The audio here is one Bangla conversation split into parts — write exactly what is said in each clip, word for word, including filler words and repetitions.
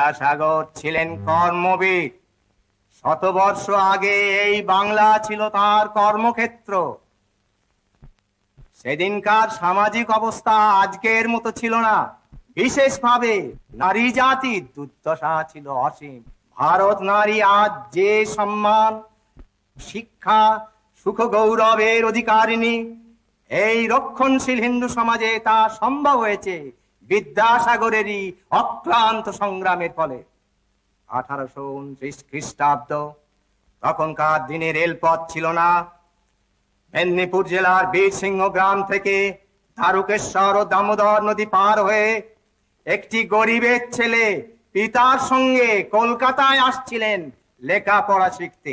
বিদ্যাসাগর ছিলেন কর্মবিদ। শতবর্ষ আগে এই বাংলা ছিল তার কর্মক্ষেত্র। সেদিনকার সামাজিক অবস্থা আজকের মতো ছিল না। বিশেষভাবে নারী জাতির দুর্দশা ছিল অসীম। ভারত নারী আজ যে সম্মান, শিক্ষা, সুখ, গৌরবের অধিকারিণী, এই রক্ষণশীল হিন্দু সমাজে তা সম্ভব হয়েছে বিদ্যাসাগরেরই অক্লান্ত সংগ্রামের ফলে। আঠারোশো উনত্রিশ খ্রিস্টাব্দ, তখনকার দিনে রেলপথ ছিল না। মেদিনীপুর জেলার বীরসিংহ গ্রাম থেকে দ্বারকেশ্বর ও দামোদর নদী পার হয়ে একটি গরিবের ছেলে পিতার সঙ্গে কলকাতায় আসছিলেন লেখাপড়া শিখতে।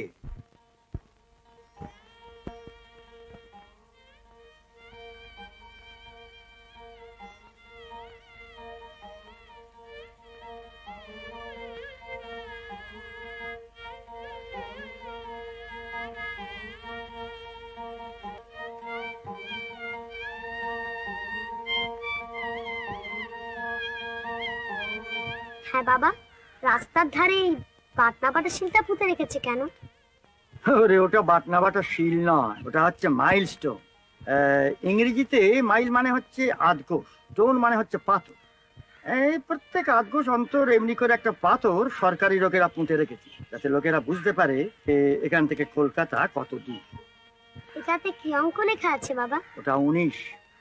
হ্যাঁ বাবা, রাস্তার ধারে বাটনা বাটা শিলটা পুঁতে রেখেছে কেন? ওরে, ওটা বাটনা বাটা শিল নয়, ওটা হচ্ছে মাইলস্টোন। ইংরেজিতে মাইল মানে হচ্ছে আধকোষ, স্টোন মানে হচ্ছে পাথর। এই প্রত্যেক আধকোষ অন্তর এমনি করে একটা পাথর সরকারি লোকেরা পুঁতে রেখেছে, যাতে লোকেরা বুঝতে পারে এখান থেকে কলকাতা কত দূর। এটাতে কি অঙ্ক লেখা আছে বাবা? ওটা উনিশ।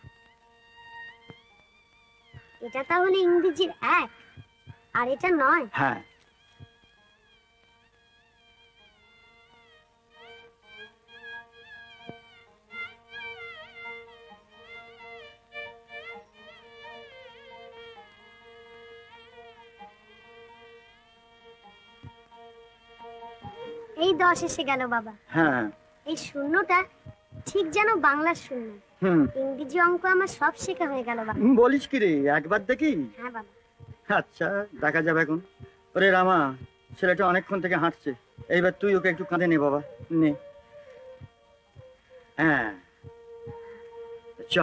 এটা তাহলে ইংরেজির এক, আর এটা নয়? হ্যাঁ। এই দশ এসে গেল বাবা। হ্যাঁ। এই শূন্যটা ঠিক যেন বাংলার শূন্য। হুম। ইংরেজি অঙ্ক আমার সব শেখা হয়ে গেল বাবা। বলিস কি রে, একবার দেখি? হ্যাঁ বাবা। আচ্ছা, দেখা যাবে এখন। ওরে রামা, ছেলেটা অনেকক্ষণ থেকে হাঁটছে, এইবার তুই ওকে একটু কাঁধে নে বাবা, নে। হ্যাঁ, চ।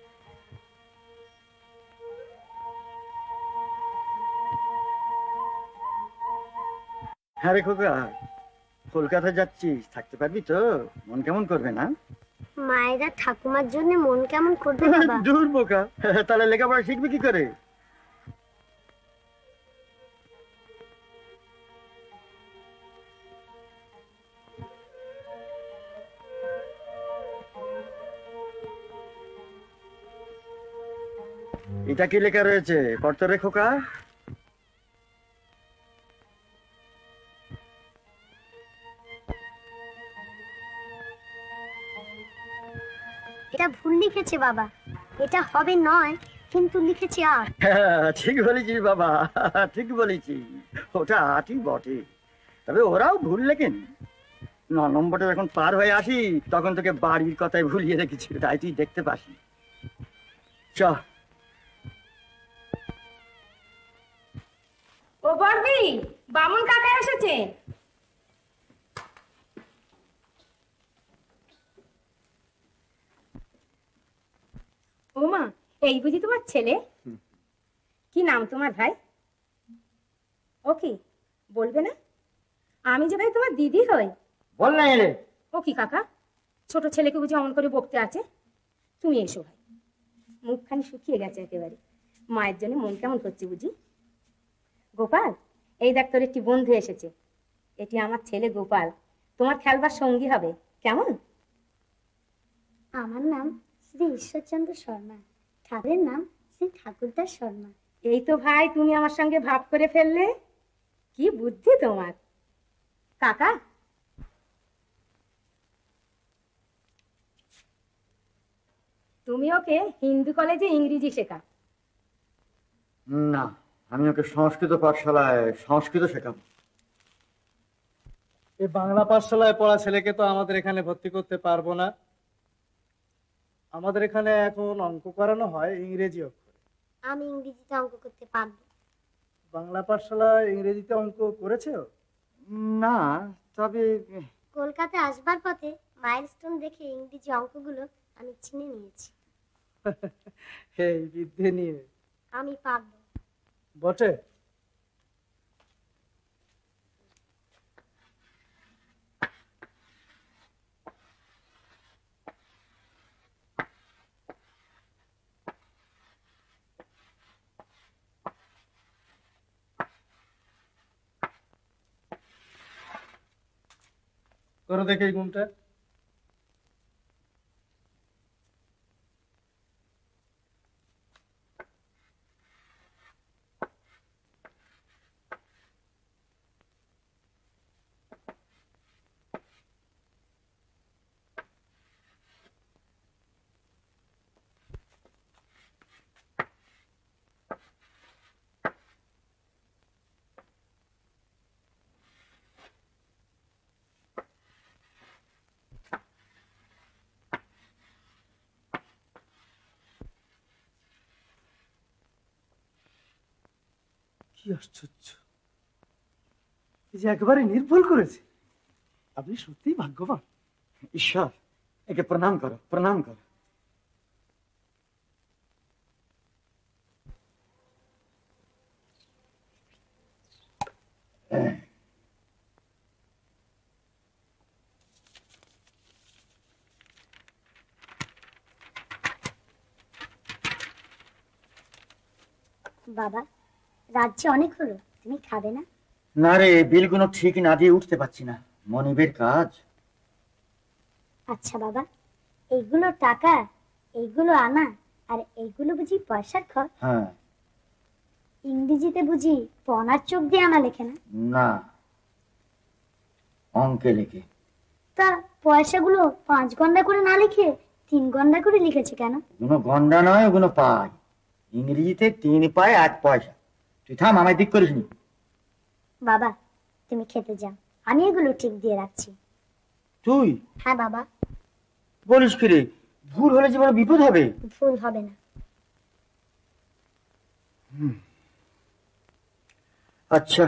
হ্যাঁ রে খোকা, কলকাতা যাচ্ছিস, থাকতে পারবি তো? মন কেমন করবে না? মায়েরা ঠাকুমার জন্য মন কেমন করবে বাবা? দূর বোকা, তাহলে লেখাপড়া শিখবি কি করে? এটা কি লেখা রয়েছে পড়তে রে খোকা? এটা ভুল লিখেছে বাবা, এটা হবে নয়, কিন্তু লিখেছে আট। ঠিক বলেছিস বাবা, ঠিক বলেছিস, ওটা আটই বটে, তবে ওরাও ভুল লেখেন। ন নম্বরটা যখন পার হয়ে আসি তখন তোকে বাড়ির কথাই ভুলিয়ে রেখেছি, তাই তুই দেখতে পাসনি। চ। ও বর্দি, বামুন কাকা এসেছে। ও মা, এই বুঝি তোমার ছেলে? কি নাম তোমার ভাই? ও কি বলবে না? আমি যে ভাই তোমার দিদি হই। বল না রে। ও কি কাকা, ছোট ছেলেকে বুঝি অমন করে বকতে আছে? তুমি এসো ভাই, মুখখানি শুকিয়ে গেছে একেবারে, মায়ের জন্য মন কেমন করছে বুঝি। গোপাল, এই দেখ তোর একটি বন্ধু এসেছে, এটি আমার ছেলে গোপাল, তোমার খেলবার সঙ্গী হবে, কেমন? আমার নাম শ্রী ঈশ্বরচন্দ্র শর্মা, ঠাকুরের নাম শ্রী ঠাকুরদাস শর্মা। এই তো ভাই, তুমি আমার সঙ্গে ভাব করে ফেললে, কি বুদ্ধি তোমার। কাকা, তুমি ওকে হিন্দু কলেজে ইংরেজি শেখা? না, আমি ওকে সংস্কৃত পাঠশালায় সংস্কৃত শেখাবো। এই বাংলা পাঠশালায় পড়া ছেলেকে তো আমাদের এখানে ভর্তি করতে পারবো না। আমাদের এখানে এখন অঙ্ক করানো হয় ইংরেজি অক্ষরে। আমি ইংরেজিতে অঙ্ক করতে পারবো। বাংলা পাঠশালায় ইংরেজিতে অঙ্ক করেছো? না, তবে কলকাতায় আসবার পথে মাইলস্টোন দেখে ইংরেজি অঙ্কগুলো আমি চিনে নিয়েছি। এই বিদ্যে নিয়ে আমি পারবো। বটে। করো দেখে এই ঘুমটা। কি আশ্চর্য, এই যে একেবারে নির্ভুল করেছে। আপনি সত্যিই ভাগ্যবান। ঈশ্বর, একে প্রণাম করো, প্রণাম করো। বাবা, রাজ্যে অনেক হলো, তুমি খাবে না? না রে, বিলগুলো ঠিক না দিয়ে উঠতে পারছি না, মনিবের কাজ। আচ্ছা বাবা, এইগুলো টাকা, এইগুলো আনা, আর এইগুলো বুঝি পয়সার ঘর? হ্যাঁ। ইংরেজিতে বুঝি পনার চোখ দিয়ে আনা লেখে না? না, অঙ্কে লেখে। তা পয়সাগুলো পাঁচ গন্ডা করে না লিখে তিন গন্ডা করে লিখেছে কেন? ওগুলো গন্ডা নয়, ওগুলো পায়। ইংরেজিতে তিন পায় এক পয়সা। তুই থাম, আমায় দিক করিস নি। বাবা, তুমি খেতে যাও, আমি এগুলো ঠিক দিয়ে রাখছি। তুই? হ্যাঁ বাবা। বলিস কি রে, ভুল হলে যে বড় বিপদ হবে। ভুল হবে না। আচ্ছা,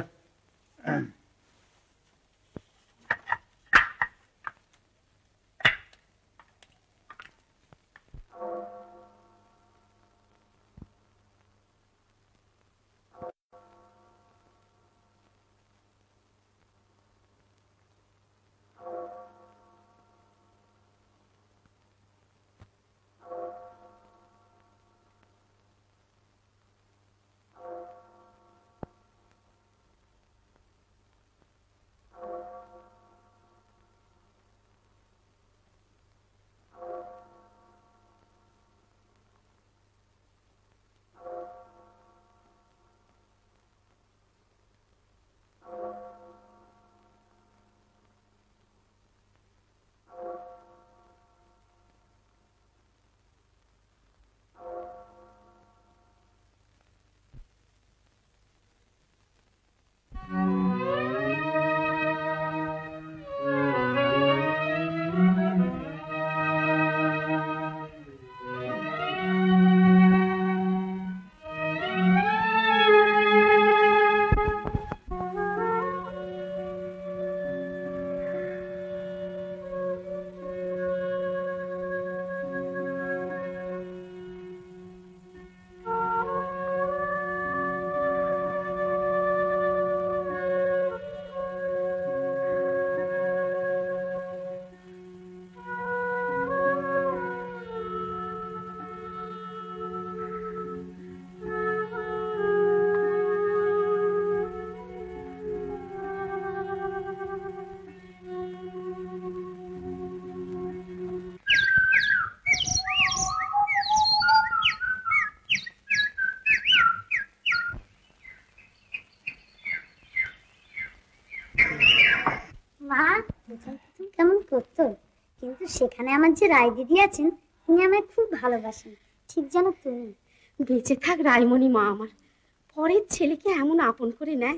কেমন করতো, কিন্তু সেখানে আমার যে রায় দিদি আছেন, তিনি আমায় খুব ভালোবাসেন, ঠিক যেন তুমি। বেঁচে থাক রায়মণি মা আমার, পরের ছেলেকে এমন আপন করে নেয়।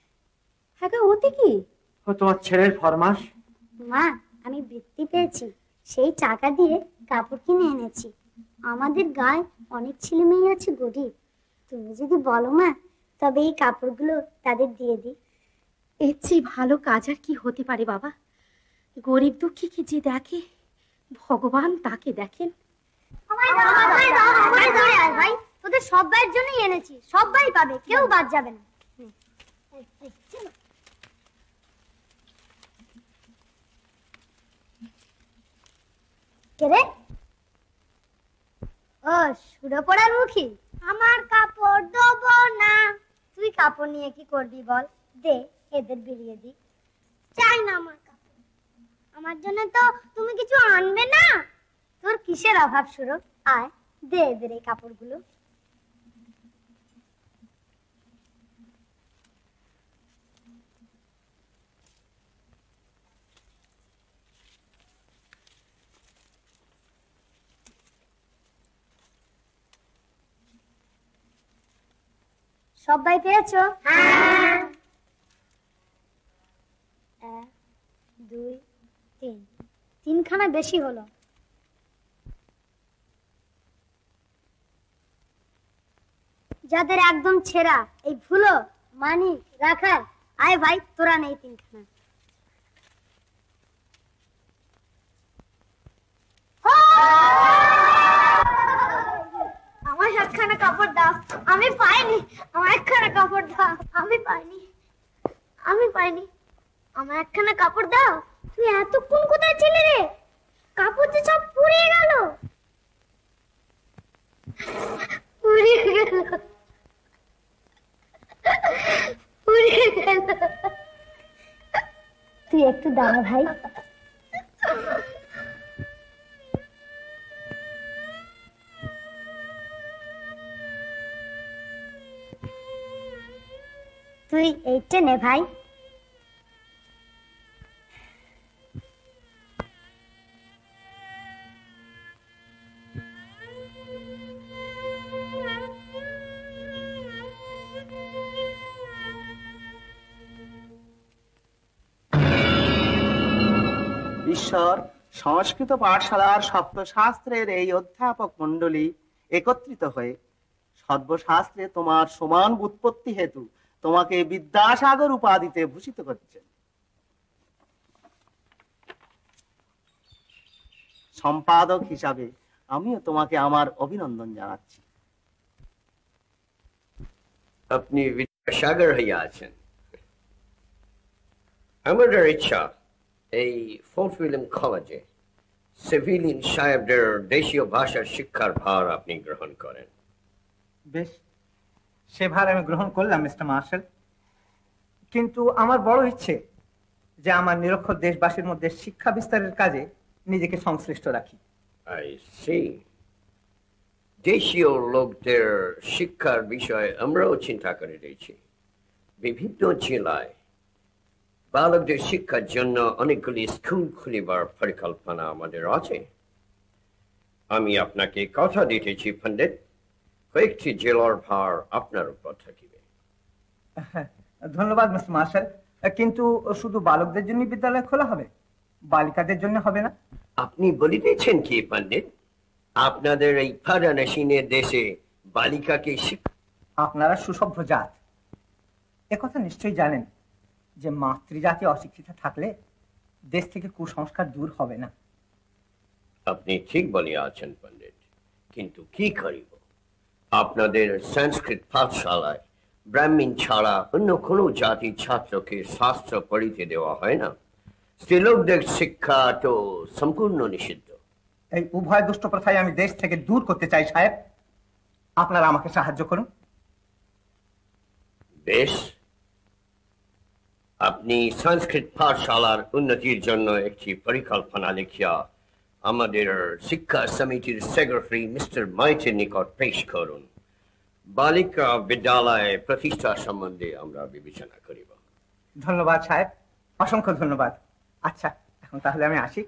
হ্যাঁ গা, ওতে কি? ও তোমার ছেলের ফরমাস। মা, আমি বৃত্তি পেয়েছি, সেই টাকা দিয়ে কাপড় কিনে এনেছি। আমাদের গায়ে অনেক ছেলে মেয়ে আছে গরিব, তুমি যদি বলো মা, তবে এই কাপড়গুলো তাদের দিয়ে দিই। এর চেয়ে ভালো কাজ আর কি হতে পারে বাবা? গরিব দুঃখীকে যে দেখে, ভগবান তাকে দেখেন। ভাই, তোদের সবাইয়ের জন্যই এনেছি, সবাই পাবে, কেউ বাদ যাবে না। কে? ও সুরপড়ার মুখী, আমার কাপড় দেবো না। তুই কাপড় নিয়ে কি করবি বল? দে, এদের বিলিয়ে দি। চাই না আমার কাপড়। আমার জন্য তো তুমি কিছু আনবে না। তোর কিসের অভাব শুরু? আয় দে এদের এই কাপড়গুলো। সবাই পেয়েছো? হ্যাঁ। এক দুই তিন, তিনখানা বেশি হলো। যাদের একদম ছেঁড়া, এই ভুলো মানিক রাখার, আয় ভাই তোরা নেই তিনখানা। আমার একখানা কাপড় দাও। আমি পাইনি। আমার একখানা কাপড় দাও। আমি পাইনি। আমি পাইনি। আমার একখানা কাপড় দাও। তুই এতক্ষণ কোথায় ছিলে রে? কাপড় যে সব পুড়িয়ে গেল। পুড়িয়ে গেল। পুড়িয়ে গেল। তুই একটু দাঁড়া ভাই। তুই এইটা নে ভাই। ঈশ্বর সংস্কৃত পাঠশালার সপ্তশাস্ত্রের এই অধ্যাপক মণ্ডলী একত্রিত হয়ে সর্বশাস্ত্রে তোমার সমান উৎপত্তি হেতু তোমাকে বিদ্যাসাগর উপাধিতে ভূষিত করছেন। সম্পাদক হিসাবে আমিও তোমাকে আমার অভিনন্দন জানাচ্ছি। আপনি বিদ্যাসাগর হইয়া আছেন। আমাদের ইচ্ছা এই ফোর্ট উইলিয়াম কলেজে সিভিলিয়ান সাহেবদের দেশীয় ভাষার শিক্ষার ভার আপনি গ্রহণ করেন। বেশ, সে ভার আমি গ্রহণ করলাম মিস্টার মার্শাল, কিন্তু আমার বড় ইচ্ছে যে আমার নিরক্ষর দেশবাসীর মধ্যে শিক্ষা বিস্তারের কাজে নিজেকে সংশ্লিষ্ট রাখি। I see. দেশীয় লোকদের শিক্ষার বিষয়ে আমরাও চিন্তা করে রয়েছি। বিভিন্ন জেলায় বালকদের শিক্ষার জন্য অনেকগুলি স্কুল খুলিবার পরিকল্পনা আমাদের আছে। আমি আপনাকে কথা দিতেছি পণ্ডিত, কয়েকটি জেলার ভার আপনার উপর থাকিবে। ধন্যবাদ মিস্টার মার্শাল, কিন্তু শুধু বালকদের জন্য বিদ্যালয় খোলা হবে, বালিকাদের জন্য হবে না? আপনি বলিতেছেন কি পণ্ডিত? আপনাদের এই ফারানাসিনের দেশে বালিকাকে শিক্ষা? আপনারা সুসভ্য জাত, একথা নিশ্চয়ই জানেন যে মাতৃজাতি অশিক্ষিত থাকলে দেশ থেকে কুসংস্কার দূর হবে না। আপনি ঠিক বলিয়া আছেন পণ্ডিত, কিন্তু কি করিব? আপনাদের সংস্কৃত পাঠশালায় ব্রাহ্মণ ছাড়া অন্য কোনো জাতির ছাত্রকে শাস্ত্র পড়িতে দেওয়া হয় না। স্ত্রীলোকদের শিক্ষা তো সম্পূর্ণ নিষিদ্ধ। এই উভয় দুষ্ট প্রথায় আমি দেশ থেকে দূর করতে চাই সাহেব, আপনারা আমাকে সাহায্য করুন। বেশ, আপনি সংস্কৃত পাঠশালার উন্নতির জন্য একটি পরিকল্পনা লিখিয়া আমাদের শিক্ষা সমিতির সেক্রেটারি মিস্টার মাইটের নিকট পেশ করুন। বালিকা বিদ্যালয় প্রতিষ্ঠা সম্বন্ধে আমরা বিবেচনা করিব। ধন্যবাদ সাহেব, অসংখ্য ধন্যবাদ। আচ্ছা, এখন তাহলে আমি আসি।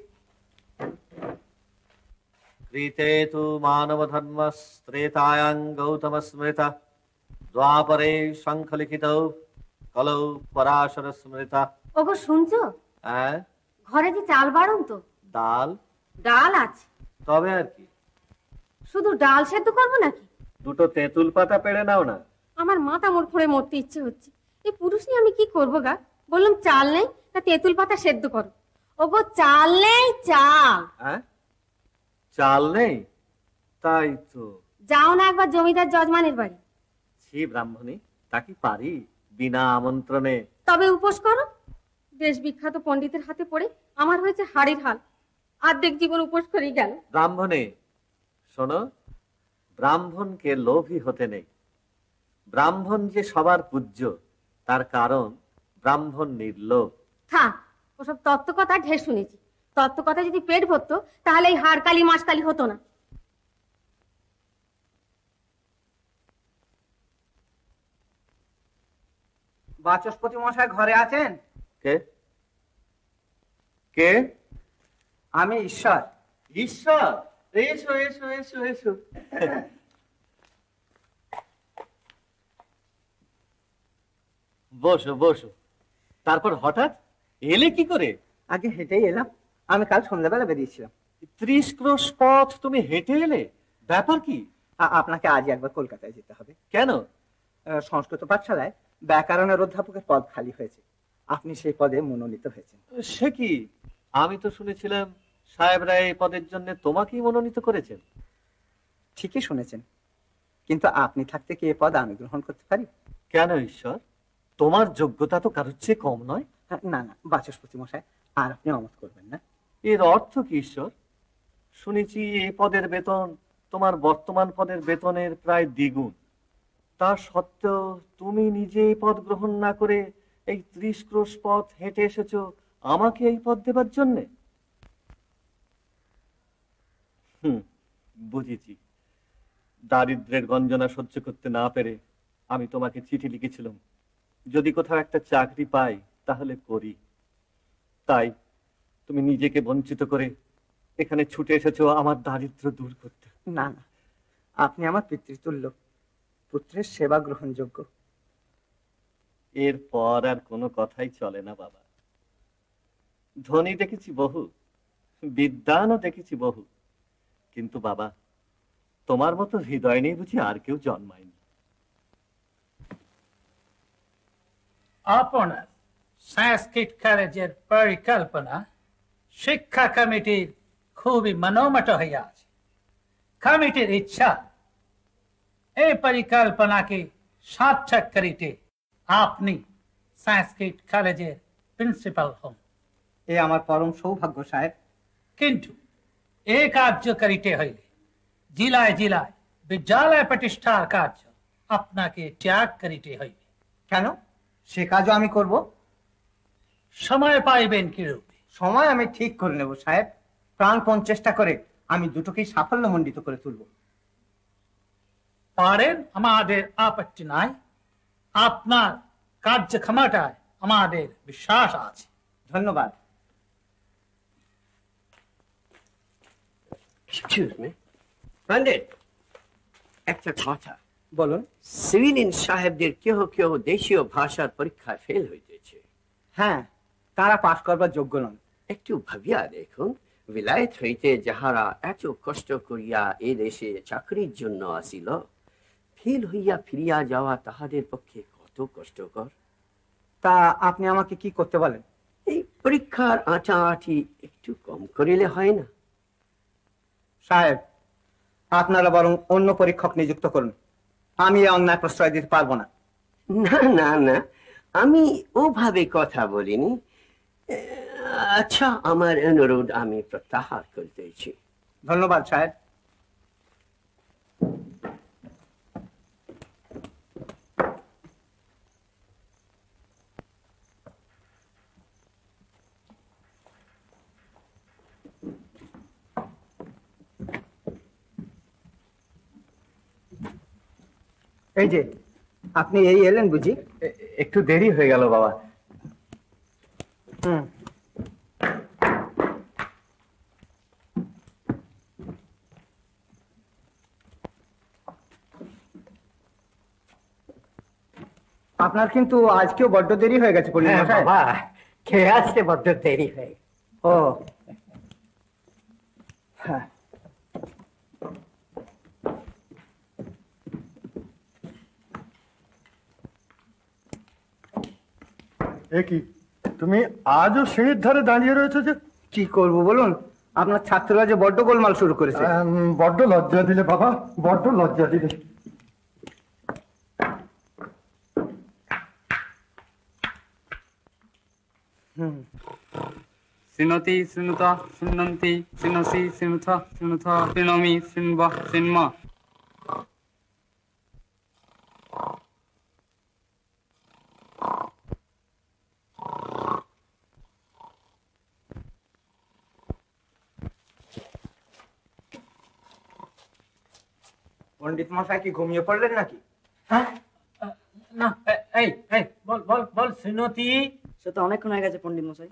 ঋতে তু মানব ধর্ম ত্রেতায়াং গৌতম স্মৃতা দ্বাপরে শঙ্খলিখিত কলৌ পরাশর স্মৃতা। ওগো শুনছো? হ্যাঁ, ঘরে যে চাল বাড়ন তো? ডাল? ডাল আছে, তবে আর কি? শুধু ডাল সেদ্ধ করবো নাকি? দুটো তেঁতুল পাতা পেড়ে নাও না। আমার মাথা মোট ফোড়ে মরতে ইচ্ছে হচ্ছে। এই পুরুষ নিয়ে আমি কি করবো গা? বললাম চাল নেই, তা তেঁতুল পাতা সেদ্ধ করো। ওগো চাল নেই, চাল। হ্যাঁ, চাল নেই? তাই তো। যাও না একবার জমিদার যজমানের বাড়ি। ছি ব্রাহ্মণী, তা কি পারি বিনা আমন্ত্রণে? তবে উপোস করো। দেশ বিখ্যাত পণ্ডিতের হাতে পড়ে আমার হয়েছে হাড়ির হাল, অর্ধেক জীবন উপোস করেই গেল। ব্রাহ্মণে শোনো, ব্রাহ্মণকে লোভী হতে নেই। ব্রাহ্মণ যে সবার পূজ্য তার কারণ ব্রাহ্মণ নির্লোভ। থাক, ওসব তত্ত্ব কথা ঢের শুনেছি। তত্ত্ব কথা যদি পেট ভরতো তাহলে এই হাড়কালি মাসকালি হতো না। বাচস্পতি মশাই ঘরে আছেন? কে কে আমি ঈশ্বর। ঈশ্বর, এসো এসো এসো এসো। বসো বসো। তারপর হঠাৎ এলে কি করে? আগে হেঁটেই এলাম, আমি কাল সন্ধ্যাবেলা বেরিয়েছিলাম। ত্রিশ ক্রোশ পথ তুমি হেঁটে এলে? ব্যাপার কি? আ- আপনাকে আজ একবার কলকাতায় যেতে হবে। কেন? আহ, সংস্কৃত পাঠশালায় ব্যাকরণের অধ্যাপকের পদ খালি হয়েছে, আপনি সেই পদে মনোনীত হয়েছেন। সে কি? আমি তো শুনেছিলাম সাহেবরা এই পদের জন্য তোমাকেই মনোনীত করেছেন। ঠিকই শুনেছেন, কিন্তু আপনি থাকতে কি এ পদ আমি গ্রহণ করতে পারি? কেন ঈশ্বর, তোমার যোগ্যতা তো কারোর চেয়ে কম নয়। হ্যাঁ, না না বাচস্পতি মশাই, আর আপনি অমত করবেন না। এর অর্থ কি ঈশ্বর? শুনেছি এই পদের বেতন তোমার বর্তমান পদের বেতনের প্রায় দ্বিগুণ। তা সত্ত্বেও তুমি নিজে এই পদ গ্রহণ না করে এই ত্রিশ ক্রোশ পথ হেঁটে এসেছো আমাকে এই পদ দেবার জন্যে। হুম, বুঝেছি। দারিদ্র্যের গঞ্জনা সহ্য করতে না পেরে আমি তোমাকে চিঠি লিখেছিলাম, যদি কোথাও একটা চাকরি পাই তাহলে করি। তাই তুমি নিজেকে বঞ্চিত করে এখানে ছুটে এসেছো আমার দারিদ্র্য দূর করতে। না না, আপনি আমার পিতৃতুল্য, পুত্রের সেবা গ্রহণযোগ্য। এরপর আর কোনো কথাই চলে না বাবা। ধনী দেখেছি বহু, বিদ্বানও দেখেছি বহু, কিন্তু বাবা তোমার মতো হৃদয় নেই বুঝি আর কেউ জন্মায়নি। আপনার সংস্কৃত কলেজের পরিকল্পনা শিক্ষা কমিটির খুবই মনোমত হয়ে আছে। কমিটির ইচ্ছা এই পরিকল্পনাকে সার্থক করিতে আপনি সংস্কৃত কলেজের প্রিন্সিপাল হন। এ আমার পরম সৌভাগ্য সাহেব। কিন্তু এই কার্য করিতে হইলে জেলায় জেলায় বিদ্যালয় প্রতিষ্ঠার কার্য আপনাকে ত্যাগ করিতে হইবে। কেন? সে কাজও আমি করব। সময় পাইবেন কিরূপে? সময় আমি ঠিক করে নেব সাহেব, প্রাণপণ চেষ্টা করে আমি দুটোকেই সাফল্যমণ্ডিত করে তুলব। পারেন, আমাদের আপত্তি নাই। আপনার কার্যক্ষমতায় আমাদের বিশ্বাস আছে। ধন্যবাদ। Excuse me. পণ্ডিত, একটা কথা বলুন। সিভিলিন সাহেবদের কেহ কেহ দেশীয় ভাষার পরীক্ষায় ফেল হইতেছে। হ্যাঁ, তারা পাশ করবার যোগ্য নন। একটু ভাবিয়া দেখুন, বিলায়ত হইতে যাহারা এত কষ্ট করিয়া এ দেশে চাকরির জন্য আসিল, ফেল হইয়া ফিরিয়া যাওয়া তাহাদের পক্ষে কত কষ্টকর। তা আপনি আমাকে কি করতে বলেন? এই পরীক্ষার আঁটাআঁটি একটু কম করিলে হয় না? সাহেব, আপনারা বরং অন্য পরীক্ষক নিযুক্ত করুন, আমি এ অন্যায় প্রশ্রয় দিতে পারবো না। না না না, আমি ওভাবে কথা বলিনি। আচ্ছা, আমার অনুরোধ আমি প্রত্যাহার করতেছি। ধন্যবাদ সাহেব। এই যে আপনি এই এলেন বুঝি? একটু দেরি হয়ে গেল বাবা। হুম, আপনার কিন্তু আজকেও বড্ড দেরি হয়ে গেছে পল্লী মশাই। খেয়ে আসতে বড্ড দেরি হয়ে। ও হ্যাঁ, এ কি, তুমি আজও সিঁড়ির ধারে দাঁড়িয়ে রয়েছো যে? কি করব বলুন, আপনার ছাত্ররা যে বড্ড গোলমাল শুরু করেছে। আম, বড্ড লজ্জা দিলে বাবা, বড্ড লজ্জা দিলে। হুম, শৃণোতি শৃণুত শৃণন্তি শৃণসি শৃণুথ শৃণুথ শৃণোমি শৃণ্ব শৃণ্ম। পণ্ডিত মশাই কি ঘুমিয়ে পড়লেন নাকি? হ্যাঁ না, এ- এই এই বল বল বল শ্রীনতি। সে তো অনেকক্ষণ হয়ে গেছে পণ্ডিত মশাই।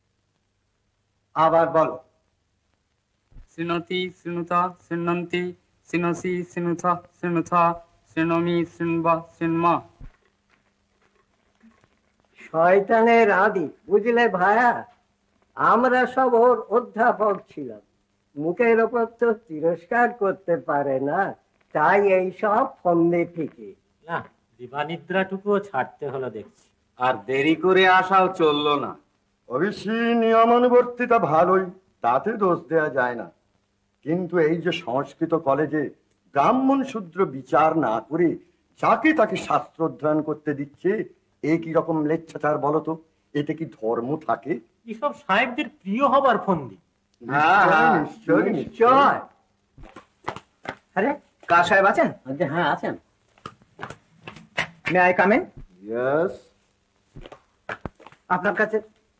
আবার বলো। শ্রীনতি শ্রীনুত শ্রীনন্তি শ্রীনসি শ্রীনুথ শ্রীনুথ শ্রীনমি শ্রীনব শ্রীনমা। শয়তানের আদি, বুঝলে ভায়া, আমরা সব ওর অধ্যাপক ছিলাম, মুখের ওপর তো তিরস্কার করতে পারে না, তাই এই সব ফন্দে ফিকে। না, দিবানিদ্রাটুকুও ছাড়তে হলো দেখছি। আর দেরি করে আসাও চললো না। অবশ্যই নিয়মানুবর্তিতা ভালোই, তাতে দোষ দেয়া যায় না, কিন্তু এই যে সংস্কৃত কলেজে ব্রাহ্মণ শূদ্র বিচার না করে যাকে তাকে শাস্ত্র অধ্যয়ন করতে দিচ্ছে, এ কি রকম লেচ্ছাচার বলতো? এতে কি ধর্ম থাকে? এসব সাহেবদের প্রিয় হবার ফন্দি। নিশ্চয় নিশ্চয়। আরে কার সাহেব আছেন? হ্যাঁ আছেন। May I come in? Yes. আপনার কাছে?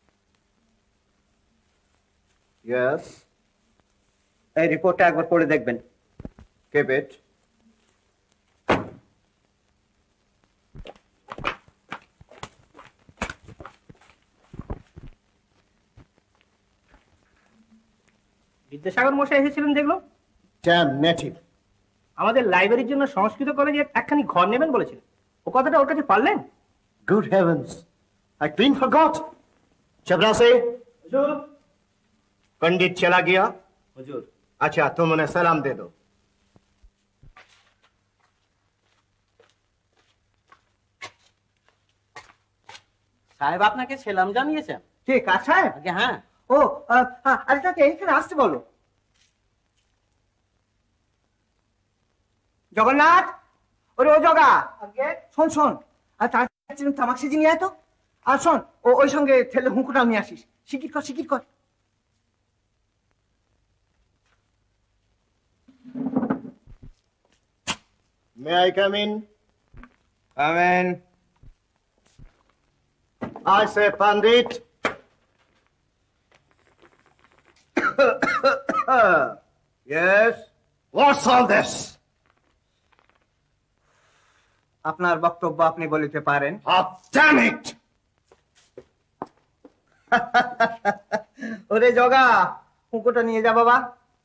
ইয়েস। এই রিপোর্টটা একবার পড়ে দেখবেন। Keep it. বিদ্যাসাগর মশাই এসেছিলেন দেখলো। Damn native. আমাদের লাইব্রেরির জন্য সংস্কৃত কলেজে একখানি ঘর নেবেন বলেছিলেন, ও কথাটা ওর কাছে পারলেন? Good heavens, I clean forgot. चपरासी, पंडित चला गया? হুজুর। अच्छा, तुम उन्हें सलाम दे दो। সাহেব আপনাকে সেলাম জানিয়েছেন। কে, কার সাহেব? আগে হ্যাঁ। ও আরে তাকে এইখানে আসতে বলো। জগন্নাথ, ওরে ও জগা, শোন শোন, আর তার তামাক সিজি নিয়ে আয় তো। আর শোন, ও ওই সঙ্গে ঠেলে হুঁকোটাও নিয়ে আসিস। শিকির কর শিকির কর। May I come in? Come in. I say, Pandit. Yes. What's all this? আপনার বক্তব্য আপনি বলিতে পারেন। Oh, damn it! ওরে জগা, হুঁকোটা নিয়ে যা বাবা।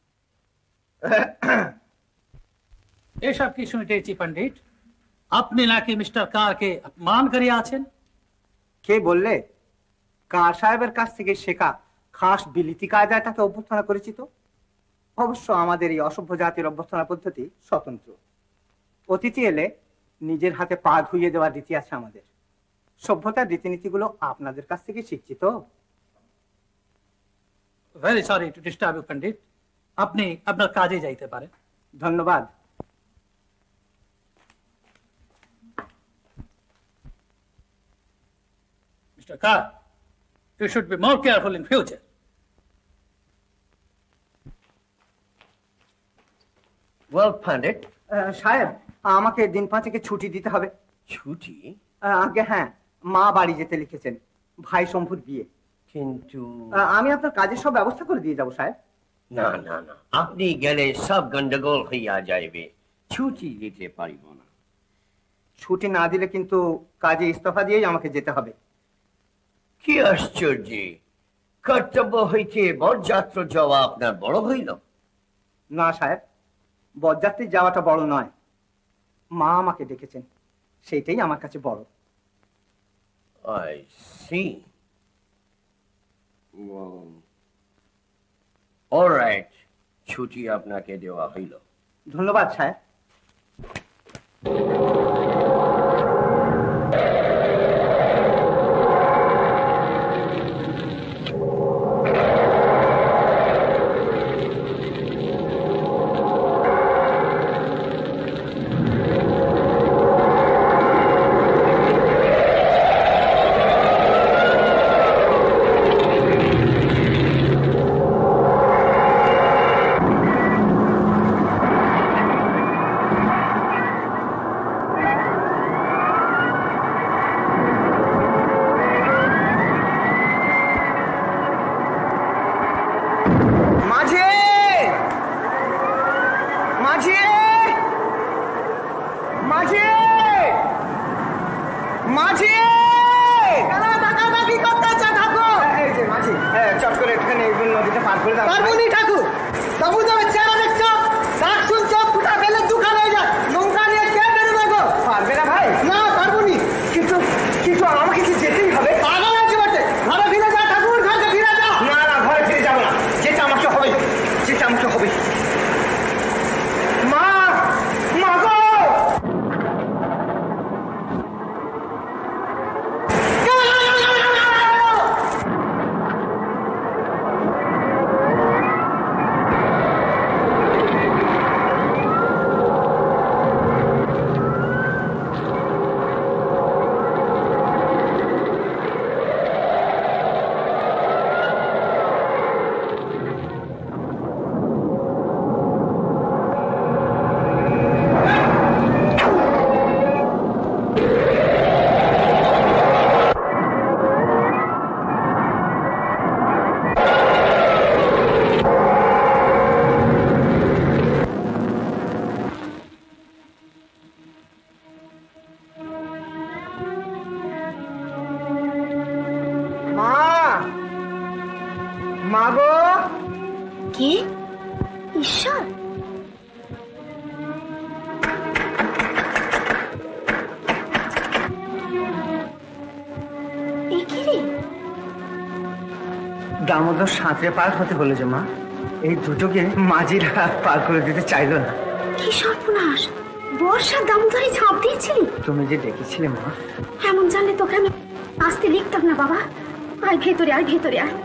এসব কি শুনতেছি পণ্ডিত? আপনি নাকি মিস্টার কারকে অপমান করে আছেন? কে বললে? কার সাহেবের কাছ থেকে শেখা খাস বিলিতি কায়দায় তাকে অভ্যর্থনা করেছি তো। অবশ্য আমাদের এই অসভ্য জাতির অভ্যর্থনা পদ্ধতি স্বতন্ত্র। অতিথি এলে নিজের হাতে পা ধুইয়ে দেওয়ার রীতি আছে আমাদের। সভ্যতার রীতিনীতিগুলো আপনাদের কাছ থেকে শিখছি তো। Very sorry to disturb you Pandit, আপনি আপনার কাজে যাইতে পারেন। ধন্যবাদ। Mister Kar, you should be more careful in future. Well, Pandit. সাহেব, আমাকে দিন পাঁচেকে ছুটি দিতে হবে। ছুটি? আগে হ্যাঁ, মা বাড়ি যেতে লিখেছেন, ভাই শম্ভুর বিয়ে। কিন্তু আমি আপনার কাজের সব ব্যবস্থা করে দিয়ে যাবো সাহেব। না না না, আপনি গেলে সব গন্ডগোল হইয়া যাইবে, ছুটি দিতে পারিব না। ছুটি না দিলে কিন্তু কাজে ইস্তফা দিয়েই আমাকে যেতে হবে। কি আশ্চর্য, কর্তব্য হইতে বরযাত্র যাওয়া আপনার বড় হইল? না সাহেব, বরযাত্রী যাওয়াটা বড় নয়, মা আমাকে ডেকেছেন, সেইটাই আমার কাছে বড়। I see. Well, all right, ছুটি আপনাকে দেওয়া হইল। ধন্যবাদ সাহেব। পার করে দাও। পারবো নি ঠাকুর, তবু তো চেহারা দেখছো, ডাক শুনছো, ফুটা ফেলে দুখান হয়ে যায়, নৌকা নিয়ে কে বেরোবে গো? পারবে না ভাই? না পারবো নি। কিন্তু কিন্তু আমাকে কি যেতেই হবে? পাগল আছে বটে, ঘরে ফিরে যা ঠাকুর, ঘরে ফিরে যা। না না, ঘরে ফিরে যাবো না, যেটা আমাকে হবে, যেটা আমাকে হবে। মা, মা গো! কে? ঈশ্বর! এ কি রে? দামোদর সাঁতরে পার হতে হলো যে মা, এই দুটোকে মাঝিরা পার করে দিতে চাইলো না। কি সর্বনাশ! বর্ষার দামোদরে ঝাঁপ দিয়েছিলি? তুমি যে ডেকেছিলে মা। এমন জানলে তোকে আমি আসতে লিখতাম না বাবা। আয় ভেতরে, আয় ভেতরে আয়।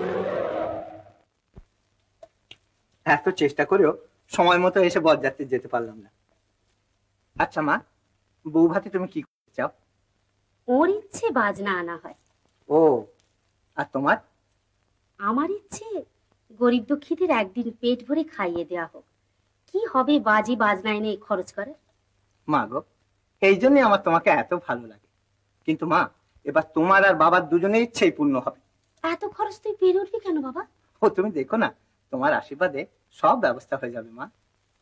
এত চেষ্টা করেও সময় মতো এসে বরযাত্রী যেতে পারলাম না। আচ্ছা মা, বউ ভাতে তুমি কি করতে চাও? ওর ইচ্ছে বাজনা আনা হয়। ও, আর তোমার? আমার ইচ্ছে গরিব দুঃখীদের একদিন পেট ভরে খাইয়ে দেওয়া হোক। কি হবে বাজি বাজনা এনে খরচ করে? মা গো, এই জন্য আমার তোমাকে এত ভালো লাগে। কিন্তু মা, এবার তোমার আর বাবার দুজনের ইচ্ছেই পূর্ণ হবে। এত খরচ তুই পেরে উঠবি কেন বাবা? ও তুমি দেখো না, তোমার আশীর্বাদে সব ব্যবস্থা হয়ে যাবে মা।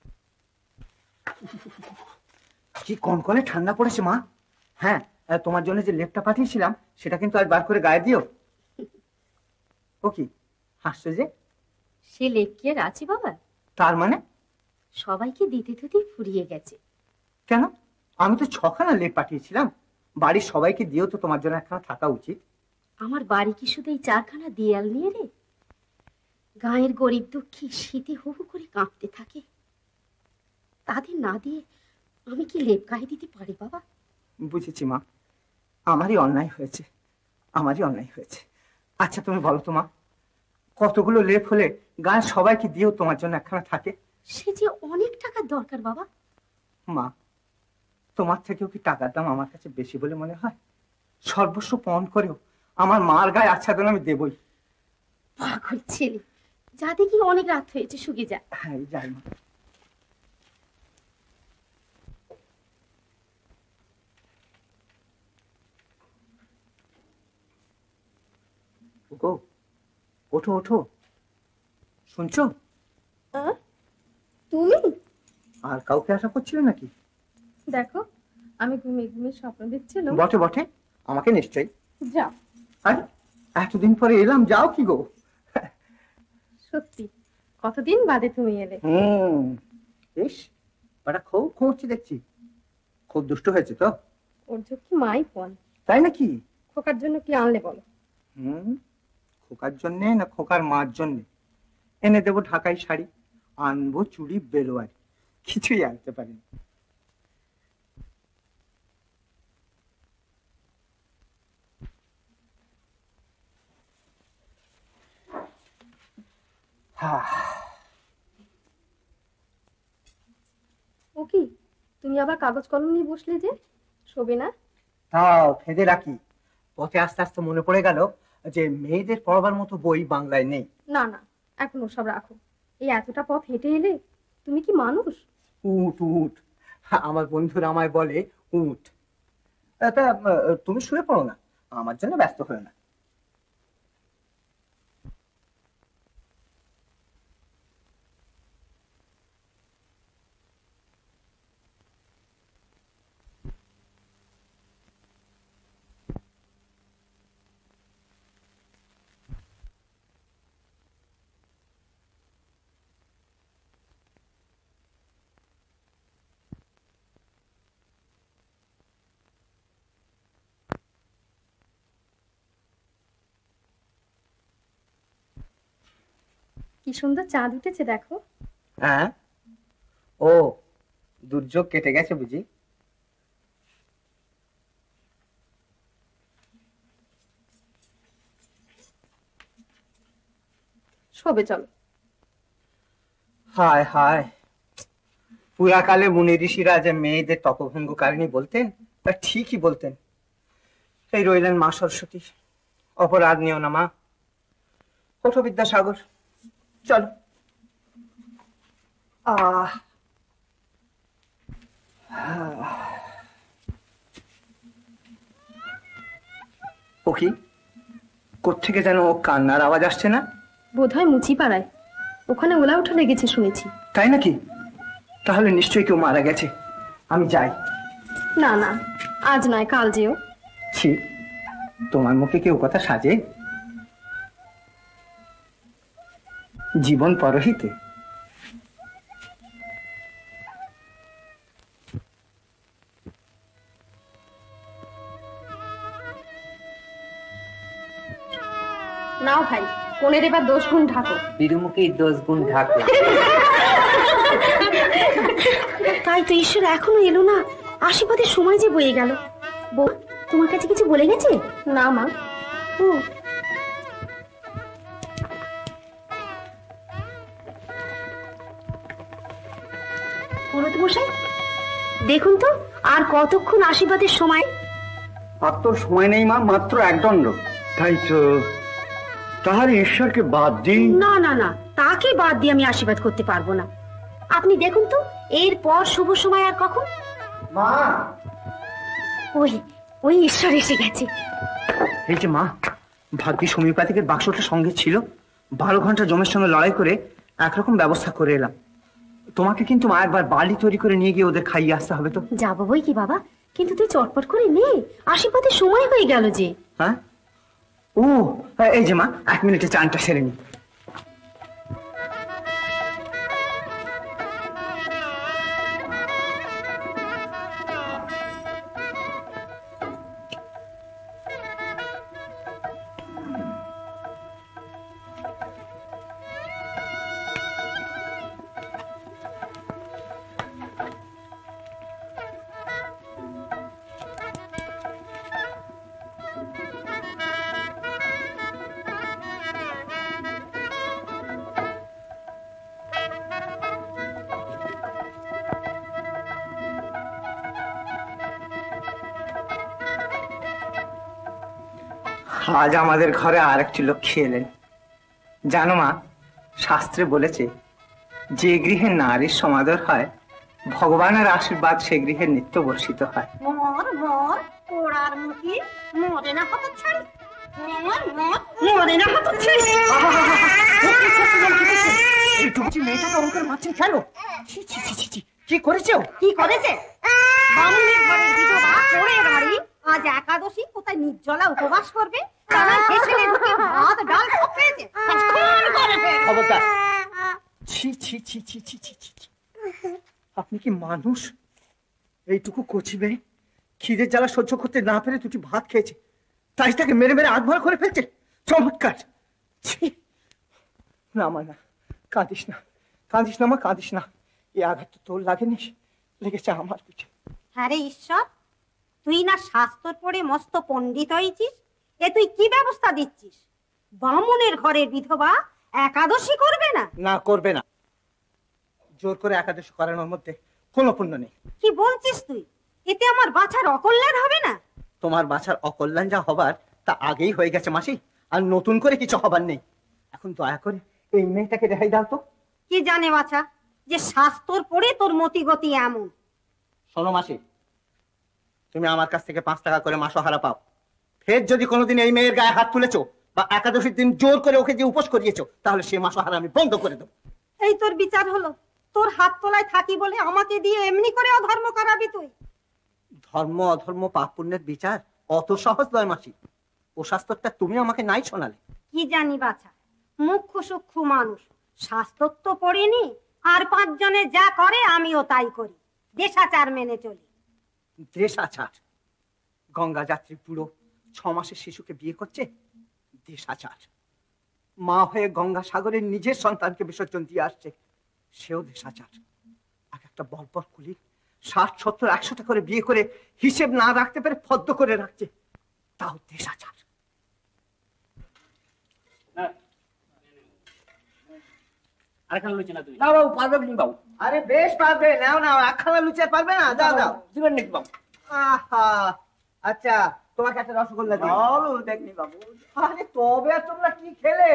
কি কনকনে ঠান্ডা পড়েছে মা। হ্যাঁ, তোমার জন্য যে লেপটা পাঠিয়েছিলাম সেটা কিন্তু আজ বার করে গায়ে দিও। ও কি হাসছো যে? সে লেপ কি আর আছে বাবা? তার মানে? সবাইকে দিতে দিতে ফুরিয়ে গেছে। কেন? আমি তো ছখানা লেপ পাঠিয়েছিলাম। বাড়ির সবাইকে দিয়েও তো তোমার জন্য একখানা থাকা উচিত। আমার বাড়ি কি শুধু এই চারখানা দেয়াল নিয়ে রে? গায়ের গরিব দুঃখী শীতে হু হু করে কাঁপতে থাকে, তাদের না দিয়ে আমি কি লেপ গায়ে দিতে পারি বাবা? বুঝেছি মা, আমারই অন্যায় হয়েছে, আমারই অন্যায় হয়েছে। আচ্ছা তুমি বলো তো মা, কতগুলো লেপ হলে গায়ের সবাইকে দিয়েও তোমার জন্য একখানা থাকে? সে যে অনেক টাকার দরকার বাবা। মা, তোমার থেকেও কি টাকার দাম আমার কাছে বেশি বলে মনে হয়? সর্বস্ব পণ করেও আমার মার গায়ে আচ্ছাদন আমি দেবই। পাগল ছেলে, যা দেখি অনেক রাত হয়েছে, শুকে যা। হ্যাঁ যাই মা। গো, ওঠো ওঠো, শুনছো? তুমি? আর কাউকে আশা করছিলে নাকি? দেখো, আমি ঘুমিয়ে ঘুমিয়ে স্বপ্ন দেখছিলাম। বটে বটে, আমাকে নিশ্চয়ই। যাও। আরে এতদিন পরে এলাম, যাও কি গো? সত্যি কতদিন বাদে তুমি এলে। হুম, বেশ ওটা খুব খুঁজছি দেখছি। খুব দুষ্ট হয়েছে তো? ওর ঝুঁকি মাই পন। তাই নাকি? খোকার জন্য কি আনলে বলো? হুম, খোকার জন্যে না খোকার মার জন্যে? এনে দেবো ঢাকাই শাড়ি, আনবো চুড়ি বেলোয়ারি, কিছুই আনতে পারিনি। ও কি, তুমি আবার কাগজ কলম নিয়ে বসলে যে? শোবে না? তাও ফেঁদে রাখি। পথে আস্তে আস্তে মনে পড়ে গেল যে মেয়েদের পড়বার মতো বই বাংলায় নেই। না না, এখন ওসব রাখো। এই এতটা পথ হেঁটে এলে, তুমি কি মানুষ? উঠ উঠ, আমার বন্ধুরা আমায় বলে উঠ। তা তুমি শুয়ে পড়ো না, আমার জন্য ব্যস্ত হয়ে না। কি সুন্দর চাঁদ উঠেছে দেখো। হ্যাঁ, ও দুর্যোগ কেটে গেছে বুঝি? শোবে চলো। হায় হায়, পুরাকালে মুনি ঋষিরা যে মেয়েদের তপভঙ্গকারিণী বলতেন তা ঠিকই বলতেন। এই রইলেন মা সরস্বতী, অপরাধ নিও না মা। ওঠো বিদ্যাসাগর, চলো। আহ ও কি, কোত্থেকে যেন কান্নার আওয়াজ আসছে না? বোধহয় মুচি পাড়ায়, ওখানে ওলা উঠে লেগেছে শুনেছি। তাই নাকি? তাহলে নিশ্চয়ই কেউ মারা গেছে। আমি যাই। না না, আজ নয়, কাল যেও। ছি, তোমার মুখে কেউ কথা সাজে? জীবন পরহিতে। নাও ভাই, কোনের এবার দোষ গুণ ঢাকো। বিরুমুখী দোষ গুণ ঢাকো। তাই তো, ঈশ্বর এখনো এলো না। আশীর্বাদের সময় যে বয়ে গেল। বউ তোমার কাছে কিছু বলে গেছে? না মা। ও দেখুন তো, আর কতক্ষণ আশীর্বাদের সময়? আর তো সময় নেই মা, মাত্র এক দণ্ড। তাই তো, তাহলে ঈশ্বরকে বাদ দিন। না না না, তাকে বাদ দিয়ে আমি আশীর্বাদ করতে পারবো না। আপনি দেখুন তো, এরপর শুভ সময় আর কখন? মা, ওই ওই ঈশ্বর এসে গেছে। এই যে মা, ভাগ্যিস হোমিওপ্যাথিকের বাক্সটা সঙ্গে ছিল। বারো ঘন্টা জমের সঙ্গে লড়াই করে একরকম ব্যবস্থা করে এলাম। তোমাকে কিন্তু মা একবার বালি তৈরি করে নিয়ে গিয়ে ওদের খাইয়ে আসতে হবে। তো যাবো বই কি বাবা, কিন্তু তুই চটপট করে নে, আশীর্বাদের সময় হয়ে গেল যে। হ্যাঁ, ও এই যে মা, এক মিনিটে চানটা সেরে নি। আজ আমাদের ঘরে আর একটি লক্ষ্মী এলেন। জানো মা, শাস্ত্রে বলেছে যে গৃহে নারীর সমাদর হয়, ভগবানের আশীর্বাদ সে গৃহে নিত্য বর্ষিত হয়। মর মর পোড়ার মুখে মরে না হতো ছাড়ি, মর মর মরে না হতো ছাড়ি। এই টুকছি মেয়েটাকে অঙ্কের মারছেন কেন? ছি ছি ছি ছি, কি করেছে? কি করেছে? বামুনের ঘরের বিধবা পড়ে বাড়ি আজ একাদশী কোথায় নির্জলা উপবাস করবে, তারা হেসেলে ঢুকে ভাত ডাল সব খেয়েছে। খবরদার! ছি ছি ছি ছি ছি ছি ছি, আপনি কি মানুষ? এইটুকু কচি মেয়ে খিদের জ্বালা সহ্য করতে না পেরে দুটি ভাত খেয়েছে, তাই তাকে মেরে মেরে আধভর করে ফেলছে। চমৎকার! ছি না মা, না, কাঁদিস না, কাঁদিস না মা, কাঁদিস না। এই আঘাত তো তোর লাগেনি, লেগেছে আমার পিঠে। হ্যাঁ রে ঈশ্বর, তুই না শাস্ত্র পড়ে মস্ত পণ্ডিত হয়েছিস, এ তুই কি ব্যবস্থা দিচ্ছিস? বামুনের ঘরের বিধবা একাদশী করবে না? না, করবে না। জোর করে একাদশী করানোর মধ্যে কোনো পুণ্য নেই। কি বলছিস তুই? এতে আমার বাছার অকল্যাণ হবে না? তোমার বাছার অকল্যাণ যা হবার তা আগেই হয়ে গেছে মাসি, আর নতুন করে কিছু হবার নেই। এখন দয়া করে এই মেয়েটাকে রেহাই দাও তো। কি জানে বাছা যে শাস্ত্র পড়ে তোর মতি গতি এমন। শোনো মাসি, তুমি আমার কাছ থেকে পাঁচ টাকা করে মাসহারা পাও। ফের যদি কোনোদিন এই মেয়ের গায়ে হাত তুলেছো বা একাদশীর দিন জোর করে ওকে যে উপোস করিয়েছো, তাহলে সে মাসহারা আমি বন্ধ করে দেবো। এই তোর বিচার হলো? তোর হাত তোলায় থাকি বলে আমাকে দিয়ে এমনি করে অধর্ম করাবি তুই? ধর্ম অধর্ম পাপ পুণ্যের বিচার অত সহজ নয় মাসি। ও শাস্ত্রটা তুমি আমাকে নাই শোনালে। কি জানি বাছা, মুখ্য সূক্ষ্ম মানুষ, শাস্ত্র তো পড়িনি, আর পাঁচজনে যা করে আমিও তাই করি, দেশাচার মেনে চলি। দেশাচার? গঙ্গা যাত্রী বুড়ো ছ মাসের শিশুকে বিয়ে করছে? দেশাচার? মা হয়ে গঙ্গাসাগরের নিজের সন্তানকে বিসর্জন দিয়ে আসছে, সেও দেশাচার। এক একটা বর্বর কুলি ষাট সত্তর একশোটা করে বিয়ে করে হিসেব না রাখতে পেরে ফদ্দ করে রাখছে, তাও দেশাচার। আরেকখানা লুচি না তুমি? না বাবু, পারবে না বাবু। আরে বেশ পারবে, নাও নাও, একখানা লুচি আর পারবে না? দাও দাও, দিবেন নাকি বাবু? আহা, আচ্ছা তোমাকে একটা রসগোল্লা দিই। বলো দেখনি বাবু। আরে তবে আর তোমরা কি খেলে?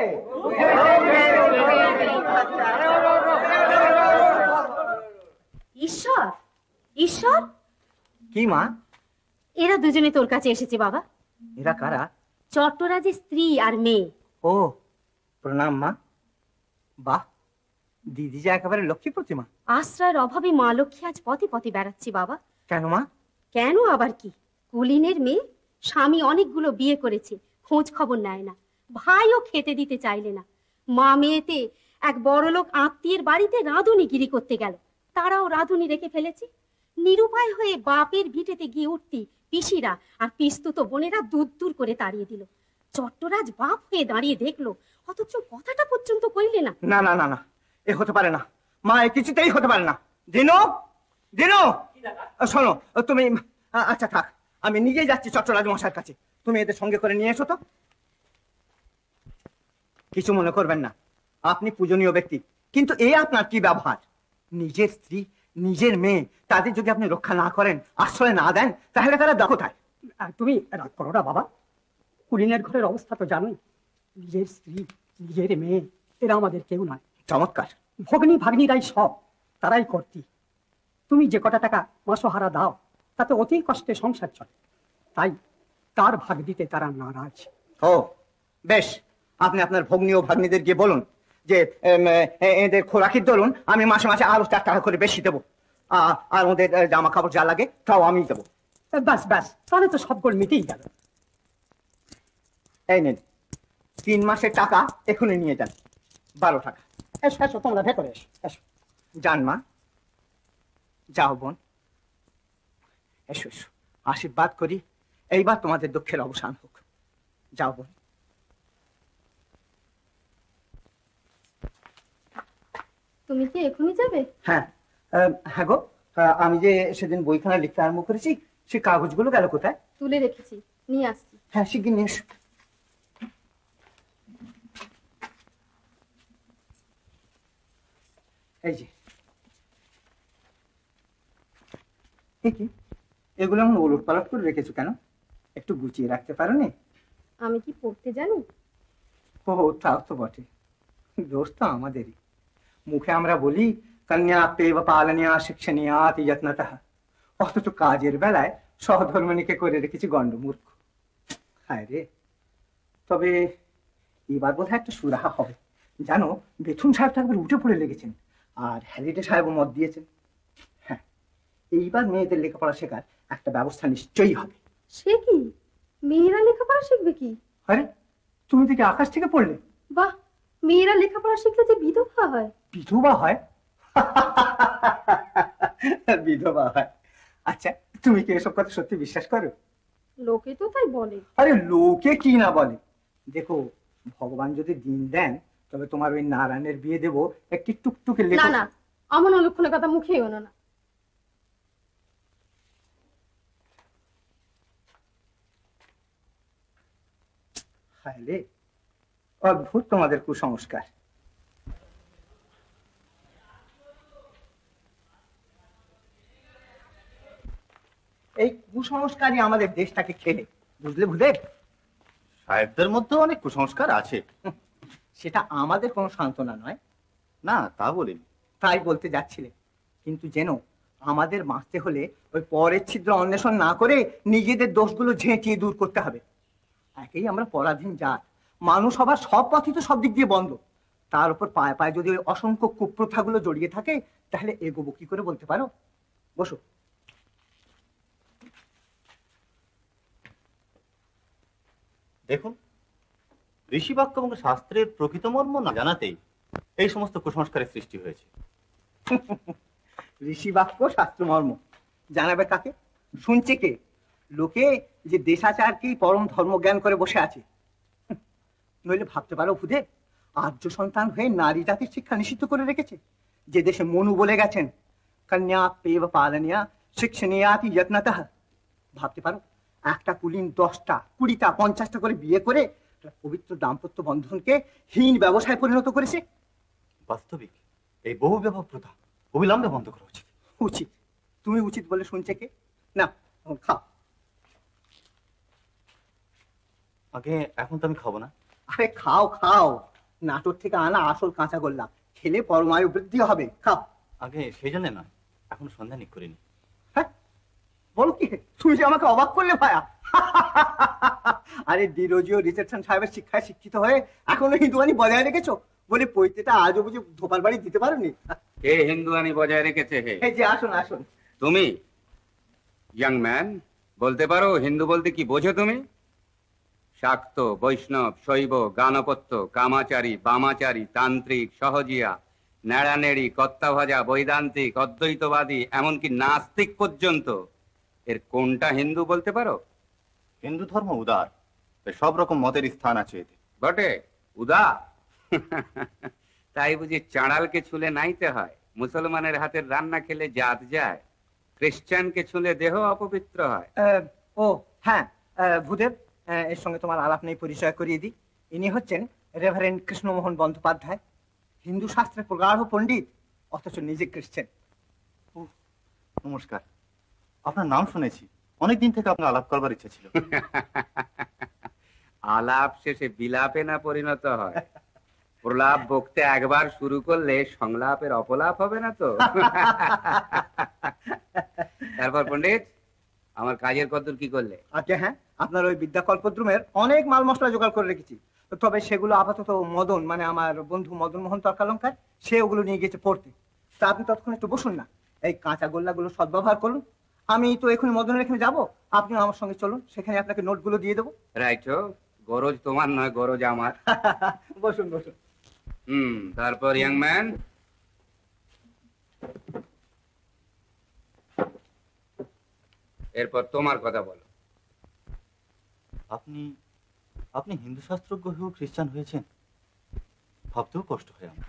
ঈশ্বর, ঈশ্বর, কি মা? এরা দুজনে তোর কাছে এসেছে বাবা। এরা কারা? চট্টরাজের স্ত্রী আর মেয়ে। ও, প্রণাম মা। বাহ, দিদি যে একেবারে লক্ষ্মী প্রতিমা। আশ্রয়ের অভাবে মা লক্ষ্মী আজ পথে পথে বেড়াচ্ছি বাবা। কেন মা? কেন আবার কি, কুলিনের মেয়ে, স্বামী অনেকগুলো বিয়ে করেছে, খোঁজ খবর নেয় না, ভাইও খেতে দিতে চাইলে না। মা মেয়েতে এক বড়লোক আত্মীয়ের বাড়িতে রাঁধুনিগিরি করতে গেল, তারাও রাঁধুনি রেখে ফেলেছে। নিরুপায় হয়ে বাপের ভিটেতে গিয়ে উঠতি পিসিরা আর পিস্তুত বোনেরা দূর দূর করে তাড়িয়ে দিল। চট্টরাজ বাপ হয়ে দাঁড়িয়ে দেখলো, অথচ কথাটা পর্যন্ত কইলে না। না না না না, এ হতে পারে না মা, এ কিছুতেই হতে পারে না। দিনু, দিনু, শোনো তুমি, আচ্ছা থাক, আমি নিজেই যাচ্ছি চট্টরাজ মশাইয়ের কাছে, তুমি এদের সঙ্গে করে নিয়ে এসো তো। কিছু মনে করবেন না, আপনি পূজনীয় ব্যক্তি, কিন্তু এ আপনার কি ব্যবহার? নিজের স্ত্রী, নিজের মেয়ে, তাদের যদি আপনি রক্ষা না করেন, আশ্রয় না দেন, তাহলে তারা দেখো কোথায়? তুমি রাগ করো না বাবা, কুলিনের ঘরের অবস্থা তো জানোই। নিজের স্ত্রী, নিজের মেয়ে, এরা আমাদের কেউ নয়। চমৎকার। ভগ্নী ভাগ্নিরাই সব, তারাই কর্তি। তুমি যে কটা টাকা মাসোহারা দাও, তাতে অতি কষ্টে সংসার চলে, তাই তার ভাগ দিতে তারা নারাজ। ও বেশ, আপনি আপনার ভগ্নী ও ভাগ্নিদের গিয়ে বলুন যে এদের খোরাকির দরুন আমি মাসে মাসে আরো চার টাকা করে বেশি দেবো, আর ওদের জামা কাপড় যা লাগে তাও আমি দেবো। ব্যাস ব্যাস, তাহলে তো সব গোল মিটেই গেল। এই নিন তিন মাসের টাকা, এখনই নিয়ে যান, বারো টাকা। এসো এসো, তোমরা ভেতরে এসো, এসো। যান মা, যাও বোন, এসো এসো, আশীর্বাদ করি এইবার তোমাদের দুঃখের অবসান হোক। যাও বোন। তুমি কি এখনই যাবে? হ্যাঁ হ্যাঁ গো, আমি যে সেদিন বইখানা লিখতে আরম্ভ করেছি, সে কাগজগুলো গেল কোথায়? তুলে রেখেছি, নিয়ে আসছি। হ্যাঁ শিগগির নিয়ে এসো। এই যে, কি এগুলো এমন ওলট পালট করে রেখেছো কেন? একটু গুছিয়ে রাখতে পারো নি? আমি কি পড়তে জানি? ও তাও তো বটে, দোষ তো আমাদেরই। মুখে আমরা বলি কন্যা পেব পালনিয়া শিক্ষণীয়া যত্নতঃ, অথচ কাজের বেলায় সহধর্মিণীকে করে রেখেছি গণ্ডমূর্খ। হায় রে, তবে এবার বোধহয় একটা সুরাহা হবে। জানো, বেথুন সাহেব তো একবার উঠে পড়ে লেগেছেন, আর হ্যারিডে সাহেবও মত দিয়েছেন। হ্যাঁ, এইবার মেয়েদের লেখাপড়া শেখার একটা ব্যবস্থা নিশ্চয়ই হবে। সে কি, মেয়েরা লেখাপড়া শিখবে কি? আরে তুমি দেখি আকাশ থেকে পড়লে? বাহ, মেয়েরা লেখাপড়া শিখলে যে বিধবা হয়। বিধবা হয়? বিধবা হয়? আচ্ছা, তুমি কি এসব কথা সত্যি বিশ্বাস করো? লোকে তো তাই বলে। আরে লোকে কি না বলে, দেখো ভগবান যদি দিন দেন, তবে তোমার ওই নারায়ণের বিয়ে দেবো একটি টুকটুকে লেখা। না না, আমার অলক্ষণের কথা মুখে এনো না। হায় রে, অদ্ভুত তোমাদের কুসংস্কার। এই কুসংস্কারই আমাদের দেশটাকে খেলে, বুঝলে ভূদেব? সাহেবদের মধ্যে অনেক কুসংস্কার আছে, সেটা আমাদের কোনো সান্ত্বনা নয়। না তা বলিনি। তাই বলতে যাচ্ছিলে, কিন্তু যেন আমাদের বাঁচতে হলে ওই পরের ছিদ্র অন্বেষণ না করে নিজেদের দোষগুলো ঝেঁটিয়ে দূর করতে হবে। একেই আমরা পরাধীন জাত, মানুষ হবার সব পথই তো সব দিক দিয়ে বন্ধ, তার উপর পায়ে পায়ে যদি ওই অসংখ্য কুপ্রথাগুলো জড়িয়ে থাকে, তাহলে এগোবো কি করে বলতে পারো? বসো। দেখুন, ঋষিবাক্য এবং শাস্ত্রের প্রকৃত মর্ম না জানাতেই এই সমস্ত কুসংস্কারের সৃষ্টি হয়েছে। ঋষি বাক্য শাস্ত্র মর্ম জানাবে কাকে? শুনছে কে? লোকে যে দেশাচারকেই পরম ধর্ম জ্ঞান করে বসে আছে। নইলে ভাবতে পারো ভূদেব, আর্য সন্তান হয়ে নারী জাতির শিক্ষা নিষিদ্ধ করে রেখেছে। যে দেশে মনু বলে গেছেন কন্যা পেব পালনিয়া শিক্ষণীয়াতি যত্নতঃ। ভাবতে পারো, একটা কুলিন দশটা কুড়িটা পঞ্চাশটা করে বিয়ে করে পবিত্র দাম্পত্য বন্ধনকে হীন ব্যবসায় পরিণত করেছে। বাস্তবিক এই বহু বিবাহ প্রথা অবিলম্বে বন্ধ করা উচিত। উচিত? তুমি উচিত বলে শুনছে কে? না, খাও। আগে এখন তো আমি খাবো না। আরে খাও খাও, নাটোর থেকে আনা আসল কাঁচা গোল্লা, খেলে পরমায়ু বৃদ্ধি হবে, খাও। আগে সেই জন্য নয়, এখন সন্ধ্যা নিক করিনি। হ্যাঁ বলো কি, তুমি যে আমাকে অবাক করলে ভায়া। আরে ডিরোজিও রিসেপশন সাহেবের শিক্ষায় শিক্ষিত হয়ে এখনো হিন্দুয়ানি বজায় রেখেছো বলে পৈতেটা আজও বুঝে ধোপার বাড়ি দিতে পারোনি। কে হিন্দুয়ানি বজায় রেখেছে? হে এই যে আসুন আসুন। তুমি ইয়াং ম্যান, বলতে পারো হিন্দু বলতে কি বোঝো তুমি? শাক্ত, বৈষ্ণব, শৈব, গানপত্য, কামাচারী, বামাচারী, তান্ত্রিক, সহজিয়া, নেড়ানেড়ি, কত্তাভাজা, বৈদান্তিক, অদ্বৈতবাদী, এমনকি নাস্তিক পর্যন্ত, এর কোনটা হিন্দু বলতে পারো? হিন্দু ধর্ম উদার, সব রকম মতের স্থান আছে এতে। বটে উদার? তাই বুঝি চাঁড়ালকে ছুলে নাইতে হয়? মুসলমানের হাতের রান্না খেলে জাত যায়, খ্রিস্টানকে ছুলে দেহ অপবিত্র হয়। ও হ্যাঁ, ভূদেব, এর সঙ্গে তোমার আলাপ নেই, পরিচয় করিয়ে দিই। ইনি হচ্ছেন রেভারেন্ড কৃষ্ণমোহন বন্দ্যোপাধ্যায়, হিন্দু শাস্ত্রে প্রগাঢ় পণ্ডিত, অথচ নিজে খ্রিস্টান। নমস্কার, আপনার নাম শুনেছি, অনেকদিন থেকে আপনার আলাপ করবার ইচ্ছা ছিল। আলাপ শেষে বিলাপে না পরিণত হয়? প্রলাপ বকতে একবার শুরু করলে সংলাপের অপলাপ হবে না তো? তারপর পণ্ডিত, আমার কাজের কদ্দূর কি করলে? আচ্ছা হ্যাঁ, আপনার ওই বিদ্যাকল্পদ্রুমের অনেক মাল মশলা জোগাড় করে রেখেছি, তবে সেগুলো আপাতত মদন, মানে আমার বন্ধু মদন মোহন তর্কালঙ্কার, সে ওগুলো নিয়ে গেছে পড়তে। তা আপনি ততক্ষণ একটু বসুন না, এই কাঁচা গোল্লাগুলো সদ্ব্যবহার করুন। আমি তো এখনই মদনের এখানে যাবো, আপনিও আমার সঙ্গে চলুন, সেখানে আপনাকে নোটগুলো দিয়ে দেবো। রাইট, গরজ তোমার নয়, গরজ আমার। বসুন বসুন। হুম, তারপর ইয়াং ম্যান, এরপর তোমার কথা বলো। আপনি আপনি হিন্দু শাস্ত্রজ্ঞ হয়েও খ্রিস্টান হয়েছেন, ভাবতেও কষ্ট হয় আমার।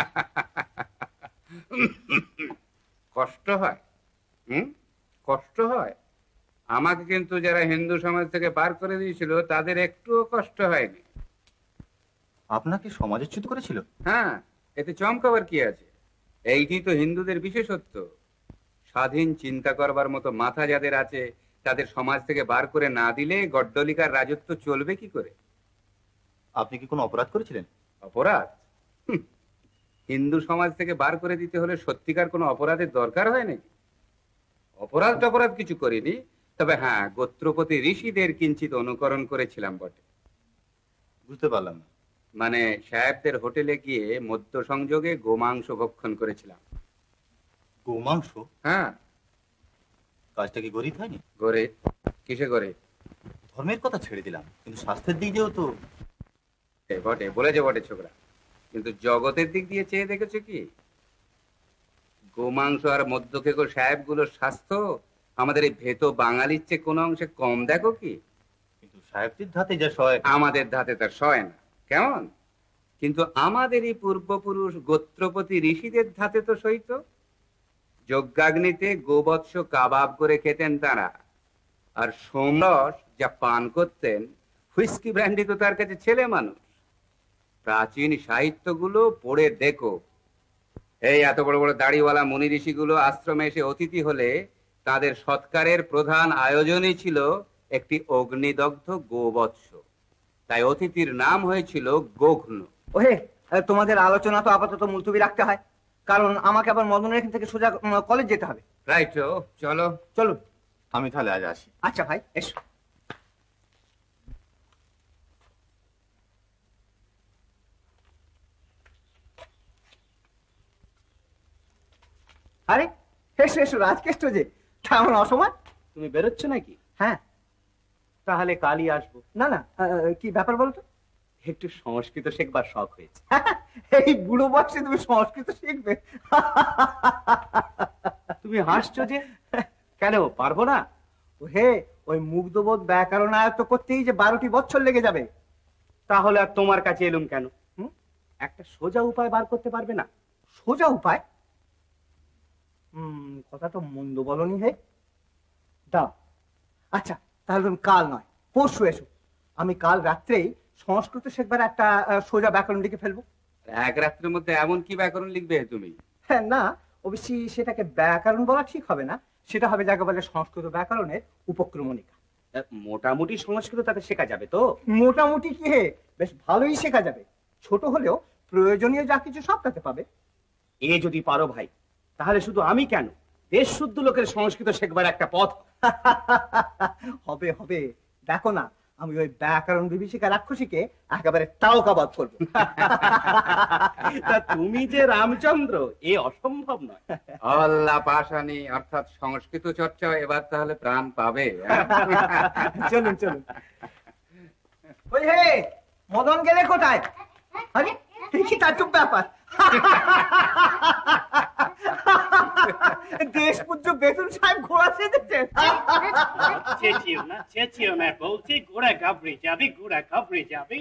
কষ্ট হয়? হুম, কষ্ট হয়? আমাকে কিন্তু যারা হিন্দু সমাজ থেকে বার করে দিয়েছিল তাদের একটুও কষ্ট হয়নি। আপনাকে সমাজচ্যুত করেছিল? হ্যাঁ, এতে চমকাবার কি আছে? এইটি তো হিন্দুদের বিশেষত্ব। স্বাধীন চিন্তা করবার মতো মাথা যাদের আছে তাদের সমাজ থেকে বার করে না দিলে গড্ডলিকার রাজত্ব চলবে কি করে? আপনি কি কোনো অপরাধ করেছিলেন? অপরাধ? হিন্দু সমাজ থেকে বার করে দিতে হলে সত্যিকার কোনো অপরাধের দরকার হয় নাকি? অপরাধ টপরাধ কিছু করিনি, তবে হ্যাঁ, গোত্রপতি ঋষিদের কিঞ্চিত অনুকরণ করেছিলাম বটে। বুঝতে পারলাম না। মানে সাহেবদের হোটেলে গিয়ে মধ্য সংযোগে গোমাংস ভক্ষণ করেছিলাম। গোমাংস? হ্যাঁ। কাজটা কি গরিব হয়নি? গরে? কিসে করে? ধর্মের কথা ছেড়ে দিলাম, কিন্তু স্বাস্থ্যের দিক দিয়েও তো বটে, বলেছে বটে ছোকরা, কিন্তু জগতের দিক দিয়ে চেয়ে দেখেছো কি? গোমাংস আর মধ্যকেকো সাহেবগুলোর স্বাস্থ্য আমাদের এই ভেত বাঙালির চেয়ে কোনো অংশে কম দেখো কি? কিন্তু সাহেবদের ধাতে যা সয় আমাদের ধাতে তার সয় না। কেমন? কিন্তু আমাদেরই পূর্বপুরুষ গোত্রপতি ঋষিদের ধাতে তো সইত। যজ্ঞাগ্নিতে গোবৎস কাবাব করে খেতেন তারা, আর সোমরস যা পান করতেন, হুইস্কি ব্র্যান্ডি তো তার কাছে ছেলে মানুষ। প্রাচীন সাহিত্যগুলো পড়ে দেখো। এই এত বড় বড় দাড়িওয়ালা মুনি ঋষিগুলো আশ্রমে এসে অতিথি হলে তাদের সৎকারের প্রধান আয়োজনই ছিল একটি অগ্নিদগ্ধ গোবৎস। তাই অতিথির নাম হয়েছিল গোঘ্ন। ওহে, তোমাদের আলোচনা তো আপাতত মুলতবি রাখতে হয়, কারণ আমাকে আবার মদনের এখান থেকে সোজা কলেজ যেতে হবে। রাইট, চলো চলুন। আমি তাহলে আজ আসি। আচ্ছা ভাই, এসো। আরে এসো এসো, রাজকেষ্ট যে, কেমন অসময়? তুমি বেরোচ্ছ নাকি? হ্যাঁ। তাহলে কালই আসবো। না না, কি ব্যাপার বলতো? একটু সংস্কৃত শেখবার শখ হয়েছে। এই বুড়ো বয়সে তুমি সংস্কৃত শিখবে? তুমি হাসছো যে, কেন পারবো না? হে, ওই মুগ্ধবোধ ব্যাকরণ আয়ত্ত করতেই যে বারোটি বছর লেগে যাবে। তাহলে আর তোমার কাছে এলুম কেন? একটা সোজা উপায় বার করতে পারবে না? সোজা উপায়? হম কথা তো মন্দ বলনি হে। দাও, আচ্ছা তাহলে তুমি কাল নয় পরশু এসো। আমি কাল রাত্রেই সংস্কৃত শেখবার একটা আহ, সোজা ব্যাকরণ লিখে ফেলবো। এক রাত্রের মধ্যে এমন কি ব্যাকরণ লিখবে তুমি? হ্যাঁ না, অবশ্যই সেটাকে ব্যাকরণ বলা ঠিক হবে না, সেটা হবে যাকে বলে সংস্কৃত ব্যাকরণের উপক্রমণিকা। মোটামুটি সংস্কৃত তাতে শেখা যাবে তো? মোটামুটি কি হে, বেশ ভালোই শেখা যাবে। ছোট হলেও প্রয়োজনীয় যা কিছু সব তাতে পাবে। এ যদি পারো ভাই, তাহলে শুধু আমি কেন, দেশ শুদ্ধ লোকের সংস্কৃত শেখবার একটা পথ হবে হবে। দেখো না, আমি ওই ব্যাকরণ বিভীষিকা রাক্ষসীকে একেবারে তাও কাবাদ করবো। তা তুমি যে রামচন্দ্র, এ অসম্ভব নয়। আল্লাহ পাশানি অর্থাৎ সংস্কৃত চর্চা এবার তাহলে প্রাণ পাবে। চলুন চলুন। ওই হে, মদন গেলে কোথায়? আরে কি তাজ্জব ব্যাপার! দেশপুত্র বেতন সাহেব ঘোড়া সেজেছে। চেঁচিও না, চেঁচিও না, বলছি ঘোড়া ঘাবড়ে যাবে, ঘোড়া ঘাবড়ে যাবে।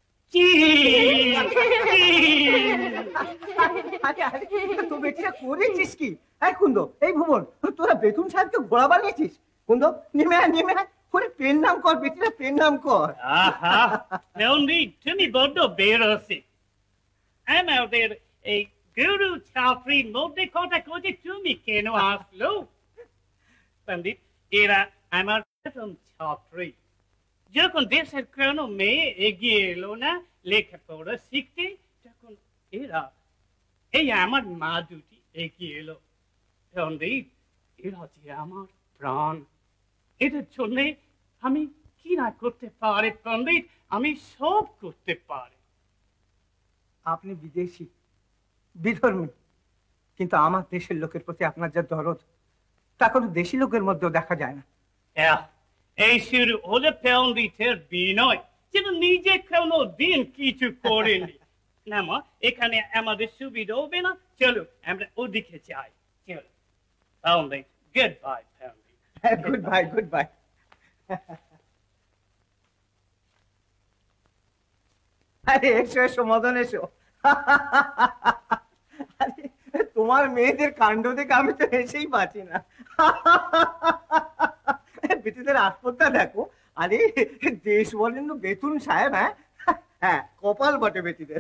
তো বেটিরা করেছিস কি? এই কুন্দ, এই ভুবন, তোরা বেতন সাহেবকে ঘোড়া বানিয়েছিস? কুন্দ নেমে আয়, নেমে আয়, করে পেন নাম কর বেটিরা, পেন নাম কর। আহা, নন্দী তুমি বড্ড বেরোসি। আমাদের এই গুরু ছাত্রীর মধ্যে কথা কইতে তুমি কেন আসলো? পণ্ডিত, এরা আমার প্রথম ছাত্রী। যখন দেশের কোনো মেয়ে এগিয়ে এলো না লেখাপড়া শিখতে, তখন এরা, এই আমার মা দুটি এগিয়ে এলো। পণ্ডিত, এরা যে আমার প্রাণ। এদের জন্য আমি কি না করতে পারি পণ্ডিত, আমি সব করতে পারি। আপনি বিদেশি, বিধর্মী, কিন্তু আমার দেশের লোকের প্রতি আপনার যা দরদ, তা কোনো দেশি লোকের মধ্যেও দেখা যায় না। এই শুরু হলে পণ্ডিতের বিনয়, যেন নিজে কোনো দিন কিছু করেনি। না মা, এখানে আমাদের সুবিধা হবে না, চলো আমরা ওদিকে যাই। চলো Pandit, good bye Pandit. Good bye, good bye. আরে এসো এসো মদন, এসো। তোমার মেয়েদের কাণ্ড দেখে আমি তো হেসেই পাচ্ছি না। বেটিদের আসপদটা দেখো। আরে দেশ বলেন বেতুন সাহেব। হ্যাঁ হ্যাঁ, কপাল বটে বেটিদের।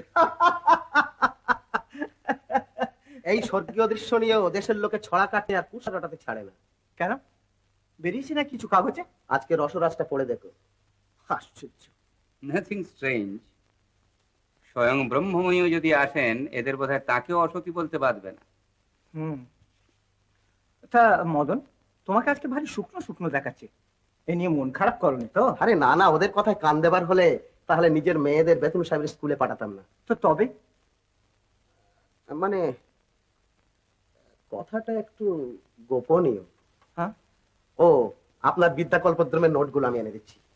এই স্বর্গীয় দৃশ্য নিয়ে দেশের লোকে ছড়া কাটে আর কুশা কাটাতে ছাড়ে না। কেন, বেরিয়েছে না কিছু কাগজে? আজকে রসরাজটা পড়ে দেখো। আশ্চর্য। Nothing strange. স্বয়ং ব্রহ্মময়ী যদি আসেন, এদের বোধহয় তাকেও অসতী বলতে বাধবে না। হুম, তা মদন, তোমাকে আজকে ভারী শুকনো শুকনো দেখাচ্ছে। এ নিয়ে মন খারাপ করনি তো? আরে না না, ওদের কথায় কান দেবার হলে তাহলে নিজের মেয়েদের বেতন সাহেবের স্কুলে পাঠাতাম না। তো তবে মানে কথাটা একটু গোপনীয়। হ্যাঁ, ও আপনার বিদ্যা কল্পদ্রমের নোটগুলো আমি এনে দিচ্ছি।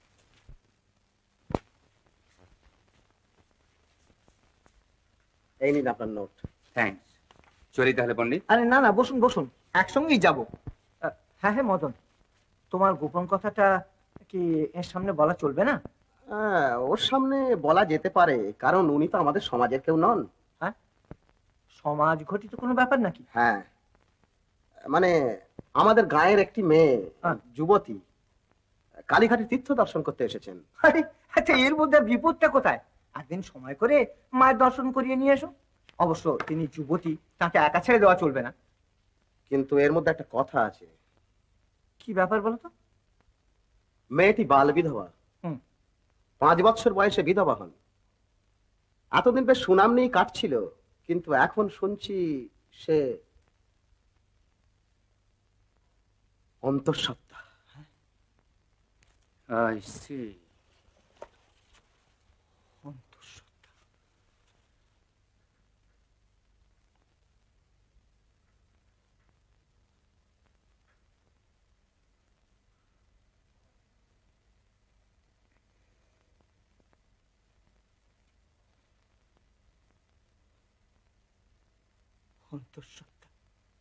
এই নিন আপনার নোট। থ্যাঙ্কস। চলি তাহলে পণ্ডিত। আরে না না, বসুন বসুন, একসঙ্গেই যাবো। হ্যাঁ হ্যাঁ মদন, তোমার গোপন কথাটা কি এর সামনে বলা চলবে না? হ্যাঁ, ওর সামনে বলা যেতে পারে, কারণ উনি তো আমাদের সমাজের কেউ নন। হ্যাঁ, সমাজ ঘটিত কোনো ব্যাপার নাকি? হ্যাঁ, মানে আমাদের গায়ের একটি মেয়ে, যুবতী, কালীঘাটে তীর্থ দর্শন করতে এসেছেন। আরে আচ্ছা, এর মধ্যে বিপদটা কোথায়? একদিন সময় করে মায়ের দর্শন করিয়ে নিয়ে এসো। অবশ্য তিনি যুবতী, তাকে একা ছেড়ে দেওয়া চলবে না। কিন্তু এর মধ্যে একটা কথা আছে। কি ব্যাপার বলো তো? মেয়েটি বাল বিধবা, পাঁচ বছর বয়সে বিধবা হন। এতদিন বেশ সুনাম নিয়ে কাটছিল, কিন্তু এখন শুনছি সে অন্তঃসত্ত্বা। I see. অন্তঃসত্ত্বা।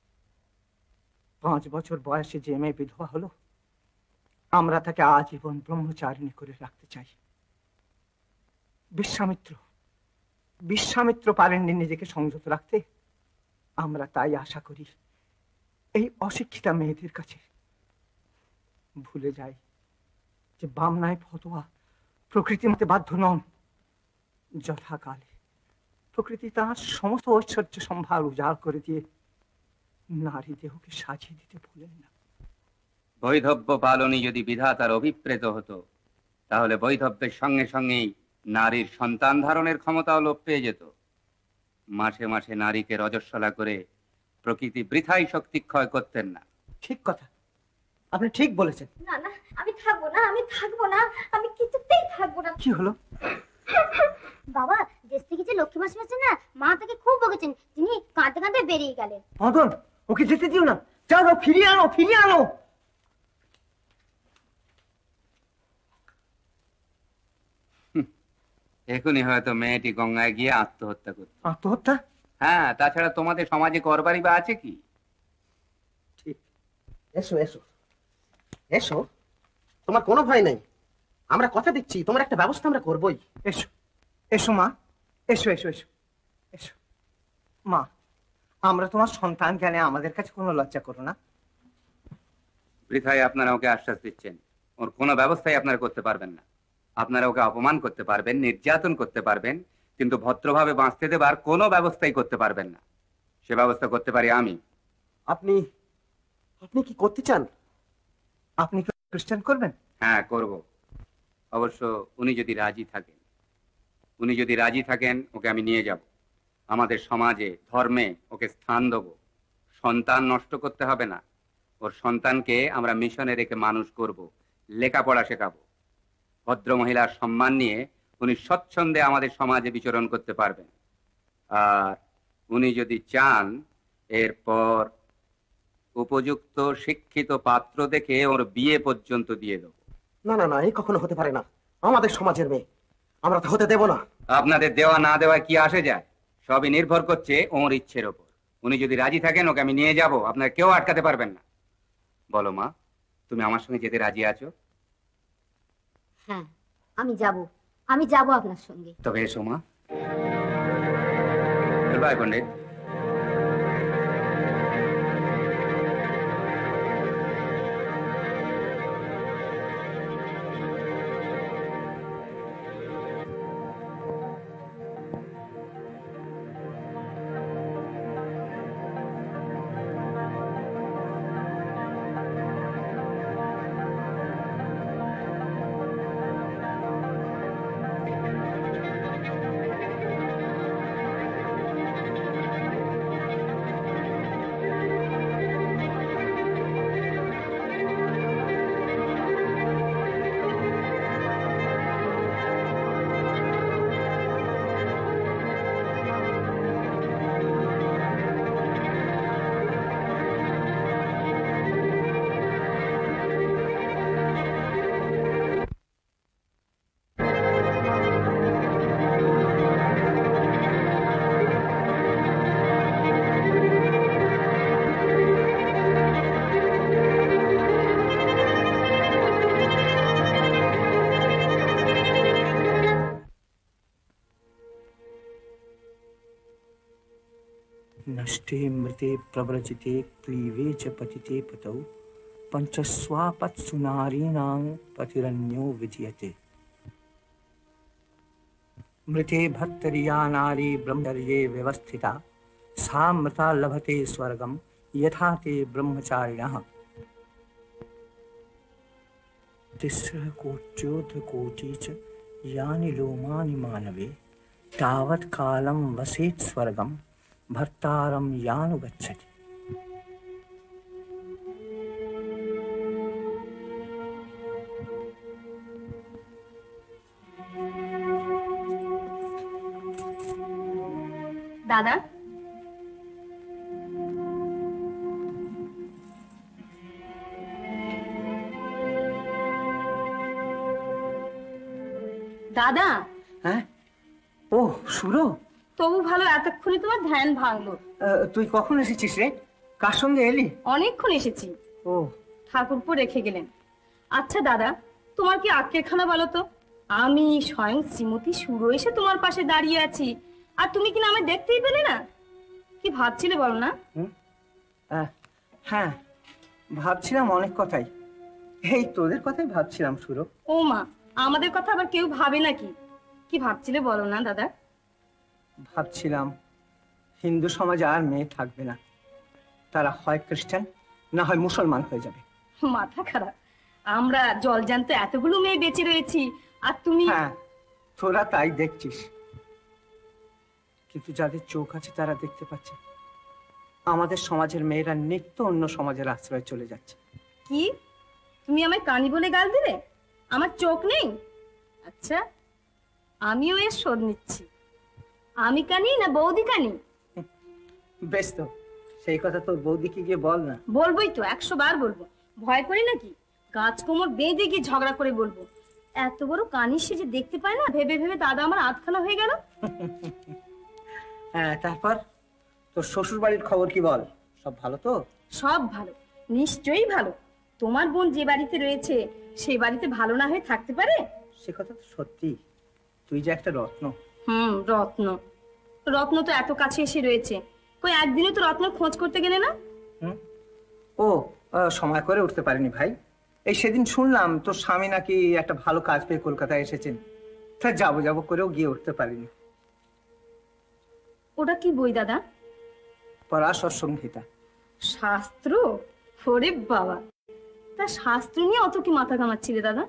পাঁচ বছর বয়সে যে মেয়ে বিধবা হলো, আমরা তাকে আজীবন ব্রহ্মচারিণী করে রাখতে চাই। বিশ্বামিত্র বিশ্বামিত্র পারেননি নিজেকে সংযত রাখতে, আমরা তাই আশা করি এই অশিক্ষিতা মেয়েদের কাছে। ভুলে যাই যে বামনায় ফতোয়া প্রকৃতি মতে বাধ্য নন। যথাকালে প্রকৃতি তার সমস্ত ঐশ্বর্য সম্ভার উজাড় করে দিয়ে নারী দেহকে সাজিয়ে দিতে ভুলেন না। বৈধব্য পালনই যদি বিধাতার অভিপ্রেত হতো, তাহলে বৈধব্যের সঙ্গে সঙ্গেই নারীর সন্তান ধারণের ক্ষমতাও লোপ পেয়ে যেত। মাসে মাসে নারীকে রজস্বলা করে প্রকৃতি বৃথাই শক্তি ক্ষয় করতেন না। ঠিক কথা, আপনি ঠিক বলেছেন। না না, আমি থাকবো না, আমি থাকবো না, আমি কিছুতেই থাকবো না। কি হলো বাবা? দেশ থেকে যে লক্ষ্মী মাসি আছে না, মা তাকে খুব বকেছেন, তিনি কাঁদতে কাঁদতে বেরিয়ে গেলেন। মদন, ওকে যেতে দিও না, যাও, ফিরিয়ে আনো, ফিরিয়ে আনো। এখনই হয়তো মেয়েটি গঙ্গায় গিয়ে আত্মহত্যা করত। আত্মহত্যা? হ্যাঁ, তাছাড়া তোমাদের সমাজে করবারই বা আছে কি? ঠিক। এসো এসো এসো, তোমার কোনো ভয় নেই, আমরা কথা দিচ্ছি তোমার একটা ব্যবস্থা আমরা করবই। এসো এসো মা, এসো এসো এসো এসো। মা, আমরা তোমার সন্তান জ্ঞানে আমাদের কাছে কোনো লজ্জা করো না। বৃথায় আপনারা ওকে আশ্বাস দিচ্ছেন, ওর কোনো ব্যবস্থাই আপনারা করতে পারবেন না। আপনারা ওকে অপমান করতে পারবেন, নির্যাতন করতে পারবেন, কিন্তু ভদ্রভাবে বাঁচতে দেবার কোনো ব্যবস্থাই করতে পারবেন না। সে ব্যবস্থা করতে পারি আমি। আপনি আপনি কি করতে চান? আপনি কি খ্রিস্টান করবেন? হ্যাঁ, করব। অবশ্য উনি যদি রাজি থাকেন, উনি যদি রাজি থাকেন ওকে আমি নিয়ে যাব। আমাদের সমাজে, ধর্মে ওকে স্থান দেব। সন্তান নষ্ট করতে হবে না। ওর সন্তানকে আমরা মিশনে রেখে মানুষ করব, লেখাপড়া শেখাবো। ভদ্র মহিলার সম্মান নিয়ে উনি স্বচ্ছন্দে আমাদের সমাজে বিচরণ করতে পারবেন। আর উনি যদি চান, এরপর উপযুক্ত শিক্ষিত পাত্র দেখে ওর বিয়ে পর্যন্ত দিয়ে দেব। না না না, এই কখনো হতে পারে না। আমাদের সমাজের মেয়ে, আমরা তো হতে দেব না। আপনাদের দেওয়া না দেওয়া কি আসে যায়? সবই নির্ভর করছে ওর ইচ্ছের ওপর। উনি যদি রাজি থাকেন ওকে আমি নিয়ে যাব, আপনার কেউ আটকাতে পারবেন না। বলো মা, তুমি আমার সঙ্গে যেতে রাজি আছো? হ্যাঁ, আমি যাব, আমি যাব আপনার সঙ্গে। তবে এসো মা। বাই পণ্ডিত। नष्टे मृते प्रव्रजिते क्लीवे च पतिते पतौ पंचस्वापत्सुनारीणां पतिरन्यो विजयते। मृते भर्तर्या नारी ब्रह्मचर्ये व्यवस्थिता, सा मृता लभते स्वर्गं यथा ते ब्रह्मचारिणः। तिस्रः कोट्योऽर्धकोटी च यानि लोमानि मानवे, तावत् कालं वसेत् स्वर्गं भर्तारं यानुगच्छति। দাদা, দাদা। হ্যাঁ, ও সুরো, তবু ভালো এতক্ষণে তোমার ধ্যান ভাঙলো। তুই কখন এসেছিস রে? কার সঙ্গে এলি? অনেকক্ষণ এসেছি। ও, ঠাকুরপো রেখে গেলেন। আচ্ছা দাদা, তোমার কি আক্কেলখানা বলো তো? আমি স্বয়ং শ্রীমতী সুরো এসে তোমার পাশে দাঁড়িয়ে আছি, আর তুমি কি না আমায় দেখতেই পেলে না? কি ভাবছিলে বলো না? আহ, হ্যাঁ, ভাবছিলাম অনেক কথাই। এই তোদের কথাই ভাবছিলাম সুরো। ও মা, আমাদের কথা আবার কেউ ভাবে নাকি? কি ভাবছিলে বলো না দাদা? ভাবছিলাম হিন্দু সমাজে আর মেয়ে থাকবে না, তারা হয় খ্রিস্টান না হয় মুসলমান হয়ে যাবে। মাথা খারাপ, আমরা জলজান্ত এতগুলো মেয়ে বেঁচে রয়েছি আর তুমি। হ্যাঁ, তোরা তাই দেখছিস, কিন্তু যাদের চোখ আছে তারা দেখতে পাচ্ছে আমাদের সমাজের মেয়েরা নিত্য অন্য সমাজের আশ্রয় চলে যাচ্ছে। কি তুমি আমায় কানি বলে গাল দিলে? আমার চোখ নেই? আচ্ছা, আমিও এর শোধ নিচ্ছি। আমি কানি না বৌদি কানি? বেশ, তো সেই কথা তোর বৌদিকে গিয়ে বল না। বলবোই তো, একশো বার বলবো। ভয় করি নাকি? গাছ কোমর বেঁধে গিয়ে ঝগড়া করে বলবো। এত বড় কানি সে যে দেখতে পায় না, ভেবে ভেবে দাদা আমার আধখানা হয়ে গেল। হ্যাঁ, তারপর তোর শ্বশুর বাড়ির খবর কি বল? সব ভালো তো? সব ভালো, নিশ্চয়ই ভালো। তোমার বোন যে বাড়িতে রয়েছে সেই বাড়িতে ভালো না হয়ে থাকতে পারে? সে কথা তো সত্যি, তুই যে একটা রত্ন। হুম, রত্ন। রত্ন তো এত কাছে এসে রয়েছে, কই একদিনও তো রত্ন খোঁজ করতে গেলে না? ও, আহ, সময় করে উঠতে পারিনি ভাই। এই সেদিন শুনলাম তোর স্বামী নাকি একটা ভালো কাজ পেয়ে কলকাতায় এসেছেন, তা যাবো যাবো করেও গিয়ে উঠতে পারিনি। ওটা কি বই দাদা? পরাশর সংহিতা। শাস্ত্র? ওরে বাবা, তা শাস্ত্র নিয়ে অত কি মাথা ঘামাচ্ছিলে দাদা?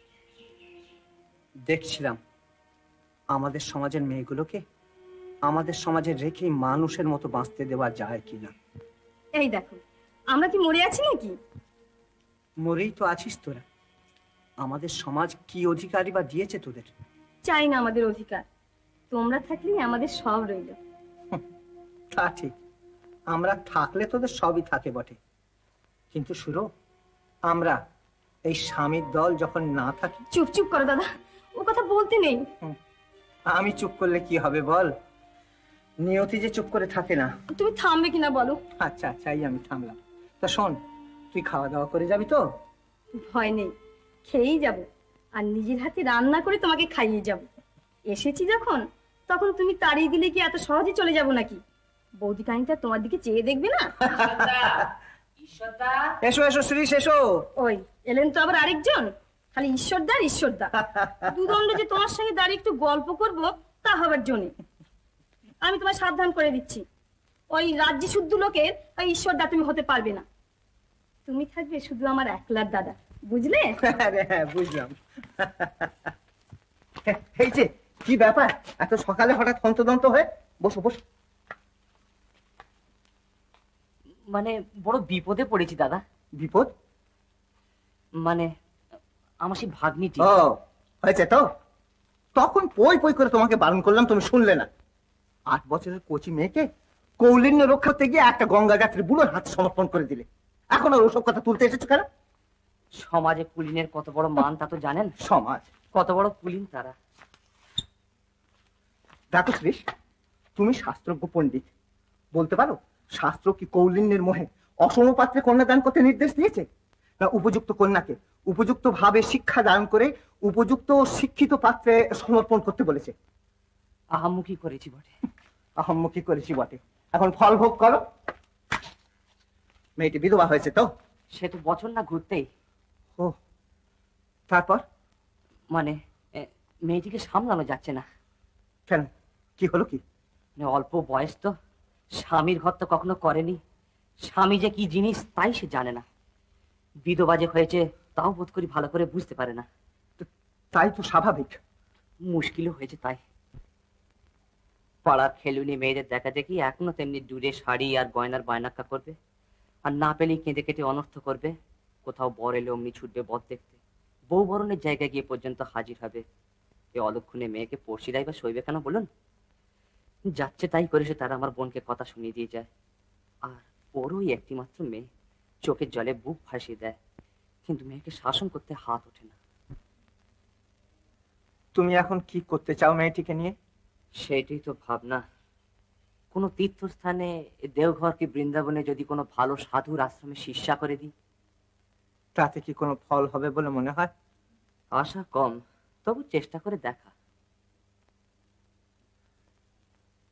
দেখছিলাম আমাদের সমাজের মেয়েগুলোকে আমাদের সমাজে রেখে মানুষের মতো বাঁচতে দেওয়া যায় কিনা। এই দেখো, আমরা কি মরে আছি নাকি? মরেই তো আছিস তোরা। আমাদের সমাজ কি অধিকারই বা দিয়েছে তোদের? চাই না আমাদের অধিকার, তোমরা থাকলেই আমাদের সব রইল। তা ঠিক, আমরা থাকলে তোদের সবই থাকে বটে, কিন্তু সুরো, আমরা এই স্বামীর দল যখন না থাকি। চুপ চুপ করো দাদা, ও কথা বলতে নেই। আমি চুপ করলে কি হবে বল? নিয়তি যে চুপ করে থাকে না। তুমি থামবে কিনা বলো? আচ্ছা আচ্ছা, এই আমি থামলাম। তা শোন, তুই খাওয়া দাওয়া করে যাবি তো? ভয় নেই, খেয়েই যাব, আর নিজের হাতে রান্না করে তোমাকে খাইয়ে যাব। এসেছি যখন, তখন তুমি তাড়িয়ে দিলে কি এত সহজে চলে যাব নাকি? বৌদি কাহিনীটা তোমার দিকে চেয়ে দেখবে না? এসো এসো শ্রীশ, এসো। ওই এলেন তো আবার আরেকজন, খালি ঈশ্বরদা ঈশ্বরদা। দুদণ্ড যে তোমার সঙ্গে দাঁড়িয়ে একটু গল্প করব তা হবার জন্য। আমি তোমায় সাবধান করে দিচ্ছি, ওই রাজ্য শুদ্ধ লোকের ওই ঈশ্বরদা তুমি হতে পারবে না। তুমি থাকবে শুধু আমার একলার দাদা, বুঝলে? হ্যাঁ, বুঝলাম। এই যে কি ব্যাপার, এত সকালে হঠাৎ হন্তদন্ত হয়ে? বসো বসো। মানে বড় বিপদে পড়েছি দাদা। বিপদ? মানে আমার সেই ভাগ্নিটি। ও, হয়েছে তো? তখন পই পই করে তোমাকে বারণ করলাম, তুমি শুনলে না। আট বছরের কচি মেয়েকে কৌলিন্য রক্ষা করতে গিয়ে একটা গঙ্গা যাত্রী বুড়োর হাতে সমর্পণ করে দিলে। এখন আর ওসব কথা তুলতে এসেছো কেন? সমাজে কুলিনের কত বড় মান তা তো জানেন? সমাজ কত বড় কুলিন তারা। দেখো শ্রীশ, তুমি শাস্ত্রজ্ঞ পণ্ডিত, বলতে পারো শাস্ত্র কি কৌলিন্যের মোহে অসম পাত্রে কন্যাদান করতে নির্দেশ দিয়েছে, না উপযুক্ত কন্যাকে উপযুক্ত ভাবে শিক্ষা দান করে উপযুক্ত শিক্ষিত পাত্রে সমর্পণ করতে বলেছে? আহাম্মুখী করেছি বটে। আহাম্মুখী করেছি বটে, এখন ফল ভোগ করো। মেয়েটি বিধবা হয়েছে তো? সে তো বছর না ঘুরতেই। ও, তারপর? মানে মেয়েটিকে সামলানো যাচ্ছে না। কেন, কি হলো কি? অল্প বয়স তো, স্বামীর ঘর তো কখনো করেনি, স্বামী যে কি জিনিস তাই সে জানে না। বিধবা যে হয়েছে তাও বোধ করি ভালো করে বুঝতে পারে না। তাই তো স্বাভাবিক। মুশকিলও হয়েছে তাই। পাড়ার খেলুনি মেয়েদের দেখা দেখি এখনো তেমনি দূরে শাড়ি আর গয়নার বায়নাক্কা করবে, আর না পেলেই কেঁদে কেটে অনর্থ করবে। কোথাও বর এলে অমনি ছুটবে বর দেখতে, বউ বরণের জায়গায় গিয়ে পর্যন্ত হাজির হবে। এ অলক্ষণে মেয়েকে পড়শিরাই বা সইবে কেন বলুন? যাচ্ছে তাই করেছে তারা আমার বোনকে কথা শুনিয়ে দিয়ে যায়। আর ওরই একটি মাত্র মেয়ে, চোখের জলে বুক ভাসিয়ে দেয়, কিন্তু মেয়েকে শাসন করতে হাত ওঠে না। তুমি এখন কি করতে চাও মেয়েটিকে নিয়ে? সেটাই তো ভাবনা। কোনো তীর্থস্থানে, দেওঘর কি বৃন্দাবনে যদি কোনো ভালো সাধুর আশ্রমে শিষ্যা করে দিই। তাতে কি কোনো ফল হবে বলে মনে হয়? আশা কম, তবু চেষ্টা করে দেখা।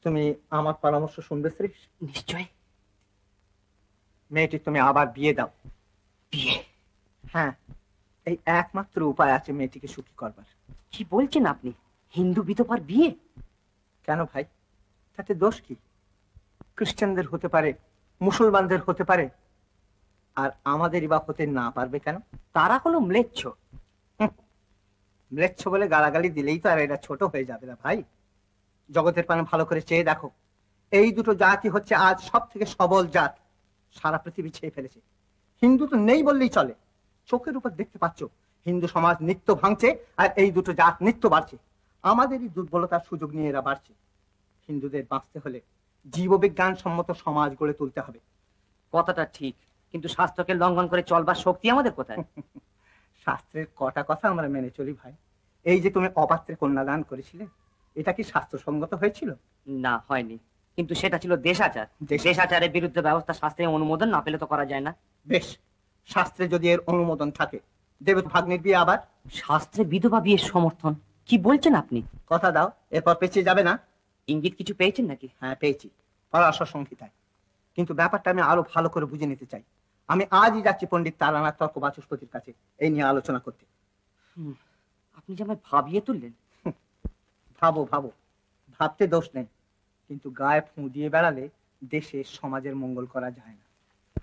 তুমি আমার পরামর্শ শুনবে শ্রী? নিশ্চয়। মেয়েটি তুমি আবার বিয়ে দাও। বিয়ে? হ্যাঁ, এই একমাত্র উপায় আছে মেয়েটিকে সুখী করবার। কি বলছেন আপনি? হিন্দু বিধবার বিয়ে? কেন ভাই, তাতে দোষ কি? খ্রিস্টানদের হতে পারে, মুসলমানদের হতে পারে, আর আমাদেরই বা হতে না পারবে কেন? তারা হলো ম্লেচ্ছ। ম্লেচ্ছ বলে গালাগালি দিলেই তো আর এটা ছোট হয়ে যাবে না ভাই। জগতের পানে ভালো করে চেয়ে দেখো, এই দুটো জাতি হচ্ছে আজ সব থেকে সবল জাত, সারা পৃথিবী ছেয়ে ফেলেছে। হিন্দু তো নেই বললেই চলে। চোখের উপর দেখতে পাচ্ছ হিন্দু সমাজ নিত্য ভাঙছে, আর এই দুটো জাত নিত্য বাড়ছে। আমাদেরই দুর্বলতার সুযোগ নিয়ে এরা বাড়ছে। হিন্দুদের বাঁচতে হলে জীববিজ্ঞান সম্মত সমাজ গড়ে তুলতে হবে। কথাটা ঠিক, কিন্তু শাস্ত্রকে লঙ্ঘন করে চলবার শক্তি আমাদের কোথায়? শাস্ত্রের কটা কথা আমরা মেনে চলি ভাই। এই যে তুমি অপাত্রে কন্যাদান করেছিলে, এটা কি শাস্ত্রসঙ্গত হয়েছিল? না, হয়নি, কিন্তু সেটা ছিল দেশাচার। দেশাচারের বিরুদ্ধে ব্যবস্থা শাস্ত্রে অনুমোদন না পেলে তো করা যায় না। বেশ, শাস্ত্রে যদি এর অনুমোদন থাকে, দেব ভাগ্নের বিয়ে আবার। শাস্ত্রে বিধবা বিয়ের সমর্থন? কি বলছেন আপনি? কথা দাও, এরপর পেছিয়ে যাবে না। ইঙ্গিত কিছু পেয়েছেন নাকি? হ্যাঁ, পেয়েছি, পরাশর সংহিতায়। কিন্তু ব্যাপারটা আমি আরো ভালো করে বুঝে নিতে চাই। আমি আজই যাচ্ছি পণ্ডিত তারানাথ তর্ক বাচস্পতির কাছে এই নিয়ে আলোচনা করতে। আপনি যে আমায় ভাবিয়ে তুললেন। ভাবো ভাবো, ভাবতে দোষ নেই, কিন্তু গায়ে ফুঁ দিয়ে বেড়ালে দেশে সমাজের মঙ্গল করা যায় না।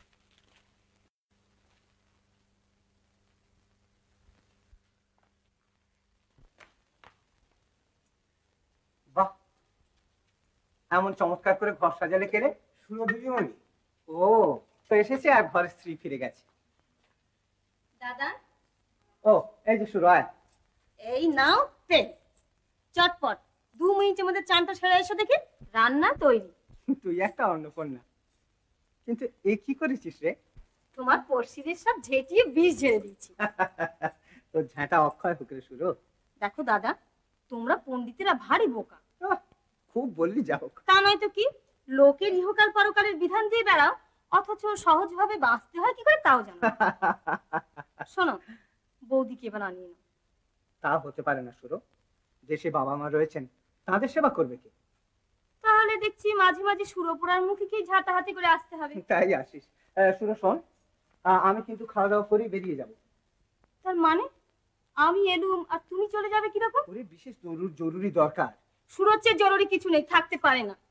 বাহ, এমন চমৎকার করে ঘর সাজালে কেড়ে? সুরদিদিমণি। ও, তো এসেছে আর ঘরের স্ত্রী ফিরে গেছে। দাদা, ও এই যে সুর, আয়। এই নাও তেল, চটপট দু মিনিটের মধ্যে চানটা সেরে এসো দেখি। রান্না তৈরি। তুই একটা অন্নপূর্ণা, কিন্তু এ কি করেছিস রে? তোমার পড়শিদের সব ঝেঁটিয়ে বিষ ঝেড়ে দিচ্ছি। তোর ঝাঁটা অক্ষয় হোক রে সুর। দেখো দাদা, তোমরা পণ্ডিতেরা ভারী বোকা। খুব বললি, যা হোক। তা নয় তো কি, লোকের ইহকাল পরকালের বিধান দিয়ে বেড়াও, অথচ সহজভাবে বাঁচতে হয় কি করে তাও জানো। শোনো, বৌদিকে এবার আনিয়ে নাও। তা হতে পারে না সুর, দেশে বাবা মা রয়েছেন, তাদের সেবা করবে কে? তাহলে দেখছি মাঝে মাঝে সুরপুরার মুখে কি ঝাঁটাহাতি করে আসতে হবে। তাই আসিস। সুর শোন, আমি কিন্তু খাওয়া দাওয়া করে বেরিয়ে যাব। তার মানে আমি এলুম আর তুমি চলে যাবে কিরকম? ওরে, বিশেষ জরুরি দরকার। সুরর চেয়ে জরুরি কিছু নেই, থাকতে পারে না।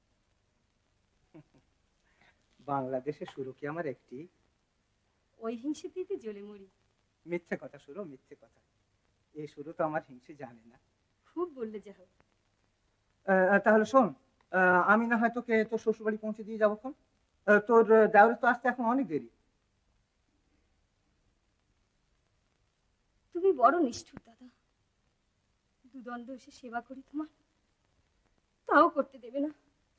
বাংলাদেশে সুর কি আমার একটি? ওই হিংসেতে জ্বলে মরি। মিথ্যে কথা সুর, মিথ্যে কথা। এই সুর তো আমার হিংসে জানে না। খুব বললে যা হোক। তাহলে শোন, আমি না হয় তোকে তোর শ্বশুরবাড়ি পৌঁছে দিয়ে যাবো। তোর দেওরের তো আসতে এখন অনেক দেরি। তুমি বড় নিষ্ঠুর দাদা। দুদণ্ড এসে সেবা করি তোমার, তাও করতে দেবে না।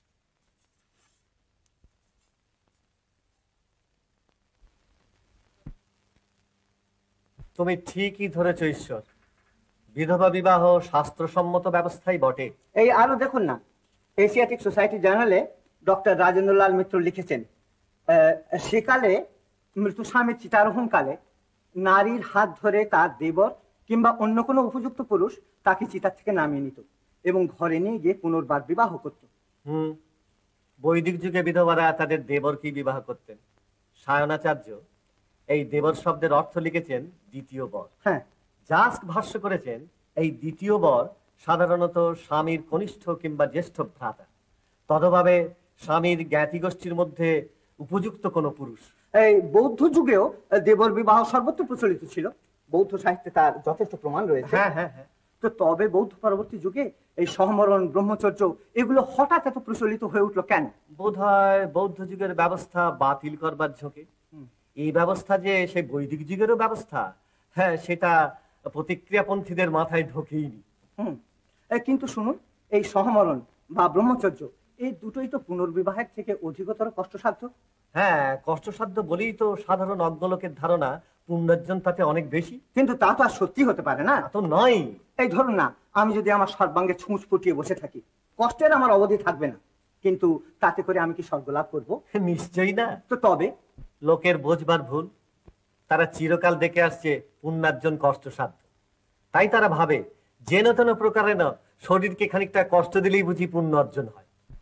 তুমি ঠিকই ধরেছ ঈশ্বর, বিধবা বিবাহ শাস্ত্রসম্মত ব্যবস্থাই বটে। এই আরো দেখুন না, এশিয়াটিক সোসাইটি জার্নালে ডক্টর রাজেন্দ্রলাল মিত্র লিখেছেন, সেকালে মৃত্যু স্বামীর চিতারোহণ কালে নারীর হাত ধরে তার দেবর কিংবা অন্য কোনো উপযুক্ত পুরুষ তাকে চিতার থেকে নামিয়ে নিত এবং ঘরে নিয়ে গিয়ে পুনর্বার বিবাহ করত। হুম, বৈদিক যুগে বিধবারা তাদের দেবরকেই বিবাহ করতেন। সায়নাচার্য এই দেবর শব্দের অর্থ লিখেছেন দ্বিতীয় বর। হ্যাঁ, জাস্ক ভাষ্য করেছেন এই দ্বিতীয় বর সাধারণত স্বামীর কনিষ্ঠ কিংবা জ্যেষ্ঠ ভ্রাতা, তদভাবে স্বামীর জ্ঞাতি গোষ্ঠীর মধ্যে উপযুক্ত কোন পুরুষ। এই বৌদ্ধ যুগেও দেবর বিবাহ সর্বত্র প্রচলিত ছিল, বৌদ্ধ সাহিত্যে তার যথেষ্ট প্রমাণ রয়েছে। হ্যাঁ হ্যাঁ হ্যাঁ। তো তবে বৌদ্ধ পরবর্তী যুগে এই সহমরণ, ব্রহ্মচর্য এগুলো হঠাৎ এত প্রচলিত হয়ে উঠলো কেন? বোধ হয় বৌদ্ধ যুগের ব্যবস্থা বাতিল করবার ঝোঁকে। এই ব্যবস্থা যে সেই বৈদিক যুগেরও ব্যবস্থা, হ্যাঁ, সেটা প্রতিক্রিয়াপন্থীদের মাথায় ঢোকেইনি। হুম, কিন্তু শুনুন, এই সহমরণ বা ব্রহ্মচর্য এই দুটোই তো পুনর্বিবাহের থেকে অধিকতর কষ্টসাধ্য। হ্যাঁ, কষ্টসাধ্য বলেই তো সাধারণ অজ্ঞলোকের ধারণা পুণ্যার্জন তাতে অনেক বেশি। কিন্তু তা তো আর সত্যি হতে পারে না। তো নয়। এই ধরুন না, আমি যদি আমার সর্বাঙ্গে ছুঁচ ফুটিয়ে বসে থাকি, কষ্টের আমার অবধি থাকবে না, কিন্তু তাতে করে আমি কি স্বর্গ লাভ করবো? নিশ্চয়ই না। তো তবে লোকের বোঝবার ভুল, তারা চিরকাল দেখে আসছে পুণ্যার্জন কষ্টসাধ্য, তাই তারা ভাবে যেন তেন প্রকারে না শরীরকে খানিকটা কষ্ট দিলেই বুঝি পুণ্য অর্জন হয়।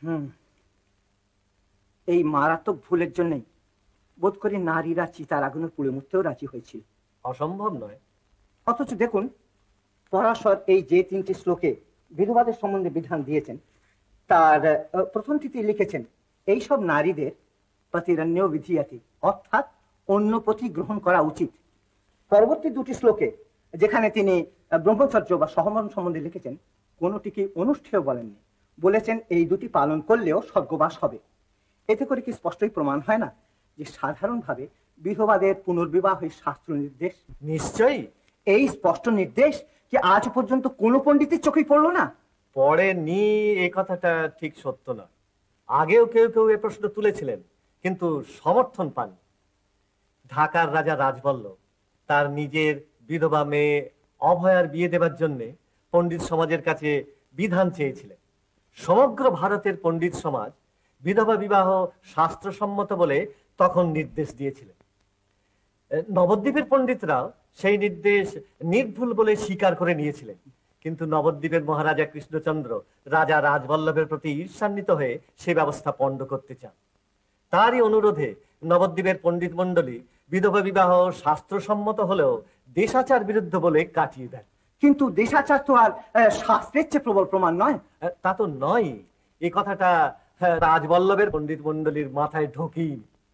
হুম, এই মারাত্মক ভুলের জন্যই বোধ করি নারীরা চিতার আগুনে পুড়ে মরতেও রাজি হয়েছিল। অসম্ভব নয়। অথচ দেখুন, পরাশর এই যে তিনটি শ্লোকে বিধবাদের সম্বন্ধে বিধান দিয়েছেন, তার আহ, প্রথমটিতে লিখেছেন এইসব নারীদের প্রতিরণ্য বিধিয়াতি, অর্থাৎ অন্য প্রতি গ্রহণ করা উচিত। পরবর্তী দুটি শ্লোকে যেখানে তিনি আহ, ব্রহ্মচর্য বা সহমরণ সম্বন্ধে লিখেছেন, কোনোটিকে অনুষ্ঠেয় বলেননি, বলেছেন এই দুটি পালন করলেও স্বর্গবাস হবে। এতে করে কি স্পষ্টই প্রমাণ হয় না যে সাধারণভাবে বিধবাদের পুনর্বিবাহের শাস্ত্র নির্দেশ? নিশ্চয়ই। এই স্পষ্ট নির্দেশ কি আজ পর্যন্ত কোনো পণ্ডিতের চোখেই পড়লো না? পড়েনি এই কথাটা ঠিক সত্য না। আগেও কেউ কেউ এ প্রশ্ন তুলেছিলেন, কিন্তু সমর্থন পান। ঢাকার রাজা রাজবল্লভ তার নিজের বিধবা মেয়ে অভয়ার বিয়ে দেবার জন্য পণ্ডিত সমাজের কাছে বিধান চেয়েছিলেন। সমগ্র ভারতের পণ্ডিত সমাজ বিধবা বিবাহ শাস্ত্রসম্মত বলে তখন নির্দেশ দিয়েছিলেন। নবদ্বীপের পণ্ডিতরাও সেই নির্দেশ নির্ভুল বলে স্বীকার করে নিয়েছিলেন। কিন্তু নবদ্বীপের মহারাজা কৃষ্ণচন্দ্র রাজা রাজবল্লভের প্রতি ঈর্ষান্বিত হয়ে সে ব্যবস্থা পণ্ড করতে চান। তারই অনুরোধে নবদ্বীপের পণ্ডিত মণ্ডলী বিধবা বিবাহ শাস্ত্রসম্মত হলেও দেশাচার বিরুদ্ধ বলে কাটিয়ে দেন। কিন্তু দেশাচার তো আর শাস্ত্রের চেয়ে প্রবল প্রমাণ নয়। তা তো নয়, এই কথাটা রাজবল্লভের পণ্ডিত মণ্ডলীর মাথায় ঢোকি।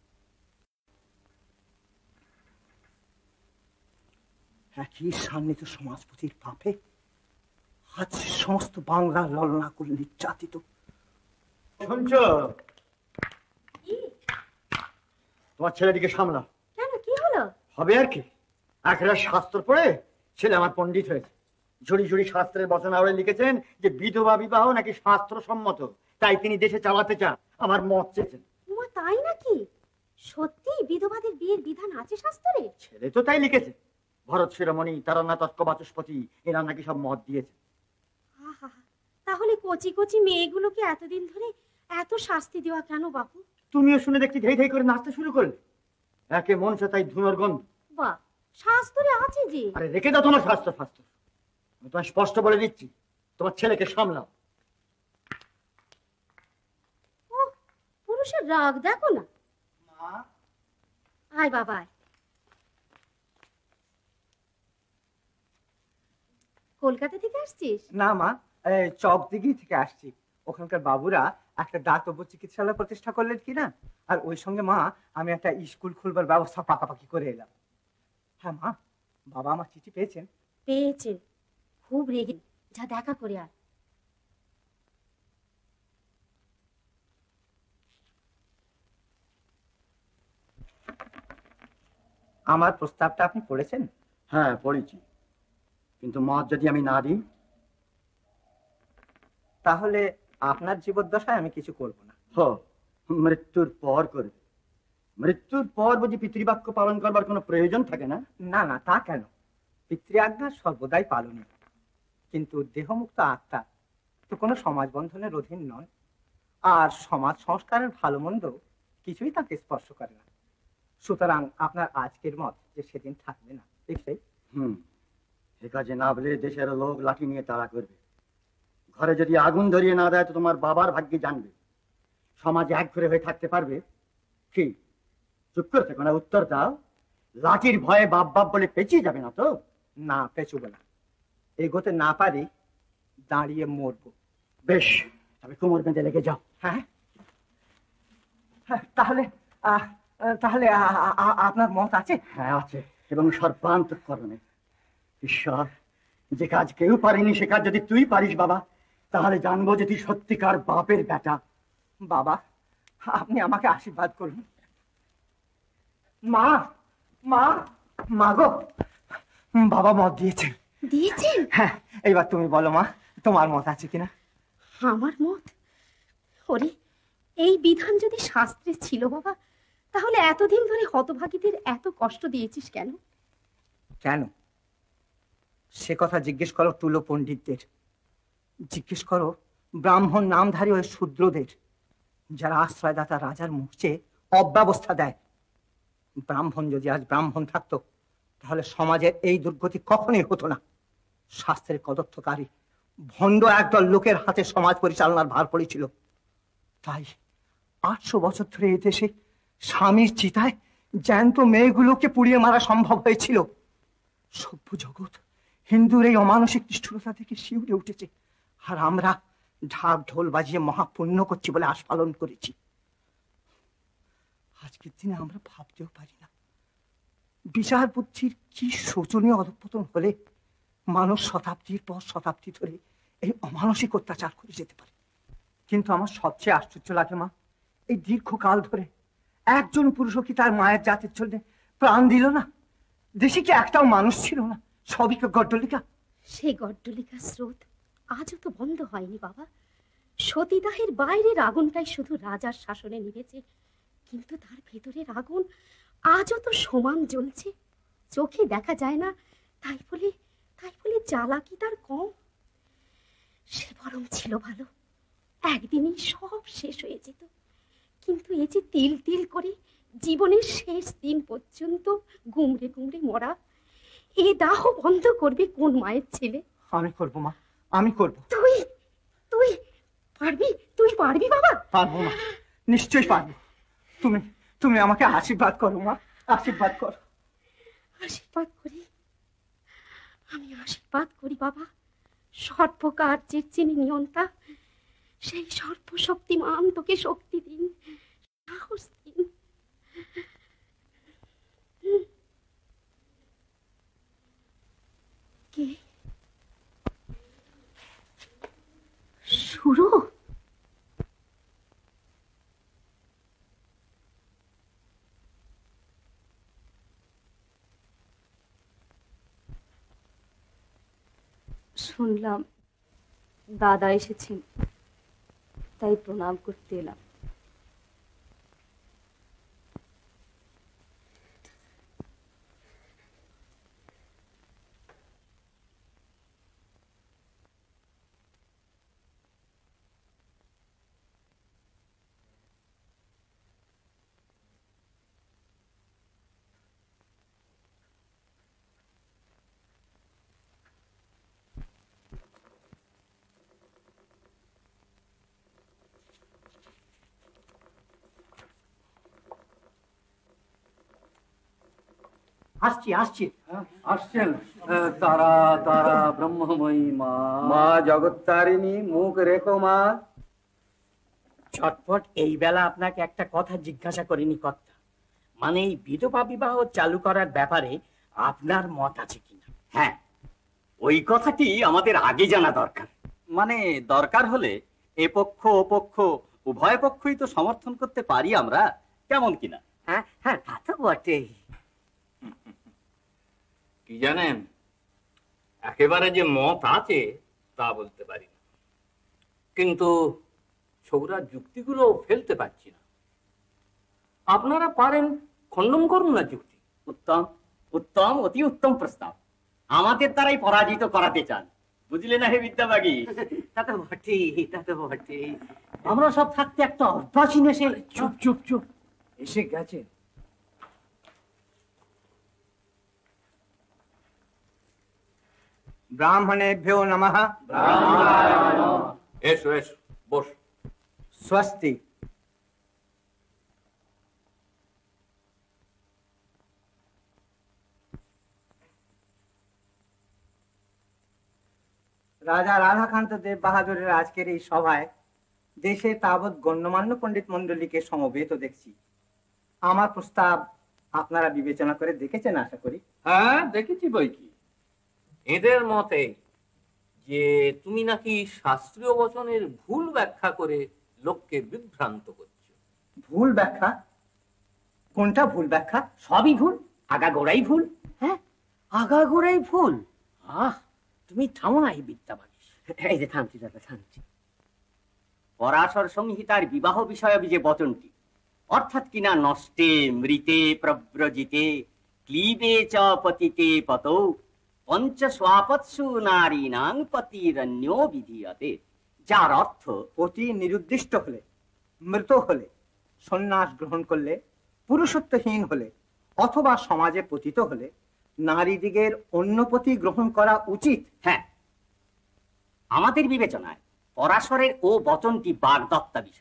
একই সান্নিধ্য সমাজপতির পাপে আজ সমস্ত বাংলা ললনা করে নির্যাতিত। শুনছ? তোমার ছেলেটিকে সামলা। কেন, কি হলো? হবে আর কি, একটা শাস্ত্র পড়ে ছেলে আমার পণ্ডিত হয়েছে। ঝুড়ি ঝুড়ি শাস্ত্রের বচনাবলী লিখেছেন যে বিধবা বিবাহ নাকি শাস্ত্রসম্মত, তাই তিনি দেশে চালাতে চান। আমার মত চেয়েছেন। উমা, তাই নাকি? সত্যি বিধবাদের বিয়ের বিধান আছে শাস্ত্রে? ছেলে তো তাই লিখেছে। ভরত শিরোমণি, তারানাথ বাচস্পতি এরা নাকি সব মত দিয়েছে। আহা, তাহলে কচি কচি মেয়েগুলোকে এতদিন ধরে এত শাস্তি দেওয়া কেন বাপু? তুমিও শুনে দেখছি ধেই ধেই করে নাচতে শুরু করলে। একে মনসা তাই ধুনোর গন্ধ। বাহ, শাস্ত্রে আছে যে। আরে রেখে দাও তোমার শাস্ত্র শাস্ত্র। আমি তোমায় স্পষ্ট বলে দিচ্ছি, তোমার ছেলেকে সামলাও। ও, পুরুষের রাগ দেখো না। আয় বাবা, আয়। কলকাতা থেকে আসছিস? না মা, চক দিঘি থেকে আসছি। ওখানকার বাবুরা একটা দাতব্য চিকিৎসালয় প্রতিষ্ঠা করলেন কিনা, আর ওই সঙ্গে মা আমি একটা স্কুল খুলবার ব্যবস্থা পাকাপাকি করে এলাম। হ্যাঁ মা, বাবা আমার চিঠি পেয়েছেন? পেয়েছে, খুব রেগে। যা দেখা করে আর। আমার প্রস্তাবটা আপনি পড়েছেন? হ্যাঁ পড়েছি, কিন্তু মত যদি আমি না দিই তাহলে আপনার জীবদ্দশায় আমি কিছু করব না। হ, মৃত্যুর পর করবে। মৃত্যুর পর বুঝি পিতৃবাক্য পালন করবার কোনো প্রয়োজন থাকে না? না না, তা কেন, পিতৃ আজ্ঞা সর্বদাই পালনীয়। কিন্তু দেহমুক্ত আত্মা তো কোনো সমাজ বন্ধনের অধীন নয়, আর সমাজ সংস্কারের ভালো মন্দ কিছুই তাকে স্পর্শ করে না। সুতরাং আপনার আজকের মত যে সেদিন থাকবে না, দেখছেই। হুম, এ কাজে না বলে দেশের লোক লাঠি নিয়ে তাড়া করবে। ঘরে যদি আগুন ধরিয়ে না দেয় তো তোমার বাবার ভাগ্যে জানবে। সমাজে এক ঘরে হয়ে থাকতে পারবে কি? চুপ করে থেকো না, উত্তর দাও। লাঠির ভয়ে বাপ বাপ বলে পেঁচিয়ে যাবে না তো? না, পেঁচুবে না। এগোতে না পারি, দাঁড়িয়ে মরবো। বেশ, তবে কোমর বেঁধে লেগে যাও। হ্যাঁ, তাহলে আহ তাহলে আপনার মত আছে? হ্যাঁ আছে, এবং সর্বান্তঃকরণে। ঈশ্বর, যে কাজ কেউ পারেনি সে কাজ যদি তুই পারিস বাবা, তাহলে জানবো যে তুই সত্যিকার বাপের বেটা। বাবা, আপনি আমাকে আশীর্বাদ করুন। মা, মা, মা গো, বাবা মত দিয়েছেন। দিয়েছেন? হ্যাঁ, এইবার তুমি বলো মা, তোমার মত আছে কিনা? আমার মত? ওরে, এই বিধান যদি শাস্ত্রে ছিল বাবা, তাহলে এতদিন ধরে হতভাগীদের এত কষ্ট দিয়েছিস কেন? কেন সে কথা জিজ্ঞেস করো তুলো পণ্ডিতদের, জিজ্ঞেস করো ব্রাহ্মণ নামধারী ওই শূদ্রদের, যারা আশ্রয়দাতা রাজার মুখে অব্যবস্থা দেয়। ব্রাহ্মণ যদি আজ ব্রাহ্মণ থাকতো তাহলে সমাজের এই দুর্গতি কখনোই হতো না। শাস্ত্রের কদর্থকারী ভণ্ড একদল লোকের হাতে সমাজ পরিচালনার ভার পড়েছিল। তাই আটশো বছর ধরে এ দেশে স্বামীর চিতায় জ্যান্ত মেয়েগুলোকে পুড়িয়ে মারা সম্ভব হয়েছিল। সভ্য জগৎ হিন্দুর এই অমানসিক নিষ্ঠুরতা থেকে শিউরে উঠেছে, আর আমরা ঢাক ঢোল বাজিয়ে মহাপুণ্য করছি বলে আস্ফালন করেছি। আজকের দিনে আমরা ভাবতেও পারি না বিচার বুদ্ধির কি শোচনীয় অধঃপতন হলে মানুষ শতাব্দীর পর শতাব্দী ধরে এই অমানসিক অত্যাচার করে যেতে পারে। কিন্তু আমার সবচেয়ে আশ্চর্য লাগে মা, এই দীর্ঘকাল ধরে একজন পুরুষও কি তার মায়ের জাতির জন্য প্রাণ দিল না? দেশে কি একটাও মানুষ ছিল না? সবই গড্ডলিকা। সেই গড্ডলিকা স্রোত আজও তো বন্ধ হয়নি বাবা। সতীদাহের বাইরের আগুনটাই শুধু রাজার শাসনে নিভেছে, কিন্তু তার ভেতরের আগুন আজও তো সমান জ্বলছে। চোখে দেখা যায় না, তাই বলে তাই বলে জ্বালা কি তার কম? সে বরং ছিল ভালো, একদিনই সব শেষ হয়ে যেত। কিন্তু এই যে তিল তিল করে জীবনের শেষ দিন পর্যন্ত গুমড়ে গুমড়ে মরা, এ দাহ বন্ধ করবে কোন মায়ের ছেলে? আমি করব মা, আমি করব। তুই তুই পারবি? তুই পারবি বাবা? পারবো মা, নিশ্চয়ই পারবো। তুমি তুমি আমাকে আশীর্বাদ করো মা, আশীর্বাদ করো। আশীর্বাদ করি, আমি আশীর্বাদ করি বাবা। সর্বকার্যের যিনি নিয়ন্তা, সেই সর্বশক্তিমান তোকে শক্তি দিন, সাহস দিন। কে? শুরু? শুনলাম দাদা এসেছেন, তাই প্রণাম করতে এলাম। আসছি আসছি। আসছেন? তারা তারা ব্রহ্মময়ী মা, মা জগত্তারিণী, মুখ রেখো মা। ঝটপট এই বেলা আপনাকে একটা কথা জিজ্ঞাসা করিনি কর্তা, মানে এই বিধবা বিবাহ চালু করার ব্যাপারে আপনার মত আছে কিনা? হ্যাঁ, ওই কথাটি আমাদের আগে জানা দরকার। মানে দরকার হলে এ পক্ষ ও পক্ষ উভয় পক্ষই তো সমর্থন করতে পারি আমরা, কেমন কিনা? হ্যাঁ হ্যাঁ, তা তো বটেই। কি জানেন, একেবারে যে মত আছে তা বলতে পারি না, কিন্তু ছোকরার যুক্তিগুলো ফেলতে পারছি না। আপনারা পারেন খণ্ডন করুন না যুক্তি। উত্তম উত্তম, অতি উত্তম প্রস্তাব। আমাদের দ্বারাই পরাজিত করাতে চান, বুঝলে না হে বিদ্যাবাগী? তা তো বটেই, তা তো বটেই। আমরা সব থাকতে একটা অভ্যাসীন এসে চুপ চুপ চুপ এসে গেছে। ব্রাহ্মণেভ্যো নমঃ। এসো এসো, বস। স্বস্তি। রাজা রাধাকান্ত দেব বাহাদুরের আজকের এই সভায় দেশে তাবৎ গণ্যমান্য পণ্ডিত মন্ডলীকে সমবেত দেখছি। আমার প্রস্তাব আপনারা বিবেচনা করে দেখেছেন আশা করি। হ্যাঁ, দেখেছি বই কি। এদের মতে যে তুমি নাকি শাস্ত্রীয় বচনের ভুল ব্যাখ্যা করে লোককে বিভ্রান্ত করছো। ভুল ব্যাখ্যা? কোনটা ভুল ব্যাখ্যা? সবই ভুল, আগাগোড়াই ভুল। হ্যাঁ, আগাগোড়াই ভুল। আহ, তুমি থামো না এই বিদ্যাবাগী। এই যে থামছি দাদা, থামছি। পরাশর সংহিতার বিবাহ বিষয়ক যে বচনটি, অর্থাৎ কিনা নষ্টে মৃতে প্রব্রজিতে ক্লীবে চ পতিতে পতৌ পঞ্চ স্বাপৎসু নারীনাং পতিরন্যো বিধীয়তে, যার অর্থ পতি নিরুদ্দিষ্ট হলে, মৃত হলে, সন্ন্যাস গ্রহণ করলে, পুরুষত্বহীন হলে অথবা সমাজে পতিত হলে নারীদিগের অন্য পতি গ্রহণ করা উচিত। হ্যাঁ, আমাদের বিবেচনায় পরাশরের ও বচনটি বাগদত্তা বিষয়।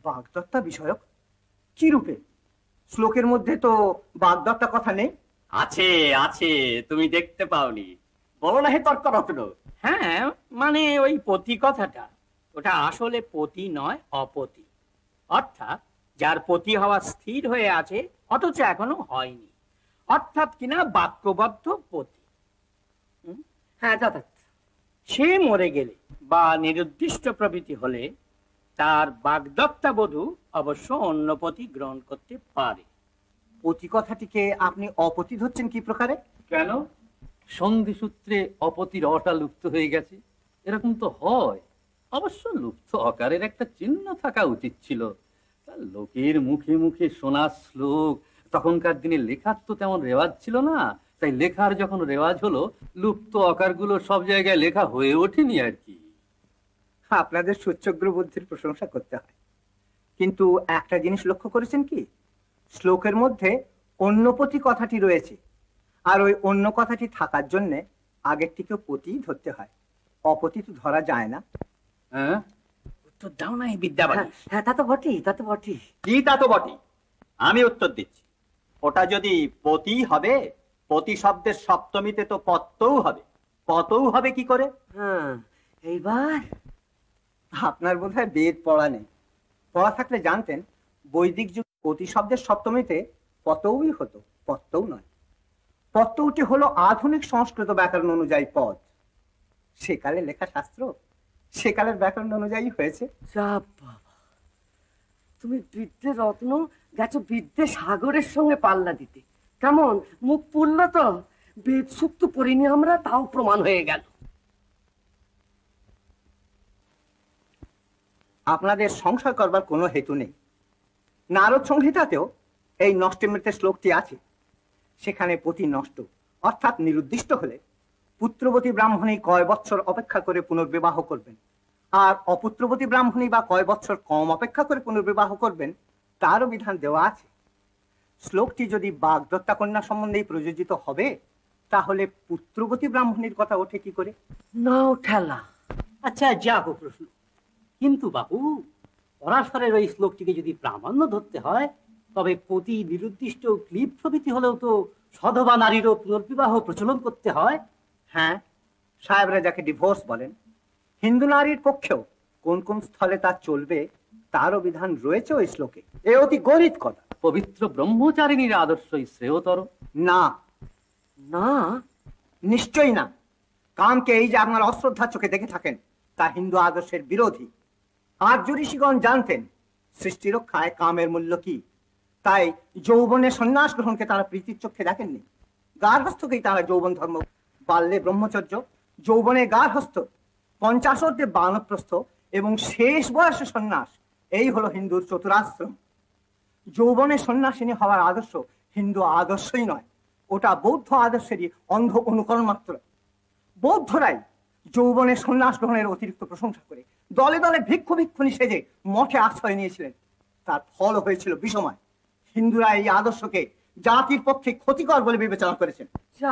বাগদত্তা বিষয়ক? কি রূপে? শ্লোকের মধ্যে তো বাগদত্তা কথা নেই। আছে আছে, তুমি দেখতে পাওনি? বলো না হে তর্ক রত্ন। হ্যাঁ, মানে ওই পতি কথাটা, ওটা আসলে পতি নয়, অপতি। অর্থাৎ যার পতি হওয়া স্থির হয়ে আছে অথচ এখনো হয়নি, অর্থাৎ কিনা বাক্যবদ্ধ পতি। হুম? হ্যাঁ, যথার্থ। সে মরে গেলে বা নিরুদ্দিষ্ট প্রভৃতি হলে তার বাগদত্তা বধূ অবশ্য অন্য পতি গ্রহণ করতে পারে। পতি কথাটিকে আপনি অপতি ধরছেন কি প্রকারে? কেন? সন্ধি সূত্রে অপতির অটা লুপ্ত হয়ে গেছে, এরকম তো হয়। অবশ্য লুপ্ত অকারের একটা চিহ্ন থাকা উচিত ছিল। তা লোকের মুখে মুখে শোনা শ্লোক, তখনকার দিনে লেখার তো তেমন রেওয়াজ ছিল না, তাই লেখার যখন রেওয়াজ হলো লুপ্ত অকারগুলো সব জায়গায় লেখা হয়ে ওঠেনি আর কি। আপনাদের সুচগ্র বুদ্ধির প্রশংসা করতে হয়, কিন্তু একটা জিনিস লক্ষ্য করেছেন কি? শ্লোকের মধ্যে অন্যপতি কথাটি রয়েছে, আর ওই অন্য কথাটি থাকার জন্য আগেরটিকে পতি ধরতে হয়, অপতি তো ধরা যায় না। হ্যাঁ, উত্তর দাও না এই বিদ্যাবাদী। হ্যাঁ, তা তো বটেই, তা তো বটেই। কি তা তো বটেই? আমি উত্তর দিচ্ছি। ওটা যদি পতি হবে, পতি শব্দের সপ্তমীতে তো পত্তও হবে। পতও হবে কি করে? হ্যাঁ, এইবার আপনার বোধহয় বেদ পড়া নেই। পড়া থাকলে জানতেন বৈদিক যুগ পতি শব্দের সপ্তমীতে পতৌই হতো, পত্তও নয়। পত্তৌটি হলো আধুনিক সংস্কৃত ব্যাকরণ অনুযায়ী পদ। সেকালে লেখা শাস্ত্র সেকালের ব্যাকরণ অনুযায়ী হয়েছে। তুমি বৃদ্ধে রত্ন গেছো বৃদ্ধে সাগরের সঙ্গে পাল্লা দিতে। কেমন মুখ পুরল তো? বেদ সুক্ত পড়িনি আমরা, তাও প্রমাণ হয়ে গেল। আপনাদের সংশয় করবার কোনো হেতু নেই। নারদ সংহিতাতেও এই নষ্টমৃতের শ্লোকটি আছে। সেখানে পতি নষ্ট অর্থাৎ নিরুদ্দিষ্ট হলে পুত্রবতী ব্রাহ্মণী কয় বৎসর অপেক্ষা করে পুনর্বিবাহ করবেন, আর অপুত্রবতী ব্রাহ্মণী বা কয় বৎসর কম অপেক্ষা করে পুনর্বিবাহ করবেন তারও বিধান দেওয়া আছে। শ্লোকটি যদি বাগদত্তা কন্যা সম্বন্ধেই প্রযোজিত হবে তাহলে পুত্রবতী ব্রাহ্মণীর কথা ওঠে কি করে? নাও ঠেলা। আচ্ছা, যাবো প্রশ্ন। কিন্তু বাবু, পরাশরের ওই শ্লোকটিকে যদি প্রামাণ্য ধরতে হয় তবে পতি নিরুদ্দিষ্ট ক্লিপ প্রভৃতি হলেও তো সধবা নারীরও পুনর্বিবাহ প্রচলন করতে হয়। হ্যাঁ, সাহেবরা যাকে ডিভোর্স বলেন, হিন্দু নারীর পক্ষেও কোন কোন স্থলে তা চলবে তারও বিধান রয়েছে ওই শ্লোকে। এ অতি গণিত কথা। পবিত্র ব্রহ্মচারিণীর আদর্শই শ্রেয়তর। না না, নিশ্চয়ই না। কামকে এই যে আপনার অশ্রদ্ধা চোখে দেখে থাকেন তা হিন্দু আদর্শের বিরোধী। আর্য ঋষিগণ জানতেন সৃষ্টি রক্ষায় কামের মূল্য কি, তাই যৌবনের সন্ন্যাস গ্রহণকে তারা প্রীতির চোখে দেখেননি। গার্হস্থ্যকেই তারা যৌবন ধর্ম, বাল্যে ব্রহ্মচর্য, যৌবনে গার্হস্থ্য, পঞ্চাশোর্ধে বানপ্রস্থ এবং শেষ বয়সে সন্ন্যাস, এই হলো হিন্দুর চতুরাশ্রম। যৌবনে সন্ন্যাসিনী হওয়ার আদর্শ হিন্দু আদর্শই নয়, ওটা বৌদ্ধ আদর্শেরই অন্ধ অনুকরণ মাত্র। বৌদ্ধরাই যৌবনে সন্ন্যাস গ্রহণের অতিরিক্ত প্রশংসা করে দলে দলে ভিক্ষু ভিক্ষুণী সেজে মঠে আশ্রয় নিয়েছিলেন। তার ফল হয়েছিল বিষময়। হিন্দুরা এই আদর্শকে জাতির পক্ষে ক্ষতিকর বলে বিবেচনা করেছেন।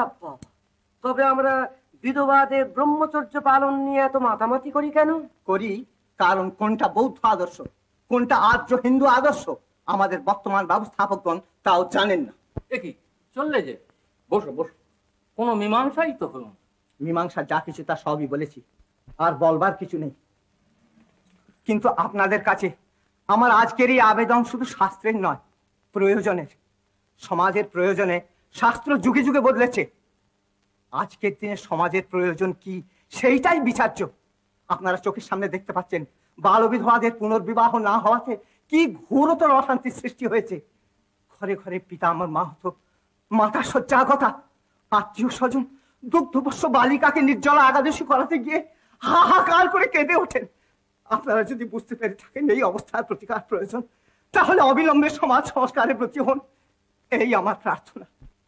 তবে আমরা বিধবাদের ব্রহ্মচর্য পালন নিয়ে এত মাতামাতি করি কেন? করি কারণ কোনটা বৌদ্ধ আদর্শ কোনটা আর্য হিন্দু আদর্শ আমাদের বর্তমান ব্যবস্থাপকগণ তাও জানেন না। দেখি চললে যে, বসো বসো, কোনো মীমাংসাই তো হলো না। মীমাংসা যা কিছু তা সবই বলেছি, আর বলবার কিছু নেই। কিন্তু আপনাদের কাছে আমার আজকের এই আবেদন শুধু শাস্ত্রের নয়, প্রয়োজনের। সমাজের প্রয়োজনে শাস্ত্র যুগে যুগে বদলেছে। আজকের দিনে সমাজের প্রয়োজন কি সেইটাই বিচার্য। আপনারা চোখের সামনে দেখতে পাচ্ছেন বাল বিধবাদের পুনর্বিবাহ না হওয়াতে কি ঘোরতর অশান্তির সৃষ্টি হয়েছে। ঘরে ঘরে পিতা আমার মা হতো, মাতা শয্যাগতা, আত্মীয় স্বজন দুগ্ধপোষ্য বালিকাকে নির্জলা একাদশী করাতে গিয়ে হাহাকার করে কেঁদে ওঠেন। আপনারা যদি বুঝতে পেরে থাকেন এই অবস্থার প্রতিকার প্রয়োজন, তাহলে অবিলম্বে সমাজ সংস্কারের প্রতি হন, এই আমার প্রার্থনা।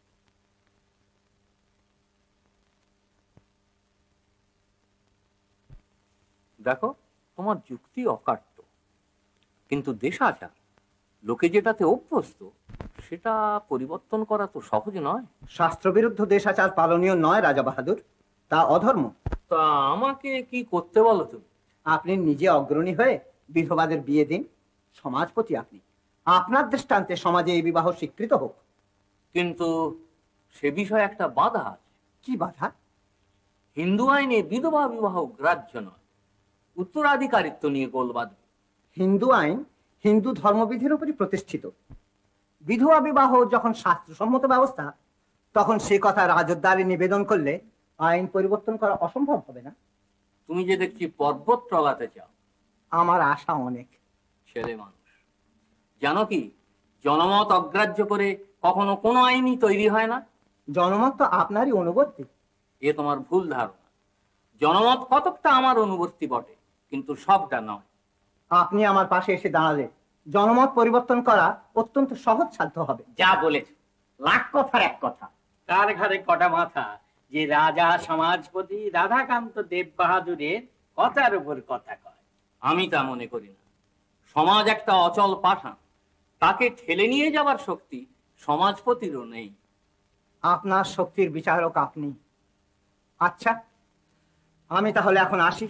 দেখো, তোমার যুক্তি অকাট্য, কিন্তু দেশাচার, লোকে যেটাতে অভ্যস্ত সেটা পরিবর্তন করা তো সহজ নয়। শাস্ত্রবিরুদ্ধ দেশাচার পালনীয় নয় রাজা বাহাদুর, তা অধর্ম। তা আমাকে কি করতে বলো তুমি? আপনি নিজে অগ্রণী হয়ে বিধবাদের বিয়ে দিন, সমাজপতি আপনি, আপনার দৃষ্টান্তে সমাজে এই বিবাহ স্বীকৃত হোক। কিন্তু সে বিষয়ে একটা বাধা আছে। কি বাধা? হিন্দু আইনে বিধবা বিবাহ গ্রাহ্য নয়, উত্তরাধিকারিত্ব নিয়ে গোল বাঁধবে। হিন্দু আইন হিন্দু ধর্মবিধির উপরই প্রতিষ্ঠিত। বিধবা বিবাহ যখন শাস্ত্রসম্মত ব্যবস্থা, তখন সে কথা রাজদ্বারে নিবেদন করলে আইন পরিবর্তন করা অসম্ভব হবে না। তুমি যে দেখছি পর্বত টলাতে চাও। আমার আশা অনেক। ছেলে মানুষ, জানো কি জনমত অগ্রাহ্য করে কখনো কোনো আইনই তৈরি হয় না। জনমত তো আপনারই অনুবর্তী। এ তোমার ভুল ধারণা। জনমত কতকটা আমার অনুবর্তী বটে, কিন্তু সবটা নয়। আপনি আমার পাশে এসে দাঁড়ালে জনমত পরিবর্তন করা অত্যন্ত সহজ সাধ্য হবে। যা বলেছ, লাখ কথার এক কথা। কার ঘরে কটা মাথা যে রাজা সমাজপতি রাধাকান্ত দেব বাহাদুরের কথার উপর কথা কয়। আমি তা মনে করি না। সমাজ একটা অচল পাষাণ, তাকে ঠেলে নিয়ে যাবার শক্তি সমাজপতিরও নেই। আপনার শক্তির বিচারক আপনি। আচ্ছা, আমি তাহলে এখন আসি।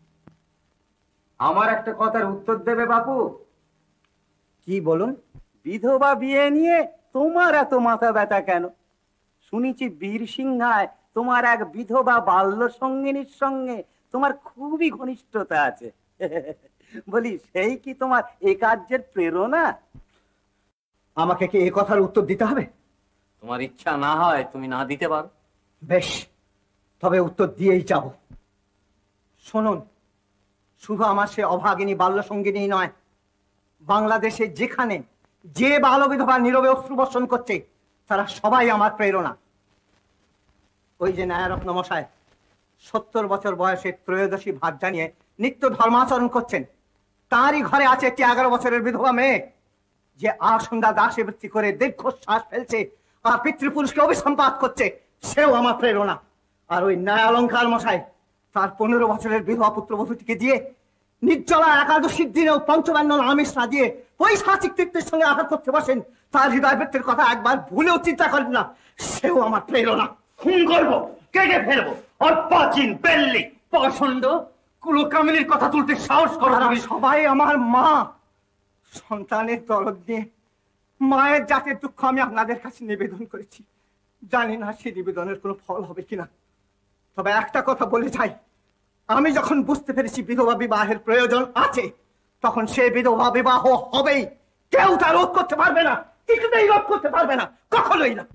আমার একটা কথার উত্তর দেবে বাপু? কি বলুন? বিধবা বিয়ে নিয়ে তোমার এত মাথা ব্যথা কেন? শুনেছি বীর সিংহায় তোমার এক বিধবা বাল্য সঙ্গিনীর সঙ্গে তোমার খুবই ঘনিষ্ঠতা আছে। বলি, সেই কি তোমার এই কার্যের প্রেরণা? আমাকে কি এই কথার উত্তর দিতে হবে? তোমার ইচ্ছা না হয় তুমি না দিতে পারো। বেশ, তবে উত্তর দিয়েই যাব। শুনুন, শুধু আমার সে অভাগিনী বাল্য সঙ্গিনী নয়, বাংলাদেশে যেখানে যে বাল বিধবা নীরবে অশ্রু বর্ষণ করছে, তারা সবাই আমার প্রেরণা। ওই যে ন্যায়রত্ন মশাই সত্তর বছর বয়সে ত্রয়োদশী ভাত জানিয়ে নিত্য ধর্মাচরণ করছেন, তারই ঘরে আছে একটি এগারো বছরের বিধবা মেয়ে, যে আর সন্ধ্যা দাসে বৃত্তি করে দীর্ঘশ্বাস ফেলছে আর পিতৃপুরুষকে অভিসম্পাত করছে, সেও আমার প্রেরণা। আর ওই ন্যায় অলঙ্কার মশাই তার পনেরো বছরের বিধবা পুত্রবধূটিকে দিয়ে নির্জলা একাদশীর দিনেও পঞ্চবান্ন আমিষ না দিয়ে পৈশাচিক তৃপ্তির সঙ্গে আঘাত করতে বসেন, তার হৃদয় বৃত্তির কথা একবার ভুলেও চিন্তা করেন না, সেও আমার প্রেরণা। খুন করবো, কেটে ফেলবো, অর্পাচীন বেল্লি পাষণ্ড কুলকামিনীর কথা তুলতে সাহস করো? সবাই আমার মা। সন্তানের দরদ দিয়ে মায়ের জাতের দুঃখ আমি আপনাদের কাছে নিবেদন করেছি। জানি না সে নিবেদনের কোনো ফল হবে কিনা, তবে একটা কথা বলে যাই, আমি যখন বুঝতে পেরেছি বিধবা বিবাহের প্রয়োজন আছে, তখন সে বিধবা বিবাহ হবেই। কেউ তা রোধ করতে পারবে না, কিছুতেই রোধ করতে পারবে না, কখনোই না।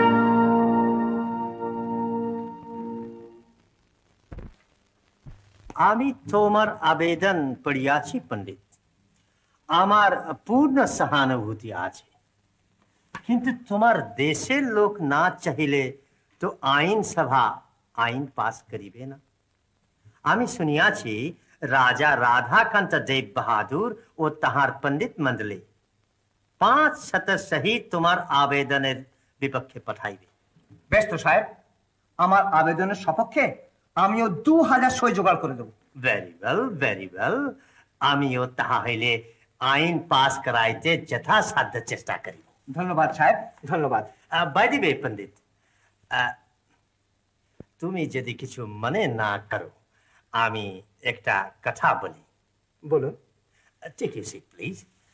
আমি তোমার আবেদন পড়িয়াছি পণ্ডিত, আমার পূর্ণ সহানুভূতি আছে, কিন্তু তোমার দেশের লোক না চাহিলে তো আইন সভা আইন পাস করিবে না। আমি শুনিয়াছি রাজা রাধাকান্ত দেব বাহাদুর ও তাহার পণ্ডিত মন্ডলী পাঁচ শত সহিত তোমার আবেদনের বিপক্ষে পাঠাইবে। বেশ তো সাহেব, আমার আবেদনের সপক্ষে আমিও দু হাজার সই জোগাড় করে দেবো। Very well, very well. আমিও তাহা হইলে আইন পাস করাইতে যথাসাধ্য চেষ্টা করিব। ধন্যবাদ সাহেব, ধন্যবাদ। বাই দি ওয়ে পণ্ডিত, তুমি যদি কিছু মনে না করো, আমি একটা কথা বলি। বলুন। Take you seat please.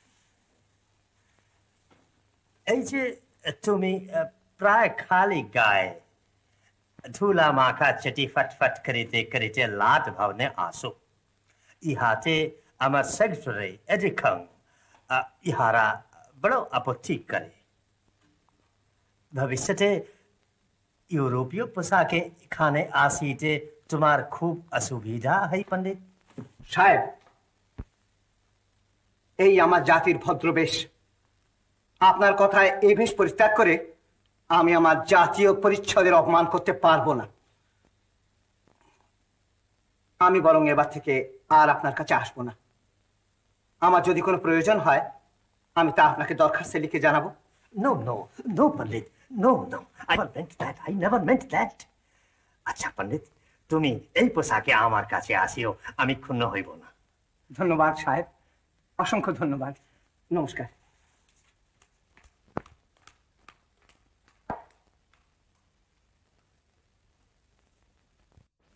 এই যে তুমি প্রায় খালি গায়ে ধুলা মাখা চটি ফটফট করিতে করিতে লাট ভবনে আসো, ইহাতে আমার সেক্রেটারি এডিখং ইহারা বড় আপত্তি করে। ভবিষ্যতে ইউরোপীয় পোশাকে এখানে আসিতে তোমার খুব অসুবিধা হয় পণ্ডিত সাহেব। এই আমার জাতির ভদ্রবেশ, আপনার কথায় এই বেশ পরিত্যাগ করে আমি আমার জাতীয় পরিচ্ছদের অপমান করতে পারবো না। আমি বরং এবার থেকে আর আপনার কাছে আসবো না। আমার যদি কোনো প্রয়োজন হয় আমি তা আপনাকে দরখাস্তে লিখে জানাবো। No no no Pandit, no no, I never meant that, I never meant that. আচ্ছা পণ্ডিত, তুমি এই পোশাকে আমার কাছে আসিও, আমি ক্ষুণ্ণ হইব না। ধন্যবাদ সাহেব, অসংখ্য ধন্যবাদ। নমস্কার।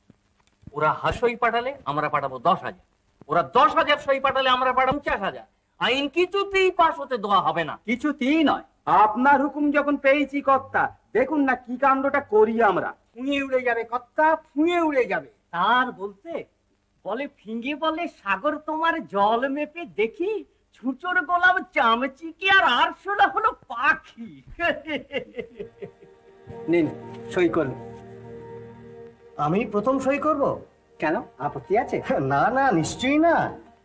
ওরা হাসই পাঠালে আমরা পাঠাবো দশ হাজার, ওরা দশ হাজার সই পাঠালে আমরা পাঠাবো পঞ্চাশ হাজার, আইন কিছুতেই পাশ হতে দেওয়া হবে না। কিছুতেই নয়, আপনার হুকুম যখন পেয়েছি কর্তা, দেখুন না কি কাণ্ডটা করি আমরা। ফুঁয়ে উড়ে যাবে কর্তা, ফুঁয়ে উড়ে যাবে। তার বলতে বলে ফিঙ্গে বলে সাগর তোমার জল মেপে দেখি, ছুচোর গোলাম চামচিকি আর আরশোলা হলো পাখি। নিন সই করুন। আমি প্রথম সই করব? কেন, আপত্তি আছে? না না, নিশ্চয়ই না।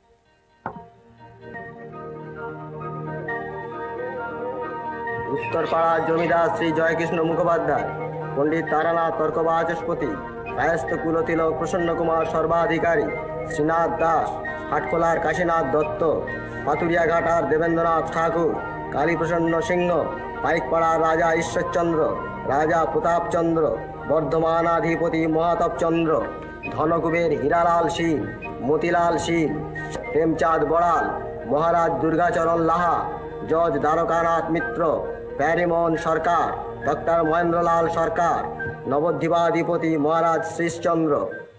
উত্তরপাড়া জমিদার শ্রী জয়কৃষ্ণ মুখোপাধ্যায়, পণ্ডিত তারানাথ তর্ক বাচস্পতি, কায়স্থ কুলতিলক প্রসন্ন কুমার সর্বাধিকারী, শ্রীনাথ দাস, হাটখোলার কাশীনাথ দত্ত, পাতুরিয়া ঘাটার দেবেন্দ্রনাথ ঠাকুর, কালীপ্রসন্ন সিংহ, পাইকপাড়ার রাজা ঈশ্বরচন্দ্র, রাজা প্রতাপচন্দ্র, বর্ধমানাধিপতি মহাতপচন্দ্র, ধনকুবের হীরালাল সিং, মতিলাল সিং, প্রেমচাঁদ বড়াল, মহারাজ দুর্গাচরণ লাহা, জজ দ্বারকানাথ মিত্র, প্যারিমোহন সরকার, ডক্টর মহেন্দ্রলাল সরকার, নবদ্বীপাধিপতি মহারাজ শ্রীশচন্দ্র।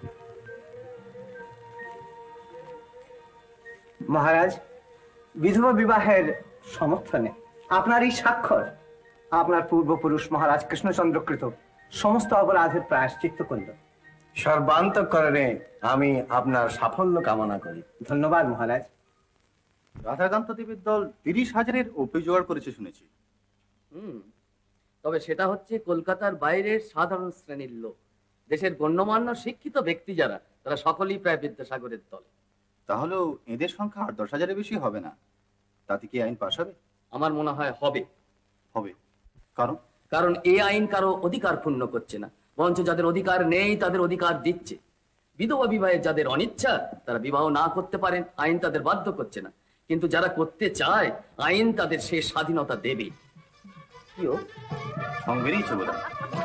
মহারাজ, বিধবা বিবাহের সমর্থনে আপনার এই স্বাক্ষর আপনার পূর্বপুরুষ মহারাজ কৃষ্ণচন্দ্রকৃত সমস্ত অপরাধের প্রায়শ্চিত্ত করল। সর্বান্তঃকরণে আমি আপনার সাফল্য কামনা করি। ধন্যবাদ মহারাজ। রাধাকান্ত দেবীর দল তিরিশ হাজারের ওপি জোগাড় করেছে শুনেছি। হুম, তবে সেটা হচ্ছে কলকাতার বাইরের সাধারণ শ্রেণীর লোক। দেশের গণ্যমান্য শিক্ষিত ব্যক্তি যারা, তারা সকলেই প্রায় বিদ্যাসাগরের দল। তাহলেও এদের সংখ্যা আট দশ হাজারের বেশি হবে না। তাতে কি আইন পাশ হবে? আমার মনে হয় হবে। হবে কারণ কারণ এই আইন কারো অধিকার পূর্ণ করছে না, বরঞ্চ যাদের অধিকার নেই তাদের অধিকার দিচ্ছে। বিধবা বিবাহের যাদের অনিচ্ছা, তারা বিবাহ না করতে পারেন, আইন তাদের বাধ্য করছে না। কিন্তু যারা করতে চায়, আইন তাদের সে স্বাধীনতা দেবে। কি ও সঙ্গে নিয়েছে বোধ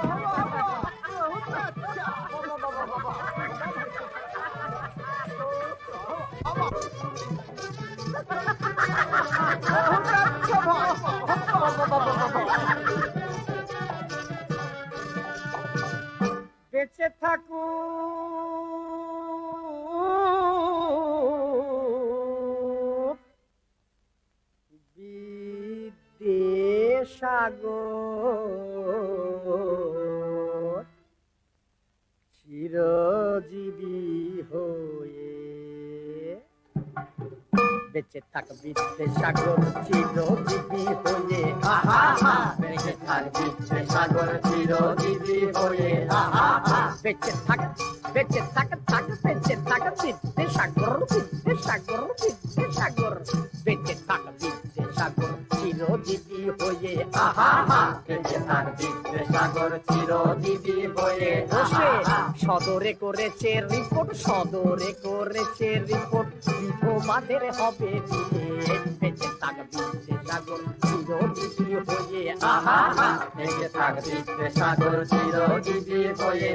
বেঁচে থাকু বিদ্যাসাগর চিরজীবী হয়ে, বেঁচে থাক বিদ্যাসাগর চিরজীবী হয়ে, বেঁচে থাক বিদ্যাসাগর চিরজীবী হয়ে, বেঁচে থাক বেঁচে থাক থাক বেঁচে থাক বিদ্যাসাগর বিদ্যাসাগর বিদ্যাসাগর, বেঁচে থাক বিদ্যাসাগর চিরজীবী হয়ে, বেঁচে থাক বিদ্যাসাগর চিরজীবী হয়ে। সদরে করেছে রিপোর্ট, সদরে করেছে রিপোর্ট, বিধবাদের হবে বিয়ে, বেঁচে থাক বিদ্যাসাগর চিরজীবী হয়ে, বেঁচে থাক বিদ্যাসাগর চিরজীবী হয়ে।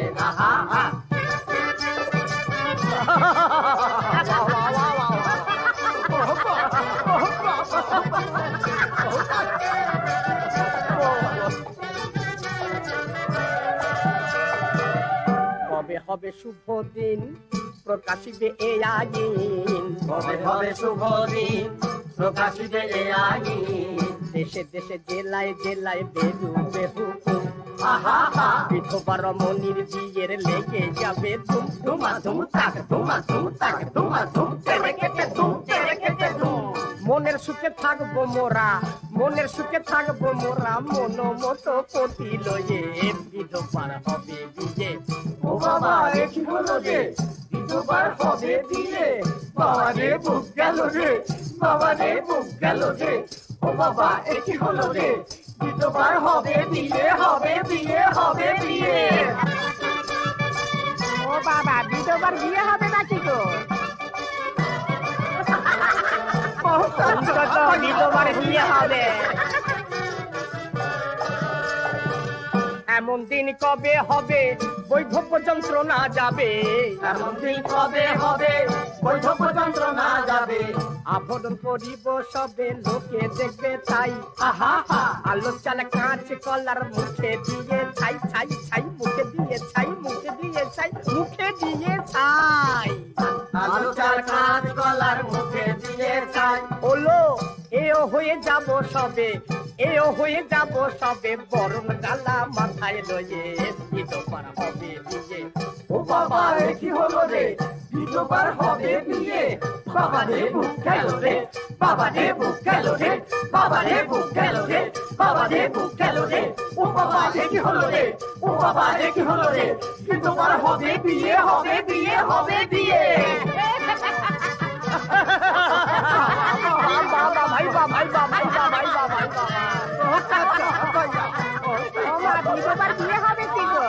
কবে হবে শুভ দিন প্রকাশিবে এ আইন, কবে হবে শুভ দিন প্রকাশিবে এ আইন, দেশে দেশে জেলায় জেলায় বেরুবে হুকুম, বিধবা রমণীর বিয়ের লেগে যাবে ধুম ধুমা ধুম তাক ধুমা ধুম তাক ধুমা ধুম তেরে কেটে ধুম তেরে কেটে ধুম। মনের সুখে থাকবো মোরা, মনের সুখে থাকবো মোরা, মন মতো পতি লয়ে, বিধবার হবে বিয়ে। ও বাবা কি হলো রে, বিধবার হবে বিয়ে, বাবা রে বুক গেল রে, বাবা রে বুক গেল রে, ও বাবা কি হলো রে, বিধবার হবে বিয়ে, হবে বিয়ে, হবে বিয়ে। ও বাবা, বিধবার বিয়ে হবে নাকি গো? বিধবার বিয়ে হবে। এমন দিন কবে হবে বৈধব্য যন্ত্রণা যাবে, এমন দিন কবে হবে বৈধব্য যন্ত্রণা যাবে, আভরণ করিব সবে লোকে দেখবে তাই, আহা আলো চাল কাঁচ কলার মুখে দিয়ে ছাই ছাই ছাই, মুখে দিয়ে ছাই, মুখে দিয়ে ছাই, মুখে দিয়ে ছাই। আলু চাল কাঁচ কলার মুখে দিয়ে চাই ওলো এও হয়ে যাব সবে এও হয়ে যাব সবে বরণ ডালা মাথায় লয়ে বিধবার হবে বিয়ে ও বাবা এ কি হলো রে বিধবার হবে বিয়ে বাবা রে বুক গেল রে বাবা রে বুক গেল রে বাবা রে বুক গেল রে বাবা রে বুক গেল রে ও বাবা এ কি হলো রে ও বাবা এ কি হলো রে বিধবার হবে বিয়ে হবে বিয়ে হবে বিয়ে বাবা ভাই বা ভাই বা ভাই বা ভাই বা ভাই বা ওমা বিধবার বিয়ে হবে কি গো?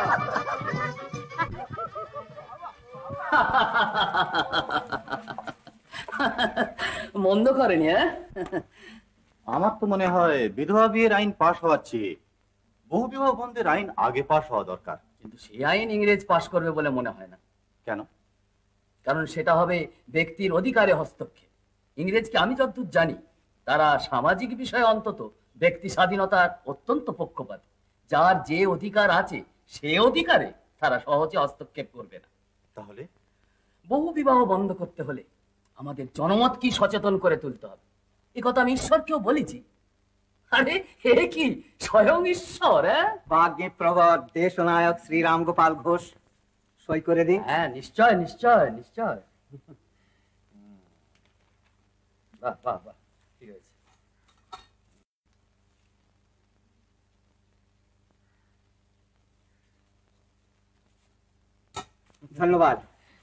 মন্দ করেনি। হ্যাঁ, আমার তো মনে হয় বিধবা বিয়ের আইন পাশ হওয়ার চেয়ে বহু বিবাহ বন্ধের আইন আগে পাশ হওয়া দরকার। কিন্তু সেই আইন ইংরেজ পাশ করবে বলে মনে হয় না। কেন? কারণ সেটা হবে ব্যক্তির অধিকারে হস্তক্ষেপ। ইংরেজকে আমি যতদূর জানি তারা সামাজিক বিষয়ে অন্তত ব্যক্তি স্বাধীনতার অত্যন্ত পক্ষপাতী। যার যে অধিকার আছে সে অধিকারে তারা সহজে হস্তক্ষেপ করবে না। তাহলে বহু বিবাহ বন্ধ করতে হলে আমাদের জনমত কি সচেতন করে তুলতে হবে। এ কথা আমি ঈশ্বরকেও বলেছি। আরে হে কি স্বয়ং ঈশ্বর। হ্যাঁ, বাগ্মী প্রবর দেশ নায়ক শ্রীরাম গোপাল ঘোষ সই করে দিন। হ্যাঁ, নিশ্চয় নিশ্চয় নিশ্চয়। বাহ বাহ বাহ, ঠিক আছে। ধন্যবাদ।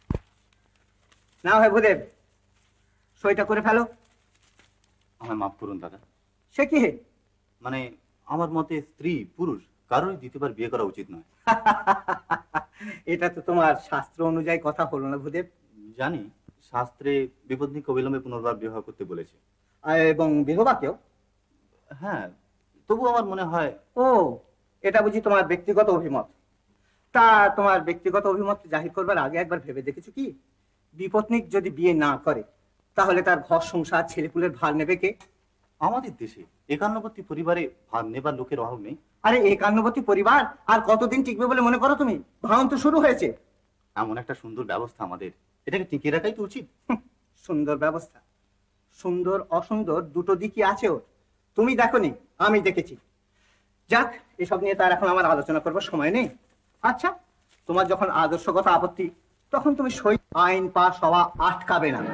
না হয় ভূদেব সইটা করে ফেলো। আমায় মাফ করুন দাদা। সে কি? মানে আমার মতে স্ত্রী পুরুষ কারোরই দ্বিতীয়বার বিয়ে করা উচিত নয়। এটা তো তোমার শাস্ত্র অনুযায়ী কথা হলো না ভূদেব। জানি শাস্ত্রে বিপত্নিকে অবিলম্বে পুনর্বার বিবাহ করতে বলেছে, এবং বিধবাকেও। হ্যাঁ, তবু আমার মনে হয়। ও, এটা বুঝি তোমার ব্যক্তিগত অভিমত। তা তোমার ব্যক্তিগত অভিমত জাহির করবার আগে একবার ভেবে দেখেছো কি, বিপত্নিক যদি বিয়ে না করে তাহলে তার ঘর সংসার ছেলেপুলের ভার নেবে কে? আমাদের দেশে একান্নবর্তী পরিবারে ভার নেবার লোকের অভাব নেই। আরে একান্নবর্তী পরিবার আর কতদিন টিকবে বলে মনে করো তুমি? ভাঙন তো শুরু হয়েছে। এমন একটা সুন্দর ব্যবস্থা আমাদের, এটাকে টিকিয়ে রাখাই তো উচিত। সুন্দর ব্যবস্থা, সুন্দর অসুন্দর দুটো দিকই আছে ওর। তুমি দেখোনি, আমি দেখেছি। যাক, এসব নিয়ে তার এখন আমার আলোচনা করবার সময় নেই। আচ্ছা, তোমার যখন আদর্শগত আপত্তি, তখন তুমি সই আইন পাস হওয়া আটকাবে না।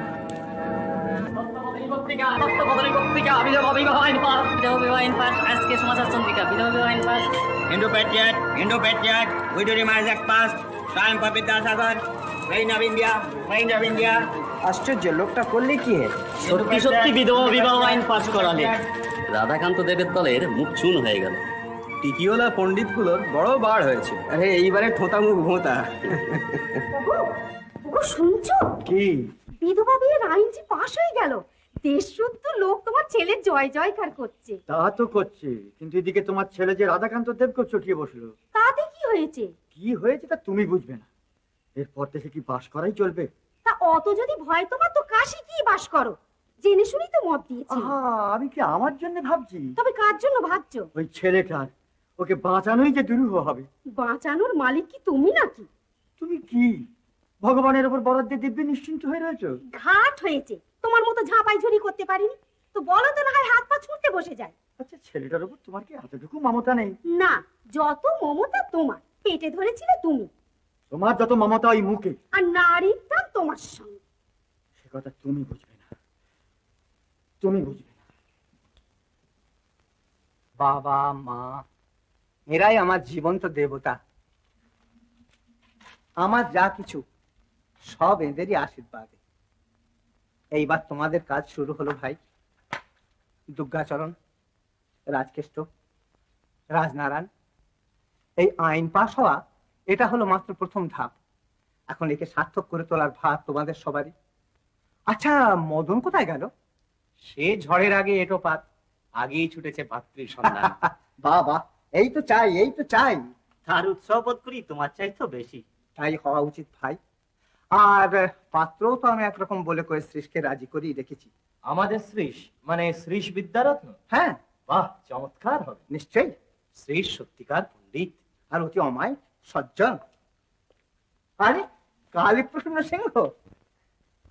আশ্চর্য, লোকটা করলে কি? সত্যি সত্যি বিধবা বিবাহ আইন পাস করালে। রাধাকান্ত দেবের দলের মুখ চুন হয়ে গেল। টিকিওলা পণ্ডিত গুলোর বড় বার হয়েছে। আরে এইবারে ঠোঁটা মুখ ভোঁতা। ওগো শুনছো কি? বিধবা বিয়ের আইন যে পাশ হয়ে গেল। দেশ শুদ্ধ লোক তোমার ছেলে জয় জয়কার করছে। তা তো করছে, কিন্তু এদিকে তোমার ছেলে যে রাধাকান্ত দেবকে চটিয়ে বসলো। তাতে কি হয়েছে? কি হয়েছে তা তুমি বুঝবে না। এরপর থেকে কি বাস করাই চলবে? তা অত যদি ভয় তোমার, তো কাশি কি বাস করো। জেনে শুনেই তো মত দিয়েছি। আমি কি আমার জন্য ভাবছি? তবে কার জন্য ভাবছো? ওই ছেলেটার, ওকে বাঁচানোই যে দুরূহ হবে। বাঁচানোর মালিক কি তুমি নাকি? তুমি কি ভগবানের উপর বরাদ দিয়ে দিব্যি নিশ্চিন্ত হয়ে রয়েছো? ঘাট হয়েছে, তোমার মতো ঝাঁপাই ঝুরি করতে পারিনি তো। বলো তো, না হয় হাত পা ছুটতে বসে যায়। আচ্ছা, ছেলেটার উপর তোমার কি এতটুকু মমতা নেই? না, যত মমতা তোমার, পেটে ধরেছিলে তুমি। তোমার যত মমতা ওই মুখে, আর নারীর টান তোমার সঙ্গে। সে কথা তুমি বুঝবে না, তুমি বুঝবে না। বাবা মা এরাই আমার জীবন্ত দেবতা। আমার যা কিছু সব এদেরই আশীর্বাদে। এইবার তোমাদের কাজ শুরু হলো ভাই। দুর্গাচরণ, রাজকেষ্ট, রাজনারায়ণ, এই আইন পাশ হওয়া এটা হলো মাত্র প্রথম ধাপ। এখন একে সার্থক করে তোলার ভার তোমাদের সবারই। আচ্ছা, মদন কোথায় গেল? সে ঝড়ের আগে এটো পাত, আগেই ছুটেছে পাত্রীর সন্ধান। বাবা, এই তো চাই, এই তো চাই। তার উৎসব বোধ করি তোমার চাইতো বেশি। তাই হওয়া উচিত ভাই। আর পাত্রও তো আমি একরকম বলে কয়ে শ্রীশকে রাজি করেই রেখেছি। আমাদের শ্রীশ মানে শ্রীশ বিদ্যারত্ন? হ্যাঁ। বাহ, চমৎকার হবে। নিশ্চয়ই। শ্রীশ সত্যিকার পণ্ডিত আর অতি অমায়িক সজ্জন। আরে কালী প্রসন্ন সিংহ,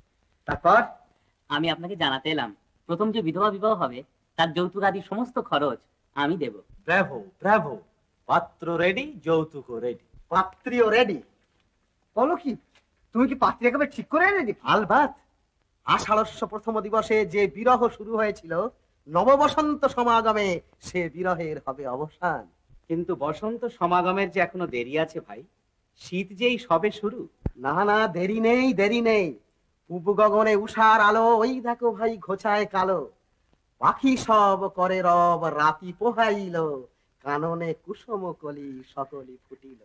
তারপর আমি আপনাকে জানাতে এলাম, প্রথম যে বিধবা বিবাহ হবে তার যৌতুক আদি সমস্ত খরচ আমি দেব। ব্রাভো ব্রাভো, পাত্র রেডি, যৌতুক রেডি। পাত্রীও রেডি? বলো কি, তুমি কি পাত্রী একেবারে ঠিক করে এনে দিবে? আলবাত। আষাঢ়স্য প্রথম দিবসে যে বিরহ শুরু হয়েছিল, নববসন্ত সমাগমে সে বিরহের হবে অবসান। কিন্তু বসন্ত সমাগমের যে এখনো দেরি আছে ভাই, শীত যেই সবে শুরু। না না, দেরি নেই, দেরি নেই। পূব গগনে উষার আলো, ওই দেখো ভাই ঘোচায় কালো। পাখি সব করে রব, রাতি পোহাইল, কাননে কুসুম কলি সকলি ফুটিল।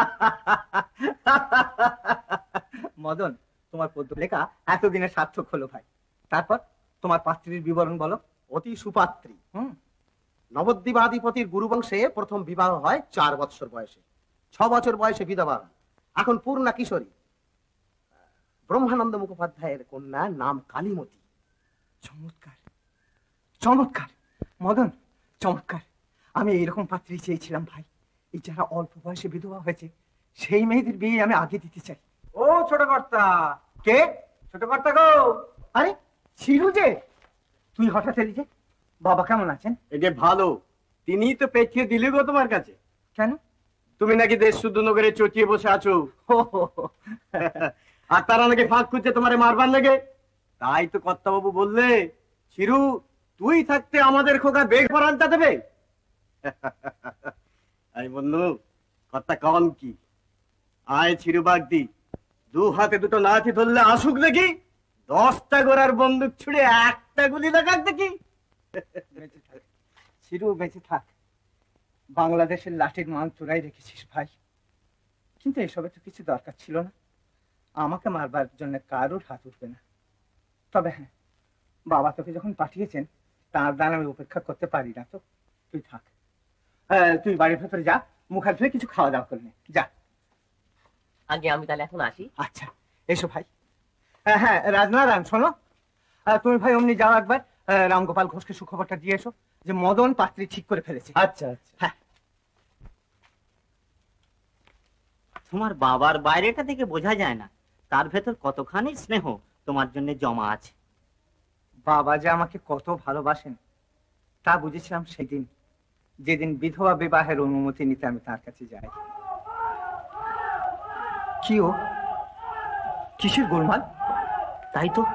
মদন, তোমার পদ্য লেখা এতদিনে সার্থক হলো ভাই। তারপর তোমার পাত্রীর বিবরণ বলো। অতি সুপাত্রী। হুম নবদ্বীপাধিপতির গুরুবংশে প্রথম বিবাহ হয় চার বছর বয়সে। ছ বছর বয়সে বিধবা, এখন পূর্ণা কিশোরী। ব্রহ্মানন্দ মুখোপাধ্যায়ের কন্যা, নাম কালীমতি। চমৎকার চমৎকার মদন, চমৎকার। আমি এইরকম পাত্রী চেয়েছিলাম ভাই। এই যারা অল্প বয়সে বিধবা হয়েছে সেই মেয়েদের বিয়ে আমি আগে দিতে চাই। ও ছোট কর্তা। কে ছোট কর্তা গো? আরে ছিলু যে, তুই হঠাৎ এলি যে? বাবা কেমন আছেন? এই যে ভালো, তিনিই তো পেছিয়ে দিলি গো তোমার কাছে। কেন? তুমি নাকি দেশ শুদ্ধ নগরে চটিয়ে বসে আছো, আর তারা নাকি ফাঁক খুঁজছে তোমারে মারবার লেগে। তাই তো কর্তাবাবু বললে, চিরু তুই থাকতে আমাদের খোকা বেগ পরানটা দেবে। আমি বললু, কর্তা কন কি? আয় চিরু বাগদি, দু হাতে দুটো লাঠি ধরলে আসুক দেখি, দশটা গোড়ার বন্দুক ছুড়ে একটা গুলি লাগাক দেখি। চিরু বেঁচে থাক। বাংলাদেশের লাঠির মান তোরাই রেখেছিস ভাই, কিন্তু এসবে তো কিছু দরকার ছিল না। আমাকে মারবার জন্য কারোর হাত উঠবে না। তবে হ্যাঁ, বাবা তোকে যখন পাঠিয়েছেন তার দান আমি উপেক্ষা করতে পারি না। তো তুই থাক, তুই বাড়ির ভেতরে যা, মুখ হাত ধুয়ে কিছু খাওয়া দাওয়া করে নে, যা। আগে আমি তাহলে এখন আসি। আচ্ছা এসো ভাই। হ্যাঁ হ্যাঁ রাজনারায়ণ, শোনো, তুমি ভাই অমনি যাও একবার রামগোপাল ঘোষকে সুখবরটা দিয়ে এসো যে মদন পাত্রী ঠিক করে ফেলেছে। আচ্ছা আচ্ছা। হ্যাঁ। তোমার বাবার বাইরেটা থেকে বোঝা যায় না, তার ভেতর কতখানি স্নেহ তোমার জন্য জমা আছে। বাবা যে আমাকে কত ভালোবাসেন তা বুঝেছিলাম সেদিন, যেদিন বিধবা বিবাহের অনুমতি নিতে আমি তার কাছে যাই। কি ও কিসের গোলমাল? তাই তো,